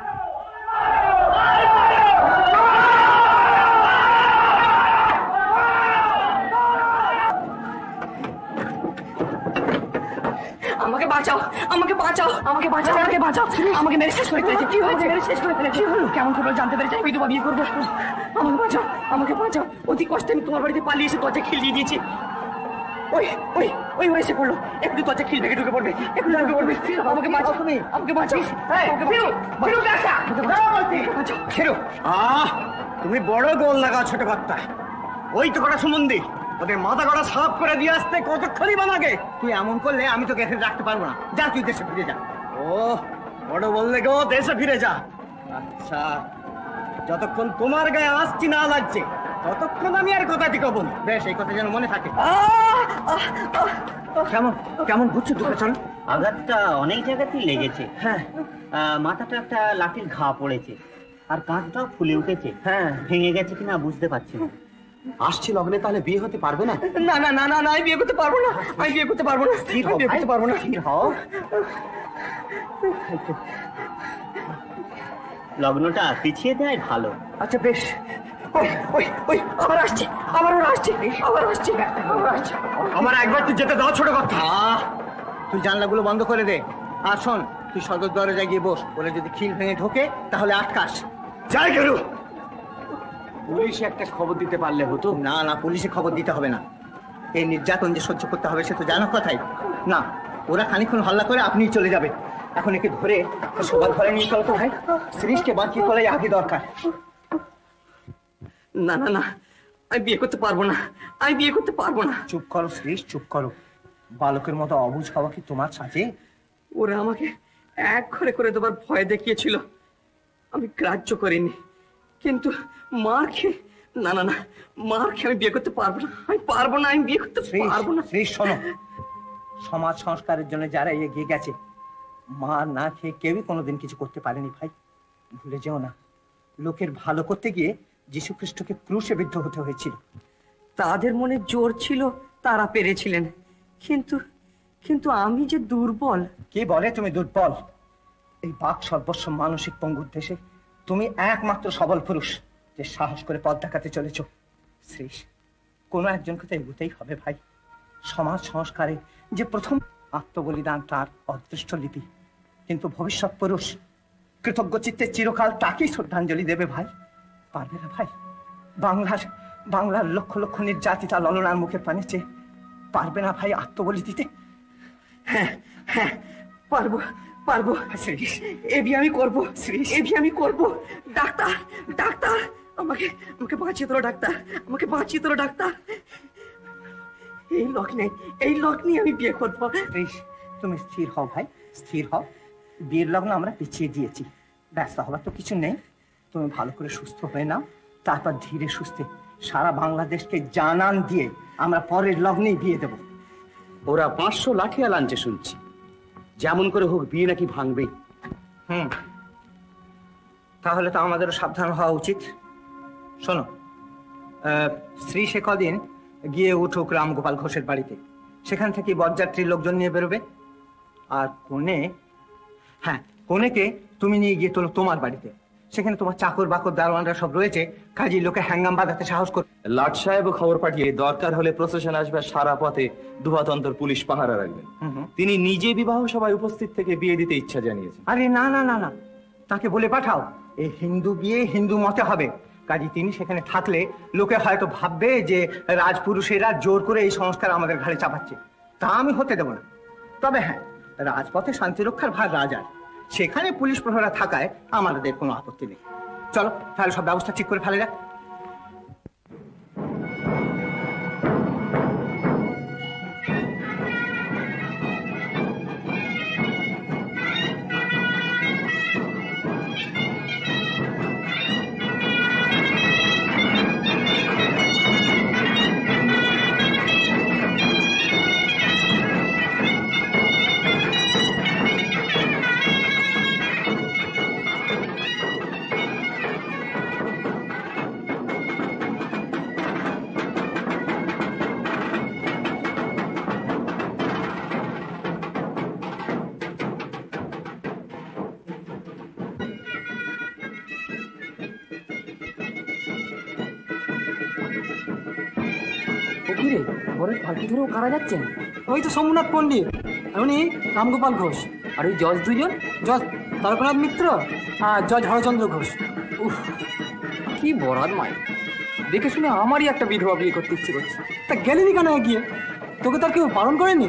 আমাকে বাঁচাও, আমাকে বাঁচাও, আমাকে বাঁচাও, আমাকে বাঁচাও, আমাকে মেরে শেষ করে ফেলেছে। কি হয়েছে? মেরে শেষ করে ফেলেছে। কি হলো? কেমন করে জানতে পেরেছে আমি বিধবা বিয়ে করবো? আমাকে বাঁচাও, আমাকে বাঁচাও। অতি কষ্টে আমি তোমার বাড়িতে পালিয়ে এসে দরজা খিল দিয়ে দিয়েছি। ওই ওই ওই এসে পড়লো, একটু দরজা খিল ভেঙে ঢুকে পড়বে, একটু ঢুকে পড়বে। আমাকে বাঁচাও, তুমি আমাকে বাঁচাও, আহ তুমি বড় গোল লাগাও ছোট কর্তা। ওই তো কটা সুমন্দি, ওদের মাথা কটা সাফ করে দিয়ে আসতে কতক্ষণই বা লাগে? তুই এমন করলে আমি তোকে এখানে রাখতে পারবো না। যা তুই দেশে ফিরে যা। ও বড় বললে গো, দেশে ফিরে যা। আচ্ছা, যতক্ষণ তোমার গায়ে আসছি না লাগছে ততক্ষণ আমি আর কথাটি কব না। বেশ, এই কথা যেন মনে থাকে। কেমন কেমন ঘুরছে দুটো? চল। আঘাতটা অনেক জায়গাতেই লেগেছে। হ্যাঁ, মাথাটা একটা লাঠির ঘা পড়েছে, আর কাঁচটাও ফুলে উঠেছে। হ্যাঁ, ভেঙে গেছে কিনা বুঝতে পারছি না। আসছি লগ্নে, তাহলে বিয়ে হতে পারবে না? না না না না না, আমি বিয়ে করতে পারবো না, আমি বিয়ে করতে পারবো না, স্থির হও, বিয়ে করতে পারবো না। স্থির হও। লগ্নটা পিছিয়ে দেয় ভালো। আচ্ছা বেশ। ওই ওই ওই আবার আসছে, আবার ওরা আসছে, আবার আসছে, আবার আসছে। আমার একবার তুই যেতে দাও ছোট কথা। তুই জানলাগুলো বন্ধ করে দে। আর শোন, তুই সদর দরজায় গিয়ে বস, বলে যদি খিল ভেঙে ঢোকে তাহলে আটকাস। যাই গেলু। পুলিশে একটা খবর দিতে পারলে হতো। না না, পুলিশে খবর দিতে হবে না। এই নির্যাতন যে সহ্য করতে হবে সে তো জানার কথাই না। ওরা খানিক্ষণ হল্লা করে আপনি চলে যাবে। এখন একে ধরে সবার ঘরে নিয়ে চলো তো ভাই। শ্রীশকে বাঁচিয়ে তোলাই আগে দরকার। না না না, আমি বিয়ে করতে পারবো না, আমি বিয়ে করতে পারবো না। চুপ করো শ্রীশ, চুপ করো। বালকের মতো অবুঝ হওয়া কি তোমার সাজে? ওরা আমাকে এক ঘরে করে দেবার ভয় দেখিয়েছিল, আমি গ্রাহ্য করিনি। কিন্তু মার খেয়ে, না না না, মার খেয়ে আমি বিয়ে করতে পারবো না, আমি পারবো না, আমি বিয়ে করতে পারবো না। শ্রীশ শোনো, সমাজ সংস্কারের জন্য যারা এগিয়ে গেছে, মার না খেয়ে কেউই কোনোদিন কিছু করতে পারেনি ভাই। ভুলে যেও না, লোকের ভালো করতে গিয়ে যীশু খ্রিস্টকে ক্রুশে বিদ্ধ হতে হয়েছিল। তাদের মনে জোর ছিল, তারা পেরেছিলেন, কিন্তু কিন্তু আমি যে দুর্বল। কে বলে তুমি দুর্বল? এই বাক সর্বস্ব মানসিক পঙ্গুর দেশে তুমি একমাত্র সবল পুরুষ যে সাহস করে পথ দেখাতে চলেছ। শ্রীশ, কোনো একজনকে তো এগোতেই হবে ভাই। সমাজ সংস্কারে যে প্রথম আত্মবলিদান তার অদৃষ্ট লিপি, কিন্তু ভবিষ্যৎ পুরুষ কৃতজ্ঞ চিত্তে চিরকাল তাকেই শ্রদ্ধাঞ্জলি দেবে ভাই। পারবে না ভাই? বাংলার বাংলার লক্ষ লক্ষ নির্যাতিতা ললনার মুখের পানে চেয়ে পারবে না ভাই আত্মবলি দিতে? হ্যাঁ হ্যাঁ পারবো পারবো শ্রীশ, এ বিয়ে আমি করবো শ্রীশ, এ বিয়ে আমি করবো। ডাক্তার ডাক্তার আমাকে আমাকে বাঁচিয়ে তোলো ডাক্তার, আমাকে বাঁচিয়ে তোলো ডাক্তার। এই লক নেই, এই লক নিয়ে আমি বিয়ে করবো। শ্রীশ, তুমি স্থির হও ভাই, স্থির হও। বিয়ের লগ্ন আমরা পিছিয়ে দিয়েছি, ব্যস্ত হবার তো কিছু নেই। তুমি ভালো করে সুস্থ হয়ে নাও, তারপর ধীরে সুস্থে সারা বাংলাদেশকে জানান দিয়ে আমরা পরের লগ্নেই বিয়ে দেব। ওরা পাঁচশো লাঠিয়াল আনছে শুনছি, যেমন করে হোক বিয়ে নাকি ভাঙবেই। হুম, তাহলে তো আমাদেরও সাবধান হওয়া উচিত। শোনো, শ্রী সে কদিন গিয়ে উঠুক রামগোপাল ঘোষের বাড়িতে, সেখান থেকে বরযাত্রীর লোকজন নিয়ে বেরোবে। আর কনে, হ্যাঁ কনেকে তুমি নিয়ে গিয়ে তোলো তোমার বাড়িতে, সেখানে তোমার চাকর বাকর দারোয়ানরা সব রয়েছে, কাজী লোকে হ্যাঙ্গাম বাঁধাতে সাহস কর। লাট সাহেব খবর পাঠিয়ে দরকার হলে প্রসেশন আসবে, সারা পথে দুহাতন্তর পুলিশ পাহারা রাখবেন। তিনি নিজে বিবাহ সভায় উপস্থিত থেকে বিয়ে দিতে ইচ্ছা জানিয়েছেন। আরে না না না না, তাকে বলে পাঠাও এই হিন্দু বিয়ে হিন্দু মতে হবে। কাজী তিনি সেখানে থাকলে লোকে হয়তো ভাববে যে রাজপুরুষেরা জোর করে এই সংস্কার আমাদের ঘাড়ে চাপাচ্ছে, তা আমি হতে দেব না। তবে হ্যাঁ, রাজপথে শান্তি রক্ষার ভার রাজার, সেখানে পুলিশ প্রহরা থাকায় আমাদের কোনো আপত্তি নেই। চলো তাহলে সব ব্যবস্থা ঠিক করে ফেলে যাক। কারা যাচ্ছেন? ওই তো সোমনাথ পণ্ডিত, উনি রামগোপাল ঘোষ, আর ওই জজ দুজন, জজ তারকনাথ মিত্র আর জজ হরচন্দ্র ঘোষ। উফ, কি বরাদ মায়, দেখে শুনে আমারই একটা বিধবা বিয়ে করতে ইচ্ছে করছে। তা গেলিনি কেন এগিয়ে? তোকে তার কেউ বারণ করেনি?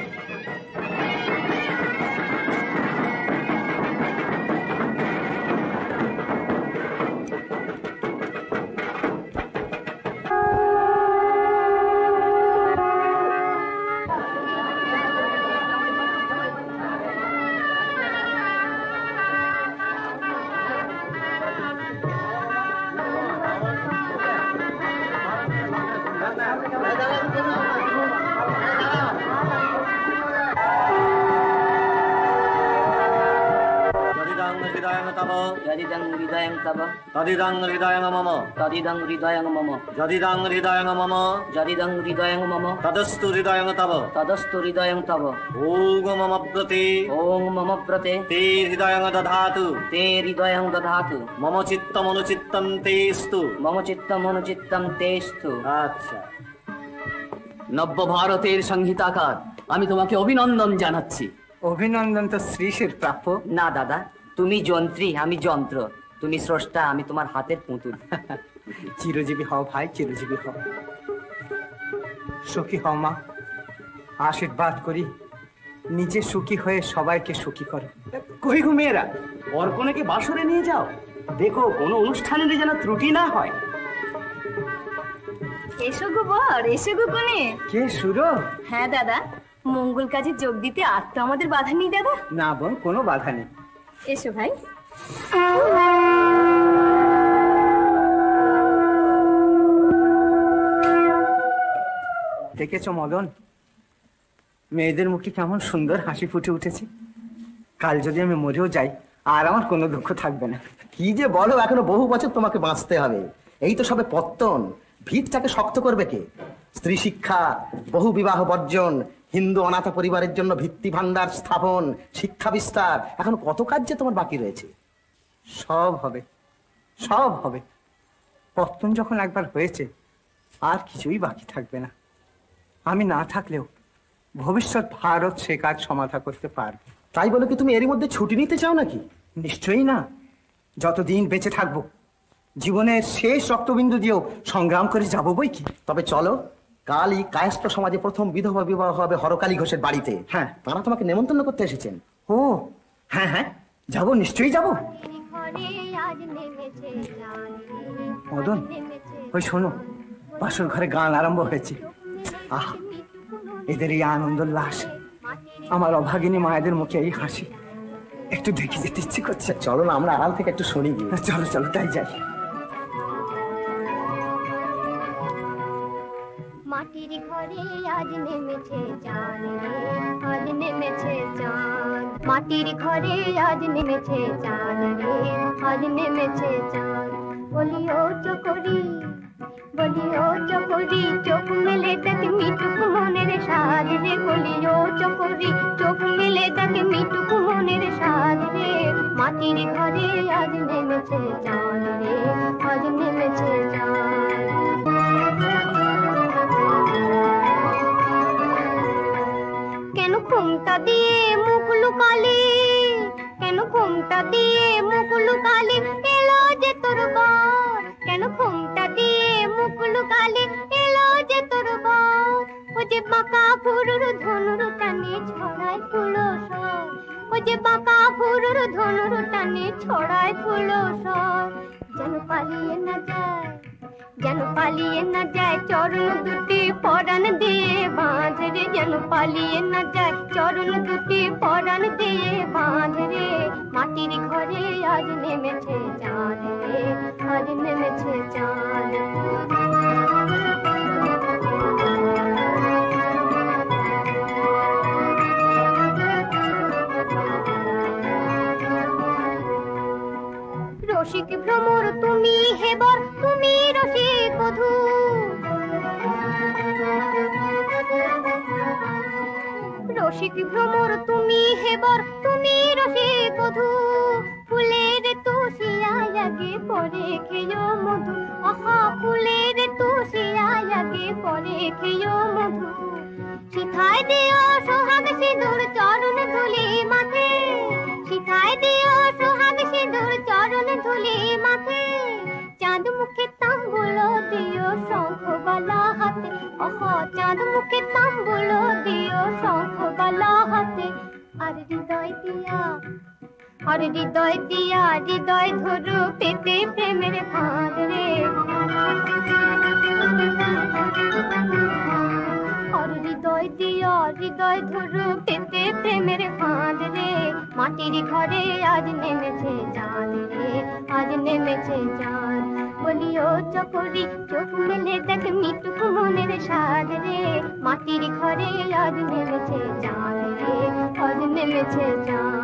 যদিদং হৃদয়ং তব তদিদং হৃদয়ং মম তদিদং হৃদয়ং মম যদিদং হৃদয়ং মম যদিদং হৃদয়ং মম তদস্তু হৃদয়ং তব তদস্তু হৃদয়ং তব ওম মম ব্রতে ওম মম ব্রতে তে হৃদয়ং দধাতু তে হৃদয়ং দধাতু মম চিত্তম অনুচিত্তম তেস্তু মম চিত্তম অনুচিত্তম তেস্তু। আচ্ছা, নব্য ভারতের সংহিতাকার আমি তোমাকে অভিনন্দন জানাচ্ছি। অভিনন্দন তো শ্রীশের প্রাপ্য। না দাদা, তুমি যন্ত্রী, আমি যন্ত্র। তুমি স্রষ্টা, আমি তোমার হাতের পুতুল। চিরজীবী হও ভাই, চিরজীবী হও। সুখী হও মা, আশীর্বাদ করি নিজে সুখী হয়ে সবাইকে সুখী করো। কই গো মেয়েরা, অর্কনেকে বাসরে নিয়ে যাও, দেখো কোনো অনুষ্ঠানের যেন ত্রুটি না হয়। এসো গো বর, এসো গো কোনে। কে সুরো? হ্যাঁ দাদা, মঙ্গল কাজে যোগ দিতে আর তো আমাদের বাধা নেই দাদা। না বোন, কোনো বাধা নেই। এসো ভাই। দেখেছো মদন, মেয়েদের মুখে কেমন সুন্দর হাসি ফুটে উঠেছে। কাল যদি আমি মরেও যাই, আর আমার কোনো দুঃখ থাকবে না। কি যে বলো, এখনো বহু বছর তোমাকে বাঁচতে হবে। এই তো সবে পত্তন, ভিতটাকে শক্ত করবে কে? স্ত্রী শিক্ষা, বহু বিবাহ বর্জন, হিন্দু অনাথ পরিবারের জন্য ভিত্তি ভান্ডার স্থাপন, শিক্ষা বিস্তার, এখন কত কাজ যে তোমার বাকি রয়েছে। সব হবে, সব হবে। পত্তন যখন একবার হয়েছে আর কিছুই বাকি থাকবে না। আমি না থাকলেও ভবিষ্যৎ ভারত সে কাজ সমাধা করতে পারবে। তাই বলে কি তুমি এরই মধ্যে ছুটি নিতে চাও নাকি? নিশ্চয়ই না, যতদিন বেঁচে থাকবো জীবনের শেষ রক্তবিন্দু দিয়েও সংগ্রাম করে যাবো বই কি। তবে চলো, কালই কায়স্থ সমাজে প্রথম বিধবা বিবাহ হবে হরকালী ঘোষের বাড়িতে। হ্যাঁ, তারা তোমাকে নেমন্তন্ন করতে এসেছেন। ও হ্যাঁ হ্যাঁ, যাবো, নিশ্চয়ই যাবো। মদন, ওই শোনো, বাসর ঘরে গান আরম্ভ হয়েছে। আহ, এদের এই আনন্দ উল্লাস, আমার অভাগিনী মায়েদের মুখে এই হাসি একটু দেখে যেতে ইচ্ছে করছে। চলো না, আমরা আড়াল থেকে একটু শুনি গিয়ে। চলো চলো, তাই যাই। মাটির ঘরে আজ নেমেছে চাঁদ রে, আজ নেমেছে চাঁদ। মাটির ঘরে আজ নেমেছে চাঁদ রে, আজ নেমেছে চাঁদ। বলি ও চকরি, বলি ও চকরি, চোখ মেলে তাকে মিটুক মনের সাদ রে। বলি ও চকরি, চোখ মেলে তাকে মিটুক মনের সাদ রে। মাটির ঘরে আজ নেমেছে চাঁদ রে, আজ নেমেছে চাঁদ। কেন ঘুমটা দিয়ে মুখ লুকালি, কেন ঘুমটা দিয়ে মুখ লুকালি, এলো যে তোর বর। কেন ঘুমটা দিয়ে মুখ লুকালি, এলো যে তোর বর। ও যে বাঁকা ফুরুর ধনুর টানে ছড়ায় ফুলো সর। ও যে বাঁকা ফুরুর ধনুর টানে ছড়ায় ফুলো সর। যেন পালিয়ে না যায়, যেন পালিয়ে না যায়, চরণ দুটি পরাণ দিয়ে বাঁধ রে। যেন পালিয়ে না যায়, চরণ দুটি পরাণ দিয়ে বাঁধ রে। মাটির ঘরে আজ নেমেছে চাঁদ রে, আজ নেমেছে চাঁদ। রসিক ভ্রমর তুমি হেবর, তুমি রসিক বধূ। রসিক ভ্রমর তুমি হেবর, তুমি রসিক বধূ। ফুলের তুষিয়ায় আগে পরে খেয়ো মধু। আহা, ফুলের তুষিয়ায় আগে পরে খেয়ো মধু। শিখায় দিও সোহাগ সিঁদুর চরণ ধুলি মাথে। শিখায় দিও সোহাগ সিঁদুর চরণ ধুলি মাথে। চাঁদ মুখে তাম্বুল দিও শঙ্খ গলা হাতে। অহ, চাঁদ মুখে তাম্বুল দিও শঙ্খ গলা হাতে। আর হৃদয় দিয়া, আর হৃদয় দিয়া, হৃদয় ধরু পেতে প্রেমের ফাঁদ রে। আর হৃদয় দিয়া, হৃদয় ধরু পেতে প্রেমের ফাঁদ রে। মাটির ঘরে আজ নেমেছে চাঁদ রে, আজ নেমেছে চাঁদ। বলি ও চকরি, চোখ মেলে দেখ মিটুক মনের সাদ রে। মাটির ঘরে আজ নেমেছে চাঁদ রে, আজ নেমেছে চাঁদ।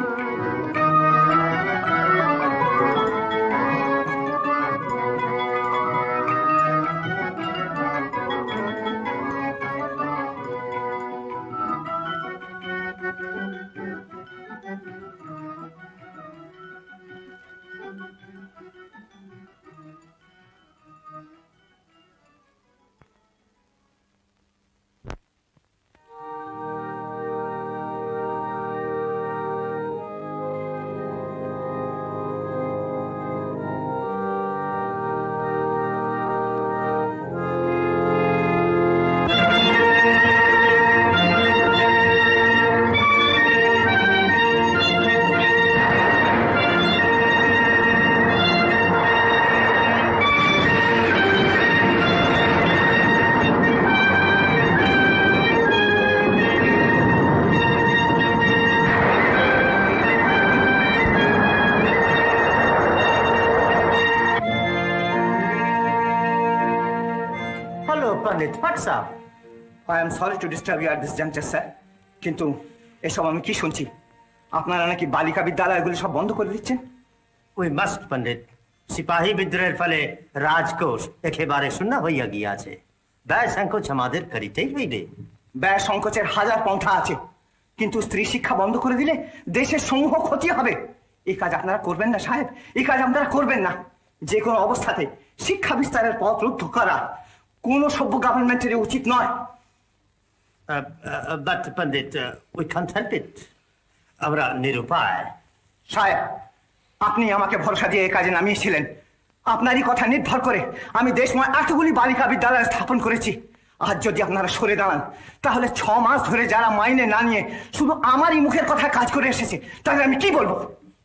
I am sorry to disturb you at this juncture, sir. কিন্তু এসব আমি কি শুনছি? আপনারা নাকি বালিকা বিদ্যালয়গুলি সব বন্ধ করে দিচ্ছেন। ওই মাস্ট পণ্ডিত, সিপাহী বিদ্রোহের ফলে রাজকোষ একেবারে শূন্য হইয়া গিয়াছে। ব্যয় সংকোচ আমাদের করিতেই হইবে। ব্যয় সংকোচের হাজার পন্থা আছে, কিন্তু স্ত্রী শিক্ষা বন্ধ করে দিলে দেশের সমূহ ক্ষতি হবে। এই কাজ আপনারা করবেন না সাহেব, এই কাজ আপনারা করবেন না। যে কোনো অবস্থাতে শিক্ষা বিস্তারের পথ রুদ্ধ করা কোন সভ্য গভর্নমেন্টের উচিত নয়। But Pandit, we can't help it, আমরা নিরুপায়। সাহেব, আপনি আমাকে ভরসা দিয়ে এই কাজে নামিয়েছিলেন। আপনারই কথা নির্ভর করে আমি দেশময় এতগুলি বালিকা বিদ্যালয় স্থাপন করেছি। আজ যদি আপনারা সরে দাঁড়ান, তাহলে ছ মাস ধরে যারা মাইনে না নিয়ে শুধু আমারই মুখের কথা কাজ করে এসেছে, তাহলে আমি কি বলবো?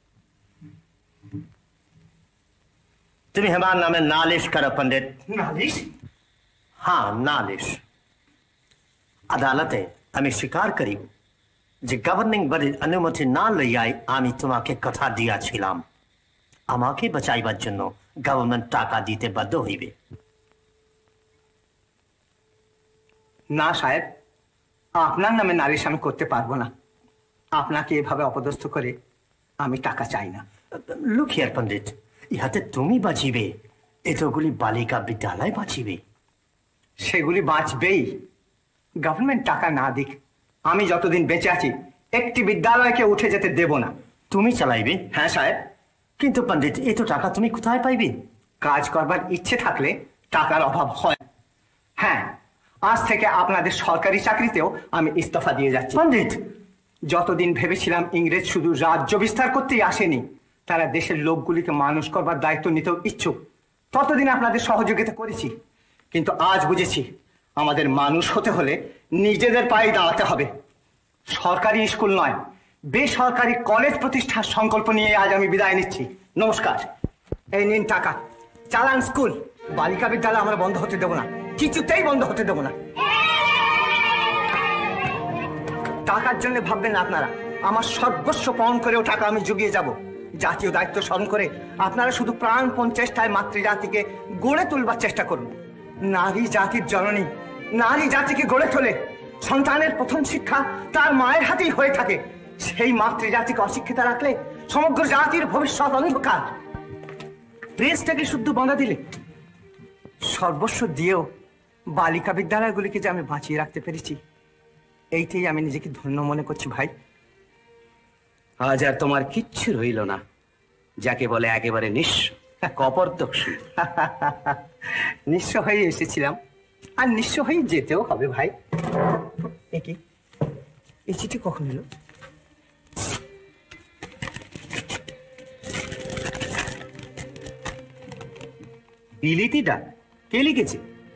তুমি আমার নামে নালিশ করো পণ্ডিত। নালিশ? হ্যাঁ, নালিশ। আদালতে আমি স্বীকার করিব যে গভর্নিং বডির অনুমতি না লইয়াই আমি তোমাকে কথা দিয়াছিলাম আমাকে বাঁচাইবার জন্য গভর্নমেন্ট টাকা দিতে বাধ্য হইবে। না সাহেব, আপনার নামে নালিশ আমি করতে পারবো না। আপনাকে এভাবে অপদস্থ করে আমি টাকা চাই না। লুক হিয়ার পণ্ডিত, ইহাতে তুমি বাঁচিবে, এতগুলি বালিকা বিদ্যালয় বাঁচিবে। সেগুলি বাঁচবেই, গভর্নমেন্ট টাকা না দিক। আমি যতদিন বেঁচে আছি একটি বিদ্যালয়কে উঠে যেতে দেব না। তুমি চালাইবে? হ্যাঁ সাহেব। কিন্তু পণ্ডিত, এত টাকা তুমি কোথায় পাইবে? কাজ করবার ইচ্ছে থাকলে টাকার অভাব হয়। হ্যাঁ, আজ থেকে আপনাদের সরকারি চাকরিতেও আমি ইস্তফা দিয়ে যাচ্ছি। পণ্ডিত, যতদিন ভেবেছিলাম ইংরেজ শুধু রাজ্য বিস্তার করতেই আসেনি, তারা দেশের লোকগুলিকে মানুষ করবার দায়িত্ব নিতেও ইচ্ছুক, ততদিন আপনাদের সহযোগিতা করেছি। কিন্তু আজ বুঝেছি আমাদের মানুষ হতে হলে নিজেদের পায়ে দাঁড়াতে হবে। সরকারি স্কুল নয়, বেসরকারি কলেজ প্রতিষ্ঠার সংকল্প নিয়ে আজ আমি বিদায় নিচ্ছি। নমস্কার। এই নিন টাকা, চালান স্কুল। বালিকা বিদ্যালয় আমরা বন্ধ হতে দেবো না, কিছুতেই বন্ধ হতে দেবো না। টাকার জন্য ভাববেন না আপনারা, আমার সর্বস্ব পণ করেও টাকা আমি জুগিয়ে যাব। জাতীয় দায়িত্ব স্মরণ করে আপনারা শুধু প্রাণপণ চেষ্টায় মাতৃজাতিকে গড়ে তুলবার চেষ্টা করুন। নারী জাতির জননী, নারী জাতিকে গড়ে তোলে। সন্তানের প্রথম শিক্ষা তার মায়ের হাতেই হয়ে থাকে। সেই মাতৃজাতিকে অশিক্ষিত রাখলে সমগ্র জাতির ভবিষ্যৎ অন্ধকার। প্রেসটাকে শুদ্ধ বাঁধা দিলে, সর্বস্ব দিয়েও বালিকা বিদ্যালয়গুলিকে যে আমি বাঁচিয়ে রাখতে পেরেছি, এইটাই আমি নিজেকে ধন্য মনে করছি ভাই। আজ আর তোমার কিচ্ছু রইল না, যাকে বলে একেবারে নিঃস্ব, কপর্দক্ষ। নিঃস্ব হয়ে এসেছিলাম আর নিঃস্ব হয়ে যেতেও হবে ভাই। একি এই চিঠি কখন এলো? বিলিতি ডাক, কে লিখেছে?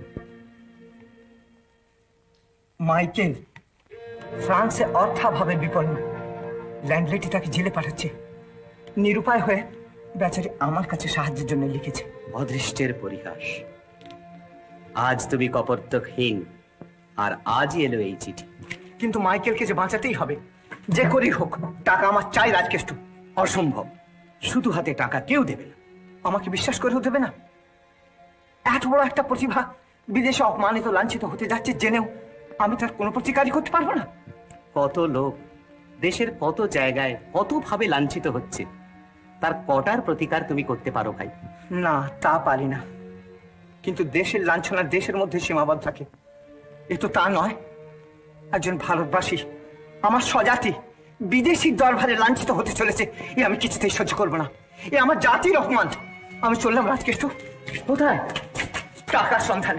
মাইকেল, ফ্রান্সে অর্থাভাবে বিপন্ন। ল্যান্ডলেটি তাকে জেলে পাঠাচ্ছে। নিরুপায় হয়ে বেচারি আমার কাছে সাহায্যের জন্য লিখেছে। অদৃষ্টের পরিহাস। আজ তুমি কপর্দকহীন, আর আজই এলো এই চিঠি। কিন্তু মাইকেলকে যে বাঁচাতেই হবে, যে করেই হোক। টাকা আমার চাই রাজকেষ্ট। অসম্ভব, শুধু হাতে টাকা কেউ দেবে না। আমাকে বিশ্বাস করেও দেবে না? এত বড় একটা প্রতিভা বিদেশে অপমানিত লাঞ্ছিত হতে যাচ্ছে জেনেও আমি তার কোনো প্রতিকারই করতে পারবো না। কত লোক দেশের কত জায়গায় কত ভাবে লাঞ্ছিত হচ্ছে, তার কটার প্রতিকার তুমি করতে পারো ভাই? না, তা পারি না। কিন্তু দেশের লাঞ্ছনা দেশের মধ্যে সীমাবদ্ধ থাকে, এ তো তা নয়। একজন ভারতবাসী, আমার স্বজাতি বিদেশি দরবারে লাঞ্ছিত হতে চলেছে, এ আমি কিছুতেই সহ্য করবো না। এ আমার জাতির অপমান। আমি চললাম রাজকেষ্ট। কোথায়? টাকার সন্ধানে।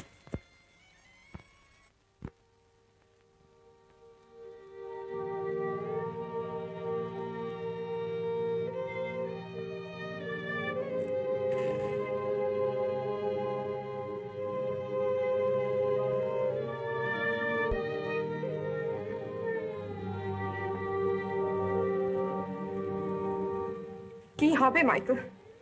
কি হবে মাইকেল?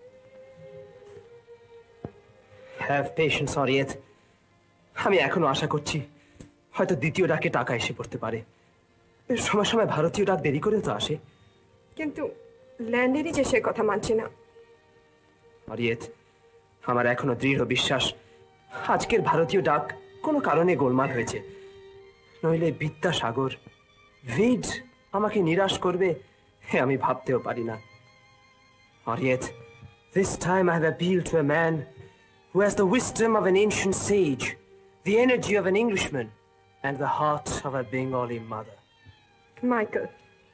Have patience অরিয়েত। আমি এখনো আশা করছি হয়তো দ্বিতীয় ডাকে টাকা এসে পড়তে পারে। সময় সময় ভারতীয় ডাক দেরি করেও তো আসে। কিন্তু ল্যান্ডেরই যে সে কথা মানছে না। অরিয়েত, আমার এখনো দৃঢ় বিশ্বাস আজকের ভারতীয় ডাক কোনো কারণে গোলমাল হয়েছে। নইলে বিদ্যাসাগর ভিড আমাকে নিরাশ করবে আমি ভাবতেও পারি না। Or yet, this time I have appealed to a man who has the wisdom of an ancient sage, the energy of an Englishman, and the heart of a Bengali mother. Michael,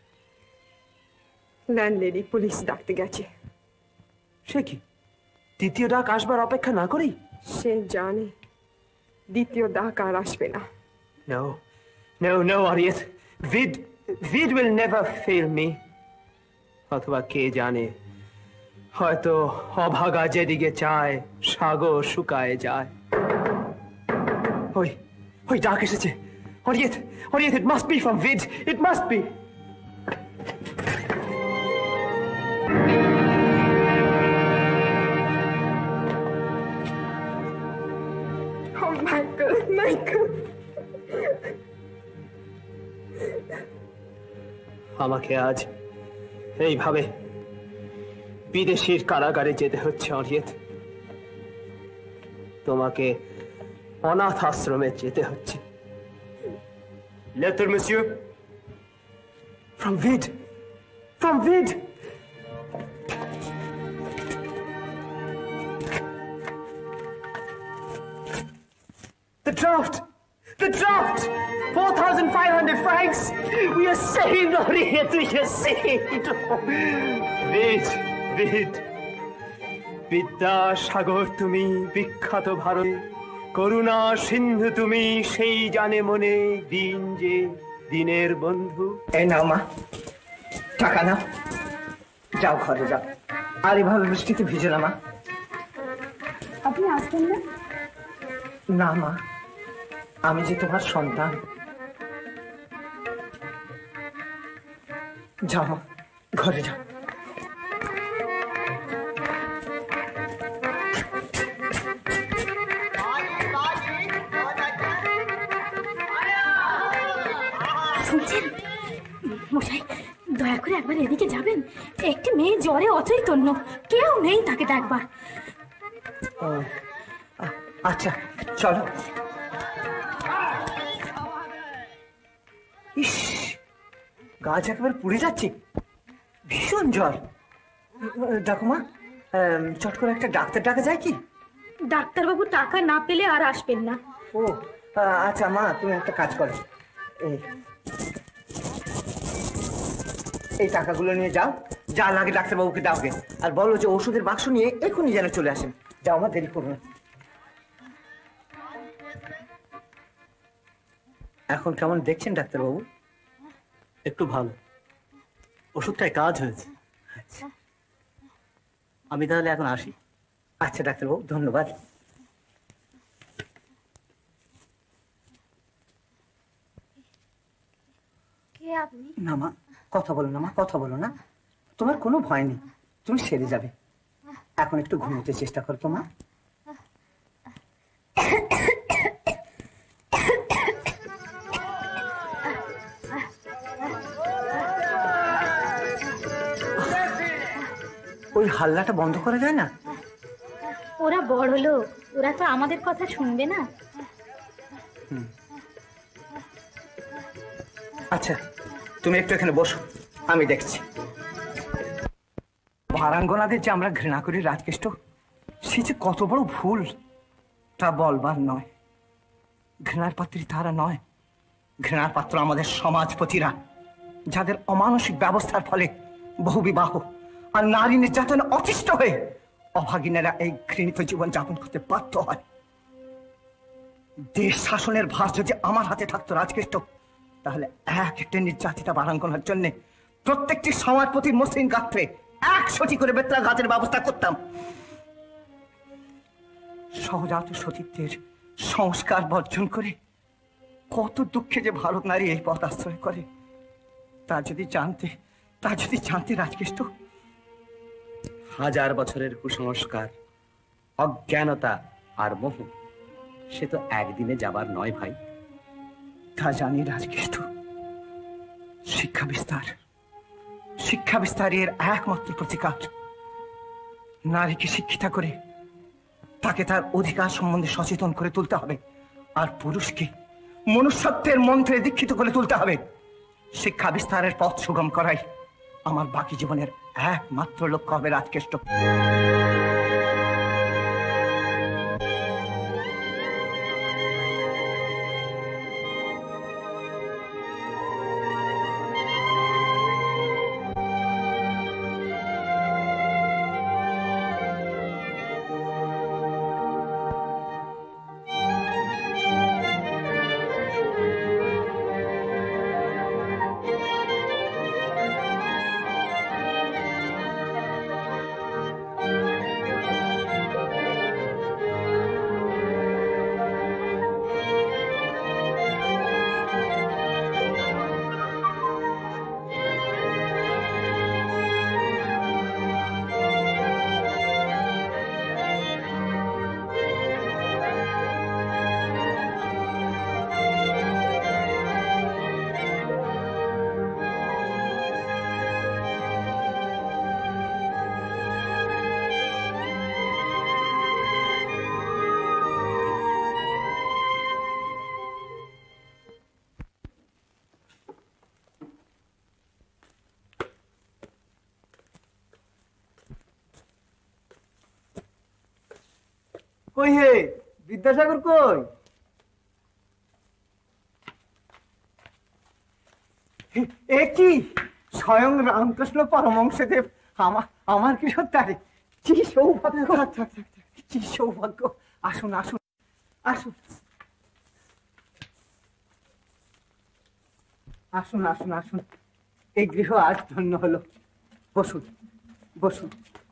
landlady police ডাকতে গেছে। সে কি, দ্বিতীয় ডাক আসবার অপেক্ষা না করেই? সে জানে দ্বিতীয় ডাক আর আসবে না। No, no, no, Harriet. Vid, Vid will never fail me. অথবা কে জানে, হয়তো অভাগা যেদিকে চায় সাগর শুকায় যায়। ওই ওই ডাক এসেছে। Harriet, Harriet, it must be from Vid. It must be. Oh, Michael, Michael. আমাকে আজ এইভাবে বিদেশির কারাগারে যেতে হচ্ছে অরিয়েত। তোমাকে অনাথ আশ্রমে যেতে হচ্ছে। Lettre, monsieur. From Vid. From Vid. The draft. The draft. four thousand five hundred francs. We are saved, Harriet. We are saved. Vid. Vid. Vidyasagar তুমি বিখ্যাত ভারতে, করুণা সিন্ধু তুমি সেই জানে মনে, দিন যে দিনের বন্ধু। এই নাও মা, টাকা নাও, যাও ঘরে যাও, আর এভাবে বৃষ্টিতে ভিজে না মা। আপনি আসবেন না? না মা, আমি যে তোমার সন্তান। যাও মা, ঘরে যাও। শুনছেন মশাই, দয়া করে একবার এদিকে যাবেন। একটি মেয়ে জ্বরে অচৈতন্য, কেউ নেই তাকে দেখবার। আচ্ছা চলো। ইস, গাছ একেবারে পুড়ে যাচ্ছে, ভীষণ জ্বর। দেখো মা, চট করে একটা ডাক্তার ডাকা যায় কি? ডাক্তারবাবু টাকা না পেলে আর আসবেন না। ও আচ্ছা মা, তুমি একটা কাজ করো, এই এই টাকাগুলো নিয়ে যাও, যা লাগে ডাক্তারবাবুকে দাওগে, আর বলো যে ওষুধের বাক্স নিয়ে এক্ষুনি যেন চলে আসেন। যাও মা, দেরি করো না। এখন কেমন দেখছেন ডাক্তারবাবু? একটু ভালো, ওষুধটায় কাজ হয়েছে। আমি তাহলে এখন আসি। আচ্ছা ডাক্তারবাবু, ধন্যবাদ। না মা, কথা বলো না মা, কথা বলো না, তোমার কোনো ভয় নেই, তুমি সেরে যাবে। এখন একটু ঘুমোতে চেষ্টা করো তো মা। ওই হাল্লাটা বন্ধ করা যায় না? ওরা বড় লোক, ওরা তো আমাদের কথা শুনবে না। আচ্ছা তুমি একটু এখানে বসো, আমি দেখছি। ভারাঙ্গনাদের যে আমরা ঘৃণা করি রাজকেষ্ট, সে যে কত বড় ভুল তা বলবার নয়। ঘৃণার পাত্রী তারা নয়, ঘৃণার পাত্র আমাদের সমাজপতিরা, যাদের অমানসিক ব্যবস্থার ফলে বহু বিবাহ আর নারী নির্যাতনে অতিষ্ঠ হয়ে অভাগিনেরা এই ঘৃণিত জীবন যাপন করতে বাধ্য হয়। দেশ শাসনের ভার যদি আমার হাতে থাকতো রাজকৃষ্ট, তাহলে এক একটা নির্যাতিতা বারাঙ্গনার জন্য প্রত্যেকটি সমাজপতি মসৃণ গাত্রে একশোটি করে বেত্রাঘাতের ব্যবস্থা করতাম। সহজাত সতীত্বের সংস্কার বর্জন করে কত দুঃখে যে ভারত নারী এই পথ আশ্রয় করে, তা যদি জানতে তা যদি জানতে রাজকৃষ্ট। হাজার বছরের কুসংস্কার, অজ্ঞানতা আর মোহ, সে তো একদিনে যাবার নয় ভাই। তা জানি রাজকৃষ্ট, শিক্ষা বিস্তার শিক্ষা বিস্তারের একমাত্র প্রতিকার নারীকে শিক্ষিতা করে তাকে তার অধিকার সম্বন্ধে সচেতন করে তুলতে হবে, আর পুরুষকে মনুষ্যত্বের মন্ত্রে দীক্ষিত করে তুলতে হবে। শিক্ষা বিস্তারের পথ সুগম করাই আমার বাকি জীবনের একমাত্র লক্ষ্য হবে রাজকেষ্ট। কই হে বিদ্যাসাগর কই? এ কি স্বয়ং রামকৃষ্ণ পরমহংসদেব আমার আমার কি সত্যারে, কি সৌভাগ্য, কি সৌভাগ্য। আসুন আসুন আসুন আসুন আসুন আসুন এই গৃহ আজ ধন্য হলো। বসুন বসুন।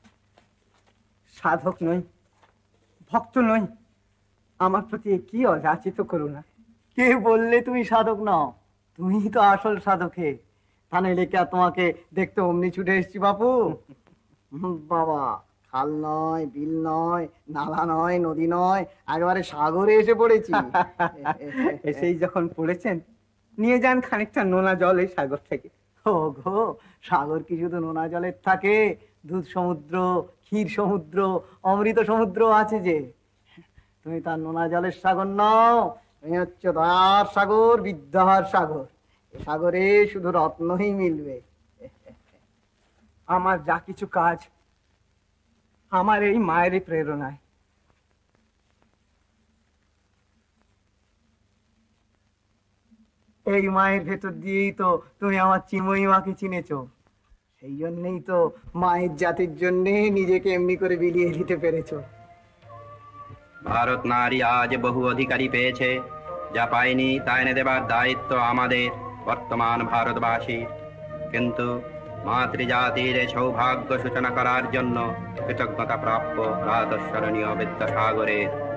সাধক নই, ভক্ত নই, আমার প্রতি কি অযাচিত করুণা। কে বললে তুমি সাধক নও? তুমি তো আসল সাধক হে। তা নইলে কে তোমাকে দেখতে অমনি ছুটে এসছি বাপু। বাবা, খাল নয়, বিল নয়, নালা নয়, নদী নয়, একেবারে সাগরে এসে পড়েছি। এসেই যখন পড়েছেন, নিয়ে যান খানিকটা নোনা জল এই সাগর থেকে। ও গো, সাগর কি শুধু নোনা জলের থাকে? দুধ সমুদ্র, ক্ষীর সমুদ্র, অমৃত সমুদ্র আছে যে। তুমি তার নোনা জলের সাগর নও, তুমি হচ্ছে দয়ার সাগর, বিদ্যার সাগর। সাগরে শুধু রত্নই মিলবে। আমার যা কিছু কাজ আমার এই মায়েরই প্রেরণায়। এই মায়ের ভেতর দিয়েই তো তুমি আমার চিন্ময়ী মাকে চিনেছ। সেই জন্যই তো মায়ের জাতির জন্য নিজেকে এমনি করে বিলিয়ে দিতে পেরেছ। ভারত নারী আজ বহু অধিকারী পেয়েছে, যা পায়নি তা এনে দেবার দায়িত্ব আমাদের বর্তমান ভারতবাসীর। কিন্তু মাতৃজাতির সৌভাগ্য সূচনা করার জন্য কৃতজ্ঞতা প্রাপ্য প্রাতঃস্মরণীয় বিদ্যাসাগরের